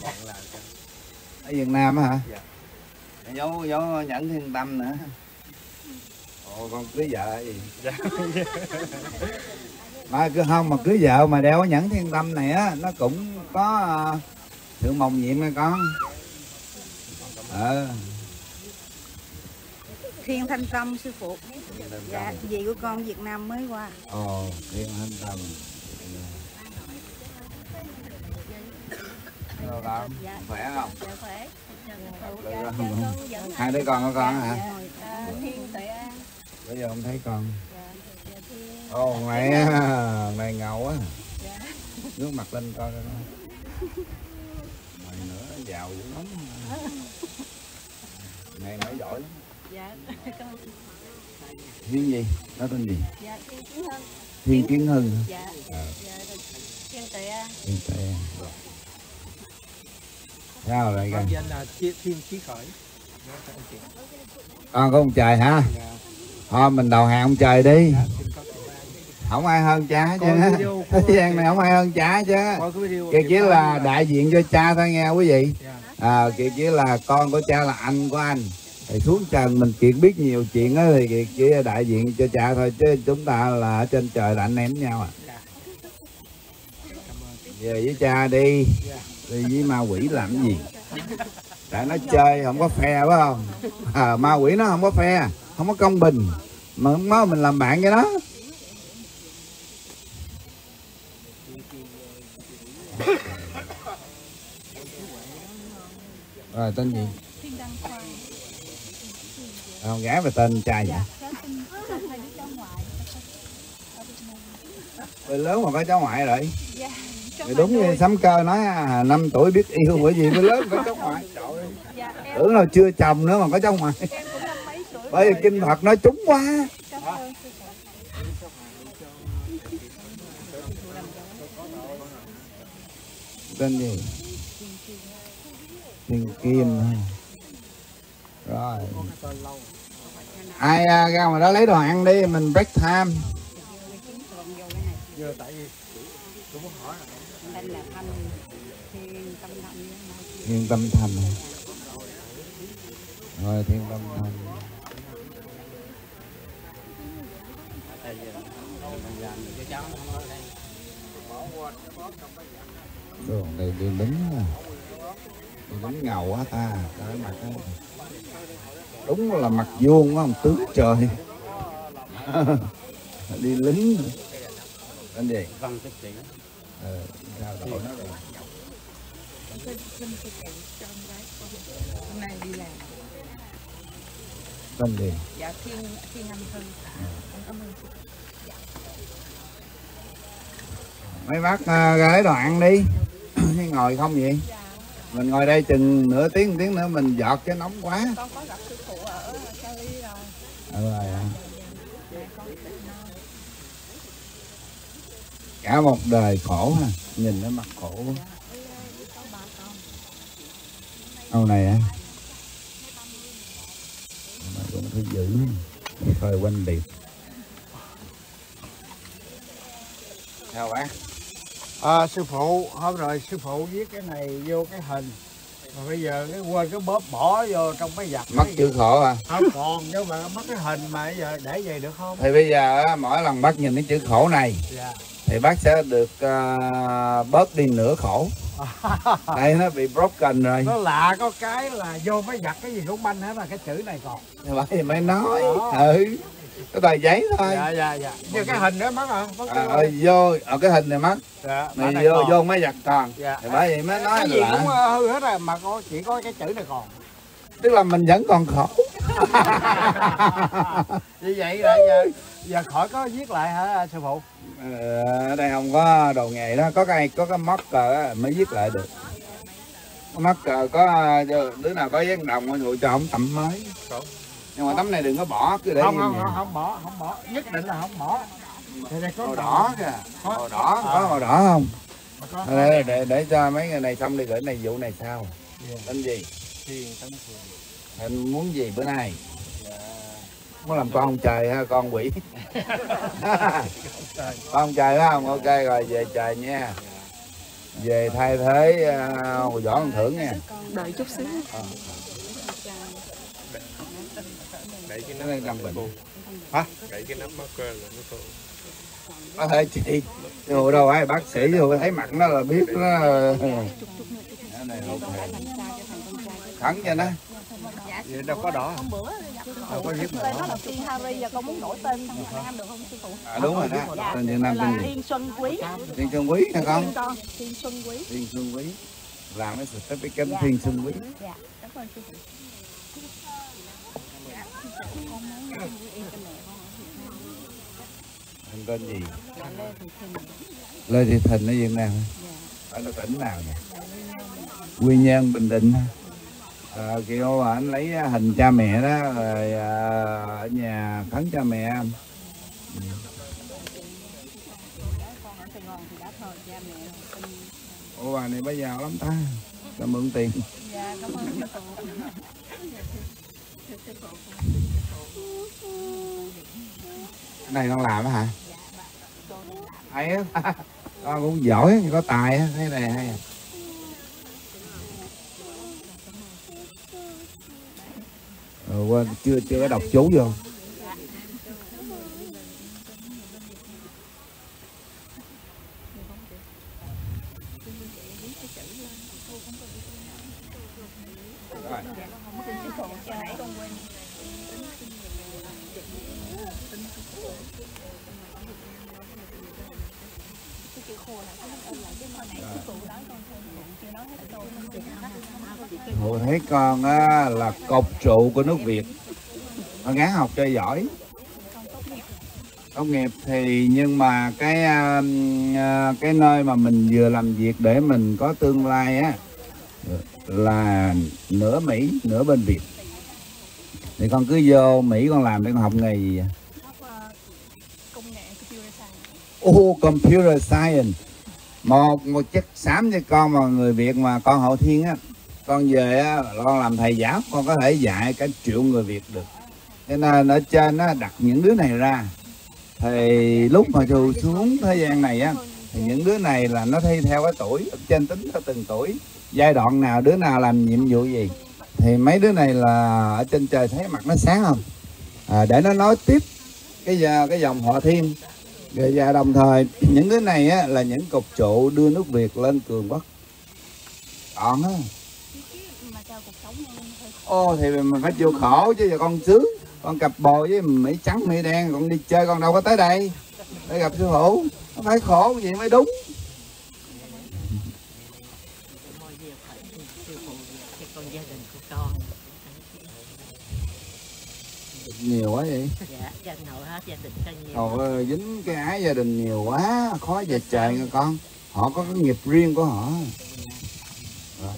[SPEAKER 5] Ở Việt Nam á hả?
[SPEAKER 3] Dạ.
[SPEAKER 5] Dấu dấu nhẫn thiên tâm nữa. Ồ con cưới vợ gì?
[SPEAKER 3] Dạ.
[SPEAKER 5] Mà cứ không mà cưới vợ mà đeo cái nhẫn thiên tâm này á, nó cũng có uh, sự mầu nhiệm nha con. Ờ.
[SPEAKER 10] Thiên Thanh Tâm sư phụ. Dạ, dì của con Việt Nam mới qua.
[SPEAKER 5] Ồ, Thiên Thanh Tâm. Hello con,
[SPEAKER 10] dạ.
[SPEAKER 5] Khỏe không?
[SPEAKER 10] Dạ khỏe.
[SPEAKER 5] Dạ, hai đứa con của con hả?
[SPEAKER 10] À, Thiên Tuệ An.
[SPEAKER 5] Bây giờ không thấy con.
[SPEAKER 10] Dạ, dạ, Thiên...
[SPEAKER 5] Ồ, mày mày ngầu quá.
[SPEAKER 10] Dạ.
[SPEAKER 5] Nước mặt lên coi coi. Mày nữa giàu dữ lắm. Mày mới giỏi lắm.
[SPEAKER 10] Dạ.
[SPEAKER 5] Thiên gì? Nó tên gì?
[SPEAKER 10] Dạ, Thiên Kiến Hưng.
[SPEAKER 5] Thiên Kiến Hưng.
[SPEAKER 10] Dạ.
[SPEAKER 5] À.
[SPEAKER 10] Dạ. Thiên Tuệ An.
[SPEAKER 5] Thiên Tuệ An. Sao rồi kìa?
[SPEAKER 3] Con danh là Thiên Chí Khởi.
[SPEAKER 5] Con có ông trời hả? Thôi mình đầu hàng ông trời đi. Không ai hơn cha chứ. Thế gian này không ai hơn cha chứ. Kiệt chỉ là đại diện cho cha thôi nghe quý vị. À, Kiệt chỉ là con của cha, là anh của anh. Thì xuống trần mình Kiệt biết nhiều chuyện á, thì Kiệt chỉ là đại diện cho cha thôi, chứ chúng ta là ở trên trời là anh em nhau à. Về với cha đi. Đi với ma quỷ làm gì? Tại nó chơi không có phe phải không? À, ma quỷ nó không có phe, không có công bình, mà không có mình làm bạn cái đó. Rồi tên gì? Con gái và tên trai vậy? Người lớn mà có cháu ngoại rồi. Thì đúng như Sắm Cơ nói à, năm tuổi biết yêu bởi vì mới lớn có cháu ngoại. Trời, tưởng là chưa chồng nữa mà có cháu ngoại. Bởi vì kinh Phật nói trúng quá. Tên gì? Thiên Kim. Rồi. Ai ra ngoài đó lấy đồ ăn đi, mình break time.
[SPEAKER 3] Giờ tại vì cũng có hỏi
[SPEAKER 10] Đây là Thanh Thiên Tâm Thanh.
[SPEAKER 5] Thiên Tâm Thành. Rồi Thiên Tâm Thành. Đường đây đi lính à. Đi lính ngầu quá ta. Trời mặt đó. Đúng là mặt vuông quá, không tướng trời. Đi lính. Tên gì?
[SPEAKER 3] Văn Tích Chỉ.
[SPEAKER 5] Ờ, sao đội nó rồi.
[SPEAKER 10] Hôm nay đi làm.
[SPEAKER 5] Tên gì?
[SPEAKER 10] Dạ Thiên Thiên Anh Thư. Con cảm ơn chị.
[SPEAKER 5] Mấy bác uh, ra lấy đồ ăn đi. Ngồi không vậy? Mình ngồi đây chừng nửa tiếng một tiếng nữa mình giọt chứ nóng quá.
[SPEAKER 10] Con có gặp sư phụ ở Cali rồi.
[SPEAKER 5] Ừ rồi à. Cả một đời khổ ha, nhìn nó mặt khổ. Ông này á, mà cũng thứ dữ, thời quanh điệp. Sao bác?
[SPEAKER 3] À, sư phụ hôm rồi sư phụ viết cái này vô cái hình, mà bây giờ cái quên cái bóp bỏ vô trong cái giặt.
[SPEAKER 5] Mất chữ khổ à?
[SPEAKER 3] Không còn, nhưng mà mất cái hình mà bây giờ để vậy được không?
[SPEAKER 5] Thì bây giờ mỗi lần bác nhìn cái chữ khổ này, dạ, thì bác sẽ được uh, bớt đi nửa khổ. Đây nó bị broken rồi.
[SPEAKER 3] Nó lạ có cái là vô mới giặt cái gì cũng banh hết mà cái chữ này còn.
[SPEAKER 5] Bởi vì mới nói. Ừ. Cái tờ giấy thôi.
[SPEAKER 3] Dạ dạ dạ. Như cái hình đó mất hả? Mất
[SPEAKER 5] à, ơi, vô ở cái hình này mất.
[SPEAKER 3] Dạ,
[SPEAKER 5] này vô còn. Vô mới giặt còn.
[SPEAKER 3] Dạ.
[SPEAKER 5] Thì bởi vậy mới nói
[SPEAKER 3] cái gì
[SPEAKER 5] là
[SPEAKER 3] cũng hư hết rồi mà có chỉ có cái chữ này còn.
[SPEAKER 5] Tức là mình vẫn còn khổ.
[SPEAKER 3] Như vậy là giờ, giờ khỏi có viết lại hả sư phụ?
[SPEAKER 5] Ờ, ở đây không có đồ nghề đó, có cái có cái móc cờ mới viết lại được. Móc cờ có đứa nào có giấy đồng rồi cho ông tầm mới. Nhưng mà tấm này đừng có bỏ, cứ để
[SPEAKER 3] không không, không không bỏ, không bỏ, nhất định là không bỏ. Thì đây có
[SPEAKER 5] màu đỏ kìa, màu đỏ có màu đỏ không? Để, để để cho mấy người này xong đi gửi này vụ này sao? Tên gì? Anh muốn gì bữa nay? Muốn làm con trời ha, con quỷ. Con trời phải không? Ok rồi, về trời nha. Về thay thế uh, võ ăn thưởng nha.
[SPEAKER 10] Đợi chút xíu.
[SPEAKER 5] À.
[SPEAKER 11] Đẩy cái nắp làm bình.
[SPEAKER 5] Hả?
[SPEAKER 11] Đẩy cái nắp marker là nó cô.
[SPEAKER 5] Có thể chị. Dù đâu phải bác sĩ dù thấy mặt nó là biết nó. Cái này ok. Thẳng cho nó.
[SPEAKER 3] Vậy đâu có đỏ. Đâu có viết
[SPEAKER 8] tên nó đầu tiên Harry, giờ con muốn đổi tên thằng Nam được không sư phụ?
[SPEAKER 5] À đúng rồi đó.
[SPEAKER 8] Dạ.
[SPEAKER 5] Tên Việt Nam tên gì?
[SPEAKER 8] Thiên Xuân Quý.
[SPEAKER 5] Thiên Xuân Quý hả con?
[SPEAKER 8] Thiên Xuân Quý.
[SPEAKER 5] Thiên Xuân Quý. Làm cái certificate dạ. Thiên Xuân Quý.
[SPEAKER 8] Dạ, cảm ơn sư phụ.
[SPEAKER 5] Anh tên gì? Lê Thị Thìn ở Việt Nam hả? Ở là tỉnh nào nhỉ? Quy Nhơn, Bình Định hả? À, kiểu anh lấy hình cha mẹ đó rồi à, ở nhà khấn cha mẹ. Ừ. Ủa bà này bây giờ lắm ta, ta mượn tiền.
[SPEAKER 8] Dạ, cảm ơn sư phụ.
[SPEAKER 5] Cái này con làm á hả? Hay á, con cũng giỏi, có tài á, cái này hay à. Ờ, quên chưa chưa có đọc chú vô. Hồi thấy con á, là cột trụ của nước Việt. Con gắng học cho giỏi. Tốt nghiệp thì nhưng mà cái cái nơi mà mình vừa làm việc để mình có tương lai á là nửa Mỹ nửa bên Việt. Thì con cứ vô Mỹ con làm để con học nghề gì vậy? Oh, computer science. Một một chất xám cho con mà người Việt mà con hậu thiên á, con về á, con làm thầy giáo, con có thể dạy cả triệu người Việt được. Cho nên ở trên á đặt những đứa này ra, thì lúc mà dù xuống thế gian này á, thì những đứa này là nó thi theo cái tuổi, ở trên tính theo từng tuổi, giai đoạn nào đứa nào làm nhiệm vụ gì, thì mấy đứa này là ở trên trời thấy mặt nó sáng không, à, để nó nói tiếp cái cái dòng họ Thiên. Và đồng thời những đứa này á, là những cột trụ đưa nước Việt lên cường quốc. Còn á, ô thì mình phải chịu khổ chứ, giờ con sướng, con cặp bồ với Mỹ trắng Mỹ đen, con đi chơi con đâu có tới đây để gặp sư phụ, nó phải khổ vậy mới đúng.
[SPEAKER 12] con.
[SPEAKER 5] Nhiều quá vậy.
[SPEAKER 12] Dạ, gia đình hầu hết gia đình cho nhiều.
[SPEAKER 5] Hầu dính cái ái gia đình nhiều quá, khó về trời nha con. Họ có cái nghiệp riêng của họ. Rồi.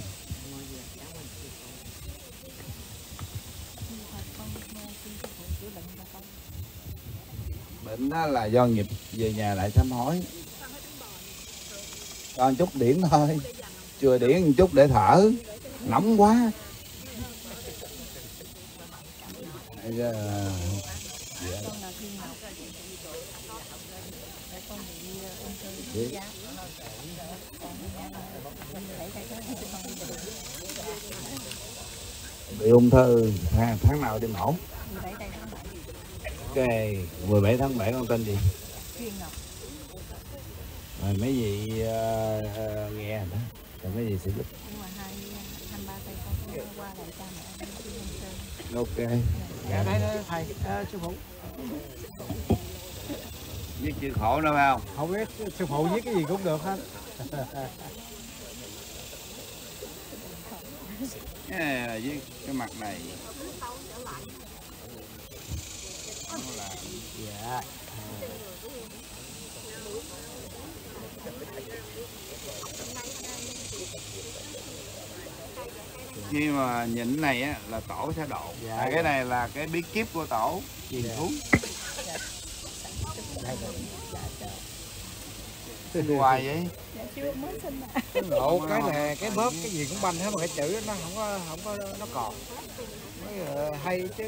[SPEAKER 5] Bệnh đó là do nghiệp, về nhà lại sám hối. Cho một chút điển thôi, chừa điển một chút để thở, nóng quá. Dạ. Bị ung thư tháng, tháng nào đi mổ? Ok, mười bảy tháng bảy con tên gì? Rồi mấy gì uh, uh, nghe đó, rồi mấy gì sẽ giúp. Ok.
[SPEAKER 3] Dạ đây đây thầy, à, sư phụ.
[SPEAKER 5] Viết chữ khổ nữa phải không?
[SPEAKER 3] Không biết sư phụ viết cái gì cũng được hết.
[SPEAKER 5] Cái này là viết cái mặt này.
[SPEAKER 3] Dạ.
[SPEAKER 5] Khi mà nhịn này á là tổ sẽ độ. Dạ. À, cái này là cái bí kíp của tổ truyền dạ. xuống. Xin hoài vậy?
[SPEAKER 3] Ngộ cái này cái bóp cái gì cũng banh hết mà cái chữ nó không có không có nó còn. Mới hay chứ.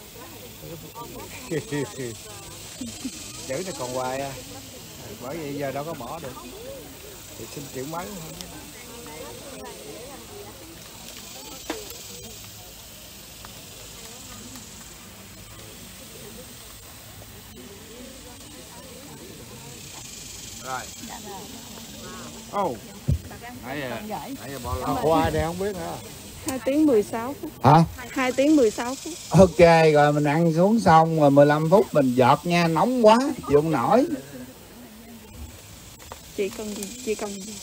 [SPEAKER 3] Chữ này còn hoài à. Bởi vậy giờ đâu có bỏ được. Thì xin chữ mấy thôi.
[SPEAKER 5] Rồi. Oh. Nãy giờ, nãy giờ bao lâu?
[SPEAKER 3] Qua đây không biết hả?
[SPEAKER 13] hai tiếng mười sáu phút.
[SPEAKER 5] Hả?
[SPEAKER 13] hai tiếng mười sáu phút.
[SPEAKER 5] Ok, rồi mình ăn xuống xong rồi mười lăm phút mình giọt nha, nóng quá, chịu không nổi.
[SPEAKER 13] Chị cần gì? Chị cần gì?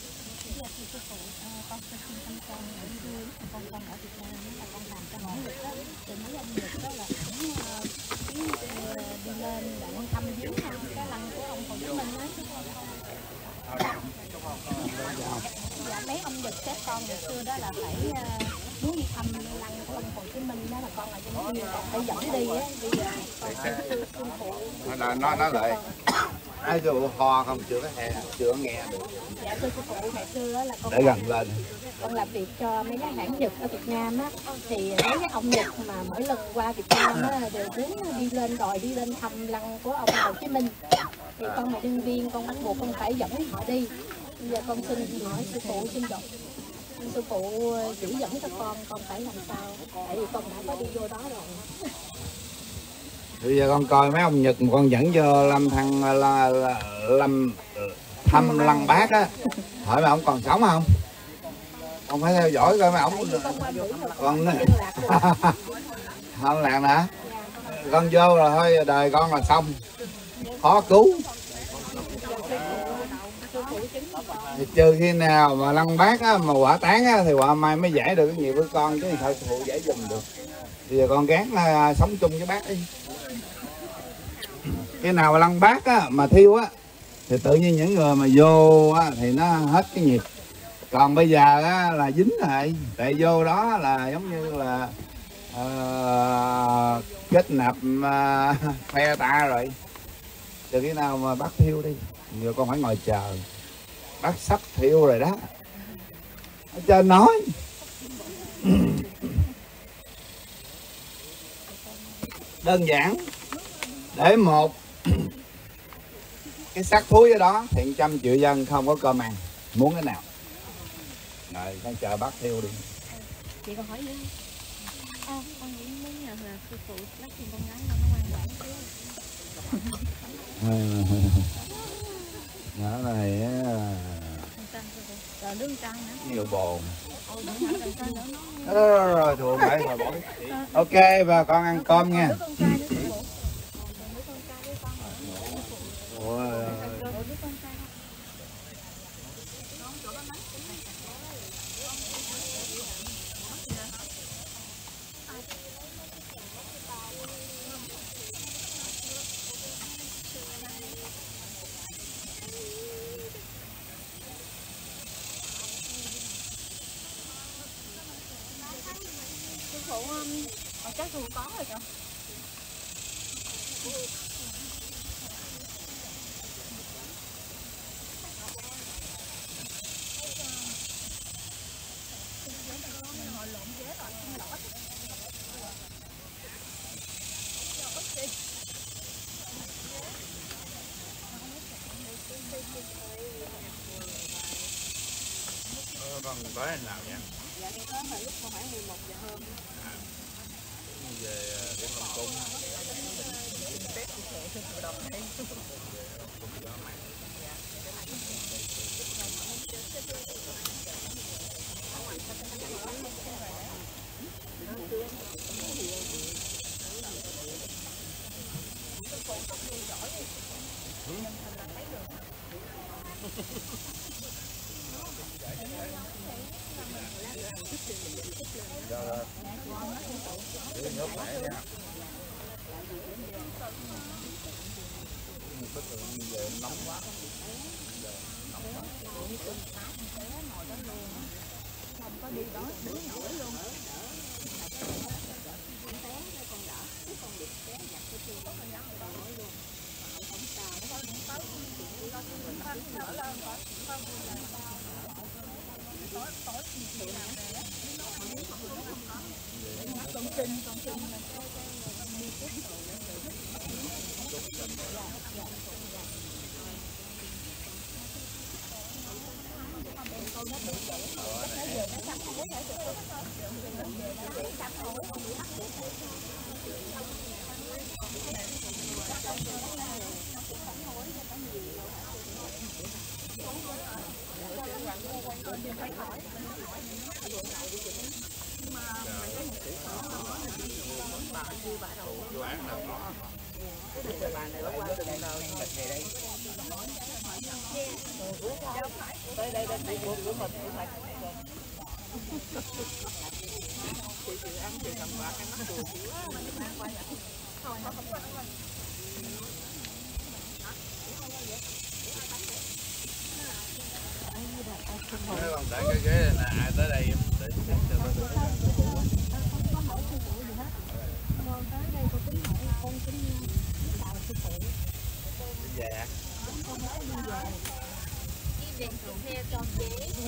[SPEAKER 8] Dạ mấy ông Nhật các con ngày xưa đó là phải uh, muốn đi thăm lăng của ông Hồ Chí Minh đó là con là giống như phải dẫn đi á. Bây giờ con sẽ sư phụ.
[SPEAKER 5] Nó nói nói lại. Ai dù ho không chưa có nghe, chưa có nghe được.
[SPEAKER 8] Dạ thưa sư phụ ngày xưa đó là con
[SPEAKER 5] để gần lên.
[SPEAKER 8] Con làm việc cho mấy cái hãng Nhật ở Việt Nam á, thì mấy cái ông Nhật mà mỗi lần qua Việt Nam á đều muốn đi lên đòi đi lên thăm lăng của ông Hồ Chí Minh. Thì con là nhân viên con bắt buộc con phải dẫn họ đi. Bây giờ con xin hỏi sư phụ xin được sư phụ chỉ dẫn cho con con phải làm sao, tại vì con đã có đi vô đó rồi.
[SPEAKER 5] Bây giờ con coi mấy ông Nhật mà con dẫn cho Lâm thằng là, là, Lâm thăm Lăng Bác á, hỏi mà ông còn sống không? Con phải theo dõi coi mấy ông con không làm hả? Con vô rồi thôi đời con là xong, khó cứu. Thì trừ khi nào mà Lăng Bác á, mà quả tán á, thì quả mai mới giải được cái nghiệp với con, chứ thôi sư phụ giải dùm được. Bây giờ con gán là sống chung với bác đi. Khi nào mà Lăng Bác á, mà thiêu á thì tự nhiên những người mà vô á, thì nó hết cái nghiệp. Còn bây giờ á, là dính rồi, tại vô đó là giống như là uh, kết nạp uh, phe ta rồi. Từ khi nào mà bác thiêu đi, giờ con phải ngồi chờ. Bác sắp thiêu rồi đó, ở trên nói. Đơn giản, để một cái xác thúi ở đó thì trăm triệu dân không có cơm ăn, muốn cái nào. Rồi con chờ bác thiêu đi.
[SPEAKER 8] Chị con hỏi nữa. À, con nghĩ muốn nhờ sư phụ lát tìm con gái nó ngoan ngoãn chứ.
[SPEAKER 5] Nhỏ này
[SPEAKER 8] Rồi lương trăng nữa.
[SPEAKER 5] nhiều bồn. Rồi rồi rồi thuộc lại rồi bỏ. Ok và con ăn cơm nha. Ủa,
[SPEAKER 8] phụ um, chắc thường có rồi kìa.
[SPEAKER 2] Ờ, con tới anh nào vậy?
[SPEAKER 8] Dạ đi tới hồi lúc khoảng mười một giờ hơn.
[SPEAKER 2] À, về Điện Long Cung. Rồi, để nhốt lại nha. Một cái tượng về nóng quá. Nóng quá.
[SPEAKER 8] Không có đi đó, đứng nổi luôn. Con kinh, con kinh. Tới đây đây đi buông của mình cũng phải chị chị ăn chị cầm bạc cái mắt cười dữ quá mình mang qua vậy không không không qua
[SPEAKER 2] Nếu còn để cái ghế này nè, ai tới đây em để cho tôi được.
[SPEAKER 7] Không có hỏi sư phụ gì hết. Rồi tới đây cô tính hỏi con tính chào sư phụ.
[SPEAKER 2] Về hả?
[SPEAKER 7] Con nói đi về.
[SPEAKER 8] đi về thuận theo con chế.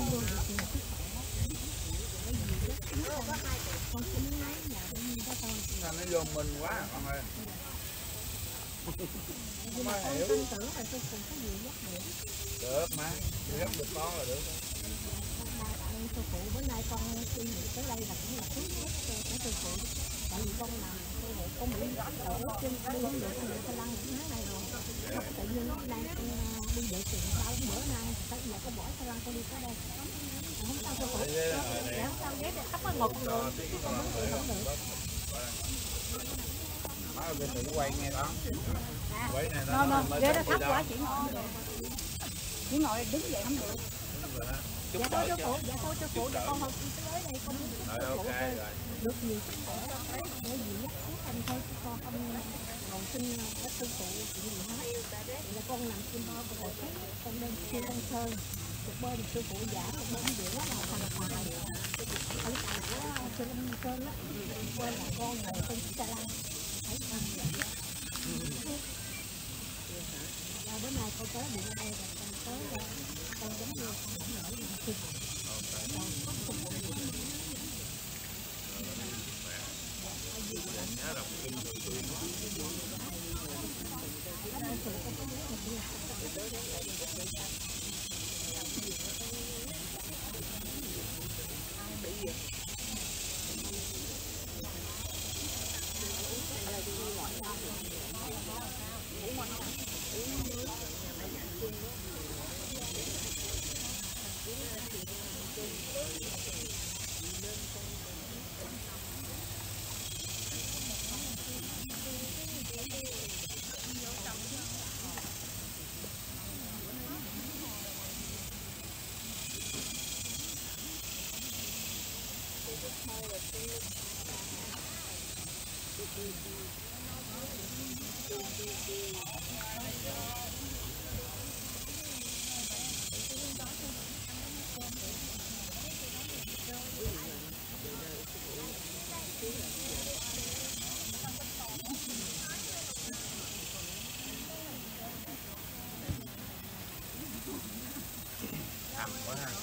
[SPEAKER 7] Con tính nói nhà bên đó con.
[SPEAKER 2] Nó vô mình quá con ơi.
[SPEAKER 7] Nhưng mà con tin tưởng là sư phụ có gì dắt được.
[SPEAKER 2] Được mà, gấp được con là được.
[SPEAKER 7] Sư phụ bữa nay con suy nghĩ tới đây là cũng là phước hết của sư phụ. Tại vì con làm sư phụ con bị ở trên đi không được con bị xe lăn những tháng này rồi. Tự nhiên nó đang đi vệ chuyện sau bữa nay tới giờ con bỏ xe lăn con đi tới đây. Không sao sư phụ. Dạ không sao ghé để thắp một người.
[SPEAKER 2] Má bên tự quay nghe đó. Quay này
[SPEAKER 8] nó nó ghế đó thấp quá chỉ ngồi chỉ ngồi đứng dậy không được. Dạ thôi cho phụ, dạ thôi cho phụ cho con không tới đây con
[SPEAKER 2] rồi ok rồi.
[SPEAKER 7] Được nhiều sức khỏe đó thấy bởi vì nhắc thuốc anh thôi chứ con không còn xin các sư phụ chuyện gì hết. Vậy là con làm xin ho con hồi thấy con đem xin con sơn một bên sư phụ giả một bên dễ là thành tài ở tài của sư lâm sơn á, bên là con ngồi trên chiếc xe lăn thấy con vậy. Bữa nay con tới điện đây rồi con tới con giống như con nở làm sư phụ.
[SPEAKER 2] Nhớ đọc kinh rồi tôi
[SPEAKER 8] Thank you.
[SPEAKER 2] hầm quá ha.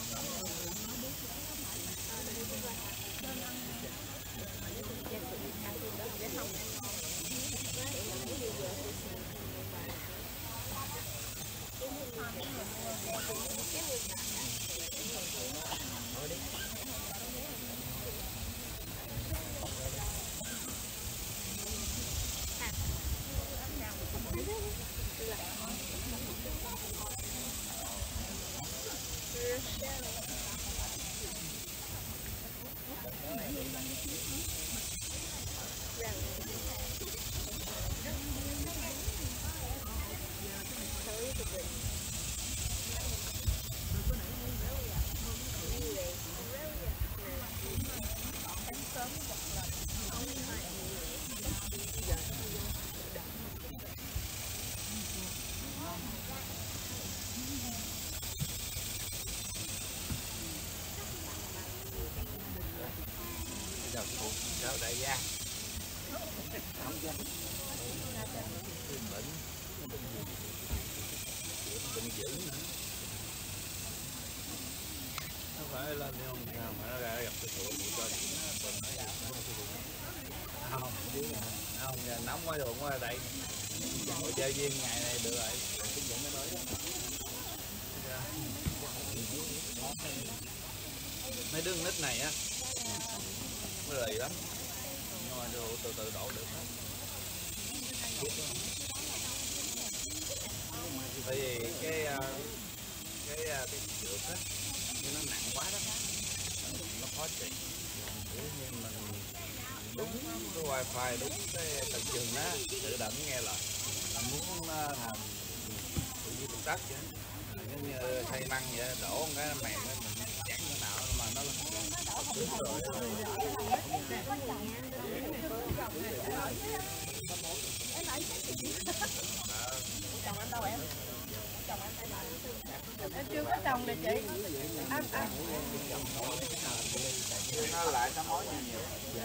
[SPEAKER 2] Chào đại gia. Không gia. Bệnh. Bệnh dữ nữa. Nó phải lên đi không? Nào mà nó ra gặp cái tụi tụi cho nó không, dưới nè. Không, giờ nóng quá rồi quá đây. Ngồi chơi viên ngày này được rồi. Cũng dẫn cái đó. Mấy đứa nít này á nó lì lắm, nhưng mà đồ từ từ đổ được hết. Bởi vì cái cái cái trượt á nó nặng quá đó, nó khó trị. Nếu như mình đúng cái wifi, đúng cái tầng trường á, tự động nghe lời là muốn làm như công tác chứ, giống như xây măng vậy, đổ cái mèn á mình chẳng cái nào mà nó là đúng rồi.
[SPEAKER 1] Em chưa có chồng nè chị. Anh anh.
[SPEAKER 2] Nó lại nó mối nhiều.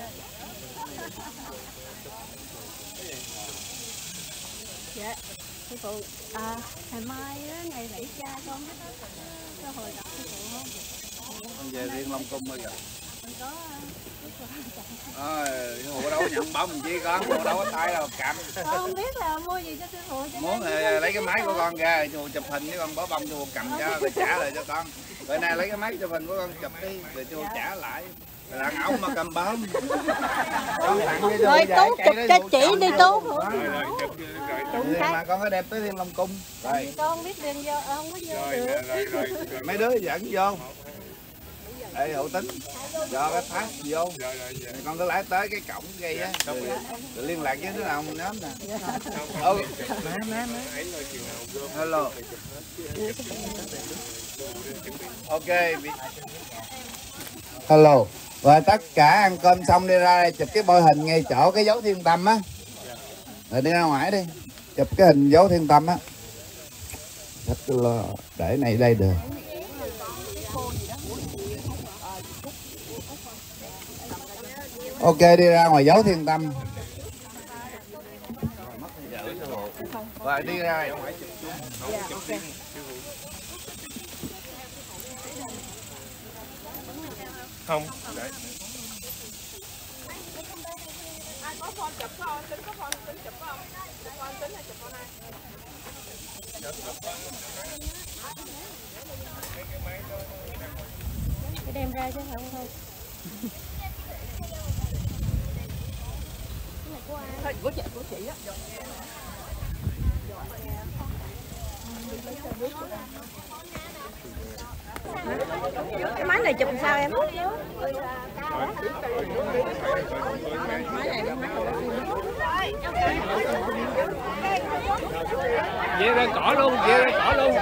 [SPEAKER 10] Dạ, sư phụ, à, ngày mai á, ngày lễ cha con biết có hồi gặp sư phụ không?
[SPEAKER 2] Con về Thiên Long Cung bây giờ.
[SPEAKER 10] Con có
[SPEAKER 2] Ơi, hồ đâu có nhận bông chi con, hồ đâu có tay đâu cầm.
[SPEAKER 10] con không biết là mua gì cho sư phụ.
[SPEAKER 2] Muốn thì lấy cái máy của con ra, chùa chụp hình với con bó bông chùa cầm cho, rồi trả lại cho con. Rồi nay lấy cái máy chụp hình của con chụp đi, rồi chùa trả lại. Rồi đàn ông mà cầm bông. Con tặng cái
[SPEAKER 10] rồi Tú chụp cho chị đi Tú.
[SPEAKER 2] Mà con có đem tới Thiên Long Cung. Rồi.
[SPEAKER 10] Con không biết đem vô, không có vô được.
[SPEAKER 2] Mấy đứa dẫn vô. Đây hậu tính cho cái pass vô. Con cứ lái tới cái cổng gây á, rồi, rồi liên lạc với đứa nào mình nhóm nè. Ừ. Má má má. Hello. Ok.
[SPEAKER 5] Hello. Rồi tất cả ăn cơm xong đi ra đây chụp cái bôi hình ngay chỗ cái dấu thiên tâm á. Rồi đi ra ngoài đi. Chụp cái hình dấu thiên tâm á. Để này đây được. Ok, đi ra ngoài dấu thiên tâm.
[SPEAKER 2] Rồi đi ra ngoài chụp chung.
[SPEAKER 11] Không.
[SPEAKER 1] Ai có phone chụp không? Tính có phone tính chụp không? Chụp phone tính hay chụp phone ai?
[SPEAKER 10] Cái đem ra chứ không thôi.
[SPEAKER 1] Thôi của chị, của chị á.
[SPEAKER 10] Cái máy này chụp sao em? Máy này
[SPEAKER 11] Về ra cỏ luôn, về ra cỏ luôn.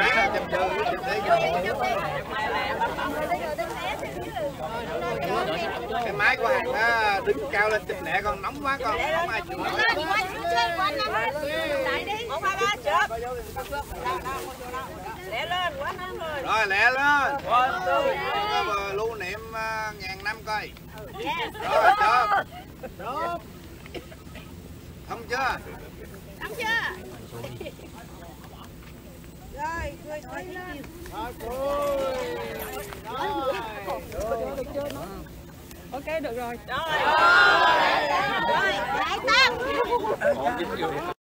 [SPEAKER 2] Cái máy của hàng á đứng cao lên chụp lẹ con, nóng quá con, không ai chịu nổi.
[SPEAKER 1] Một hai ba chụp. Lẹ lên quá nóng rồi.
[SPEAKER 2] Rồi lẹ lên. Rồi lưu niệm uh, ngàn năm coi. Rồi chụp. Chụp. Không chưa?
[SPEAKER 1] Xong chưa? Rồi, cười thôi lên.
[SPEAKER 13] Ok được rồi.
[SPEAKER 1] Rồi. Rồi, lại tăng.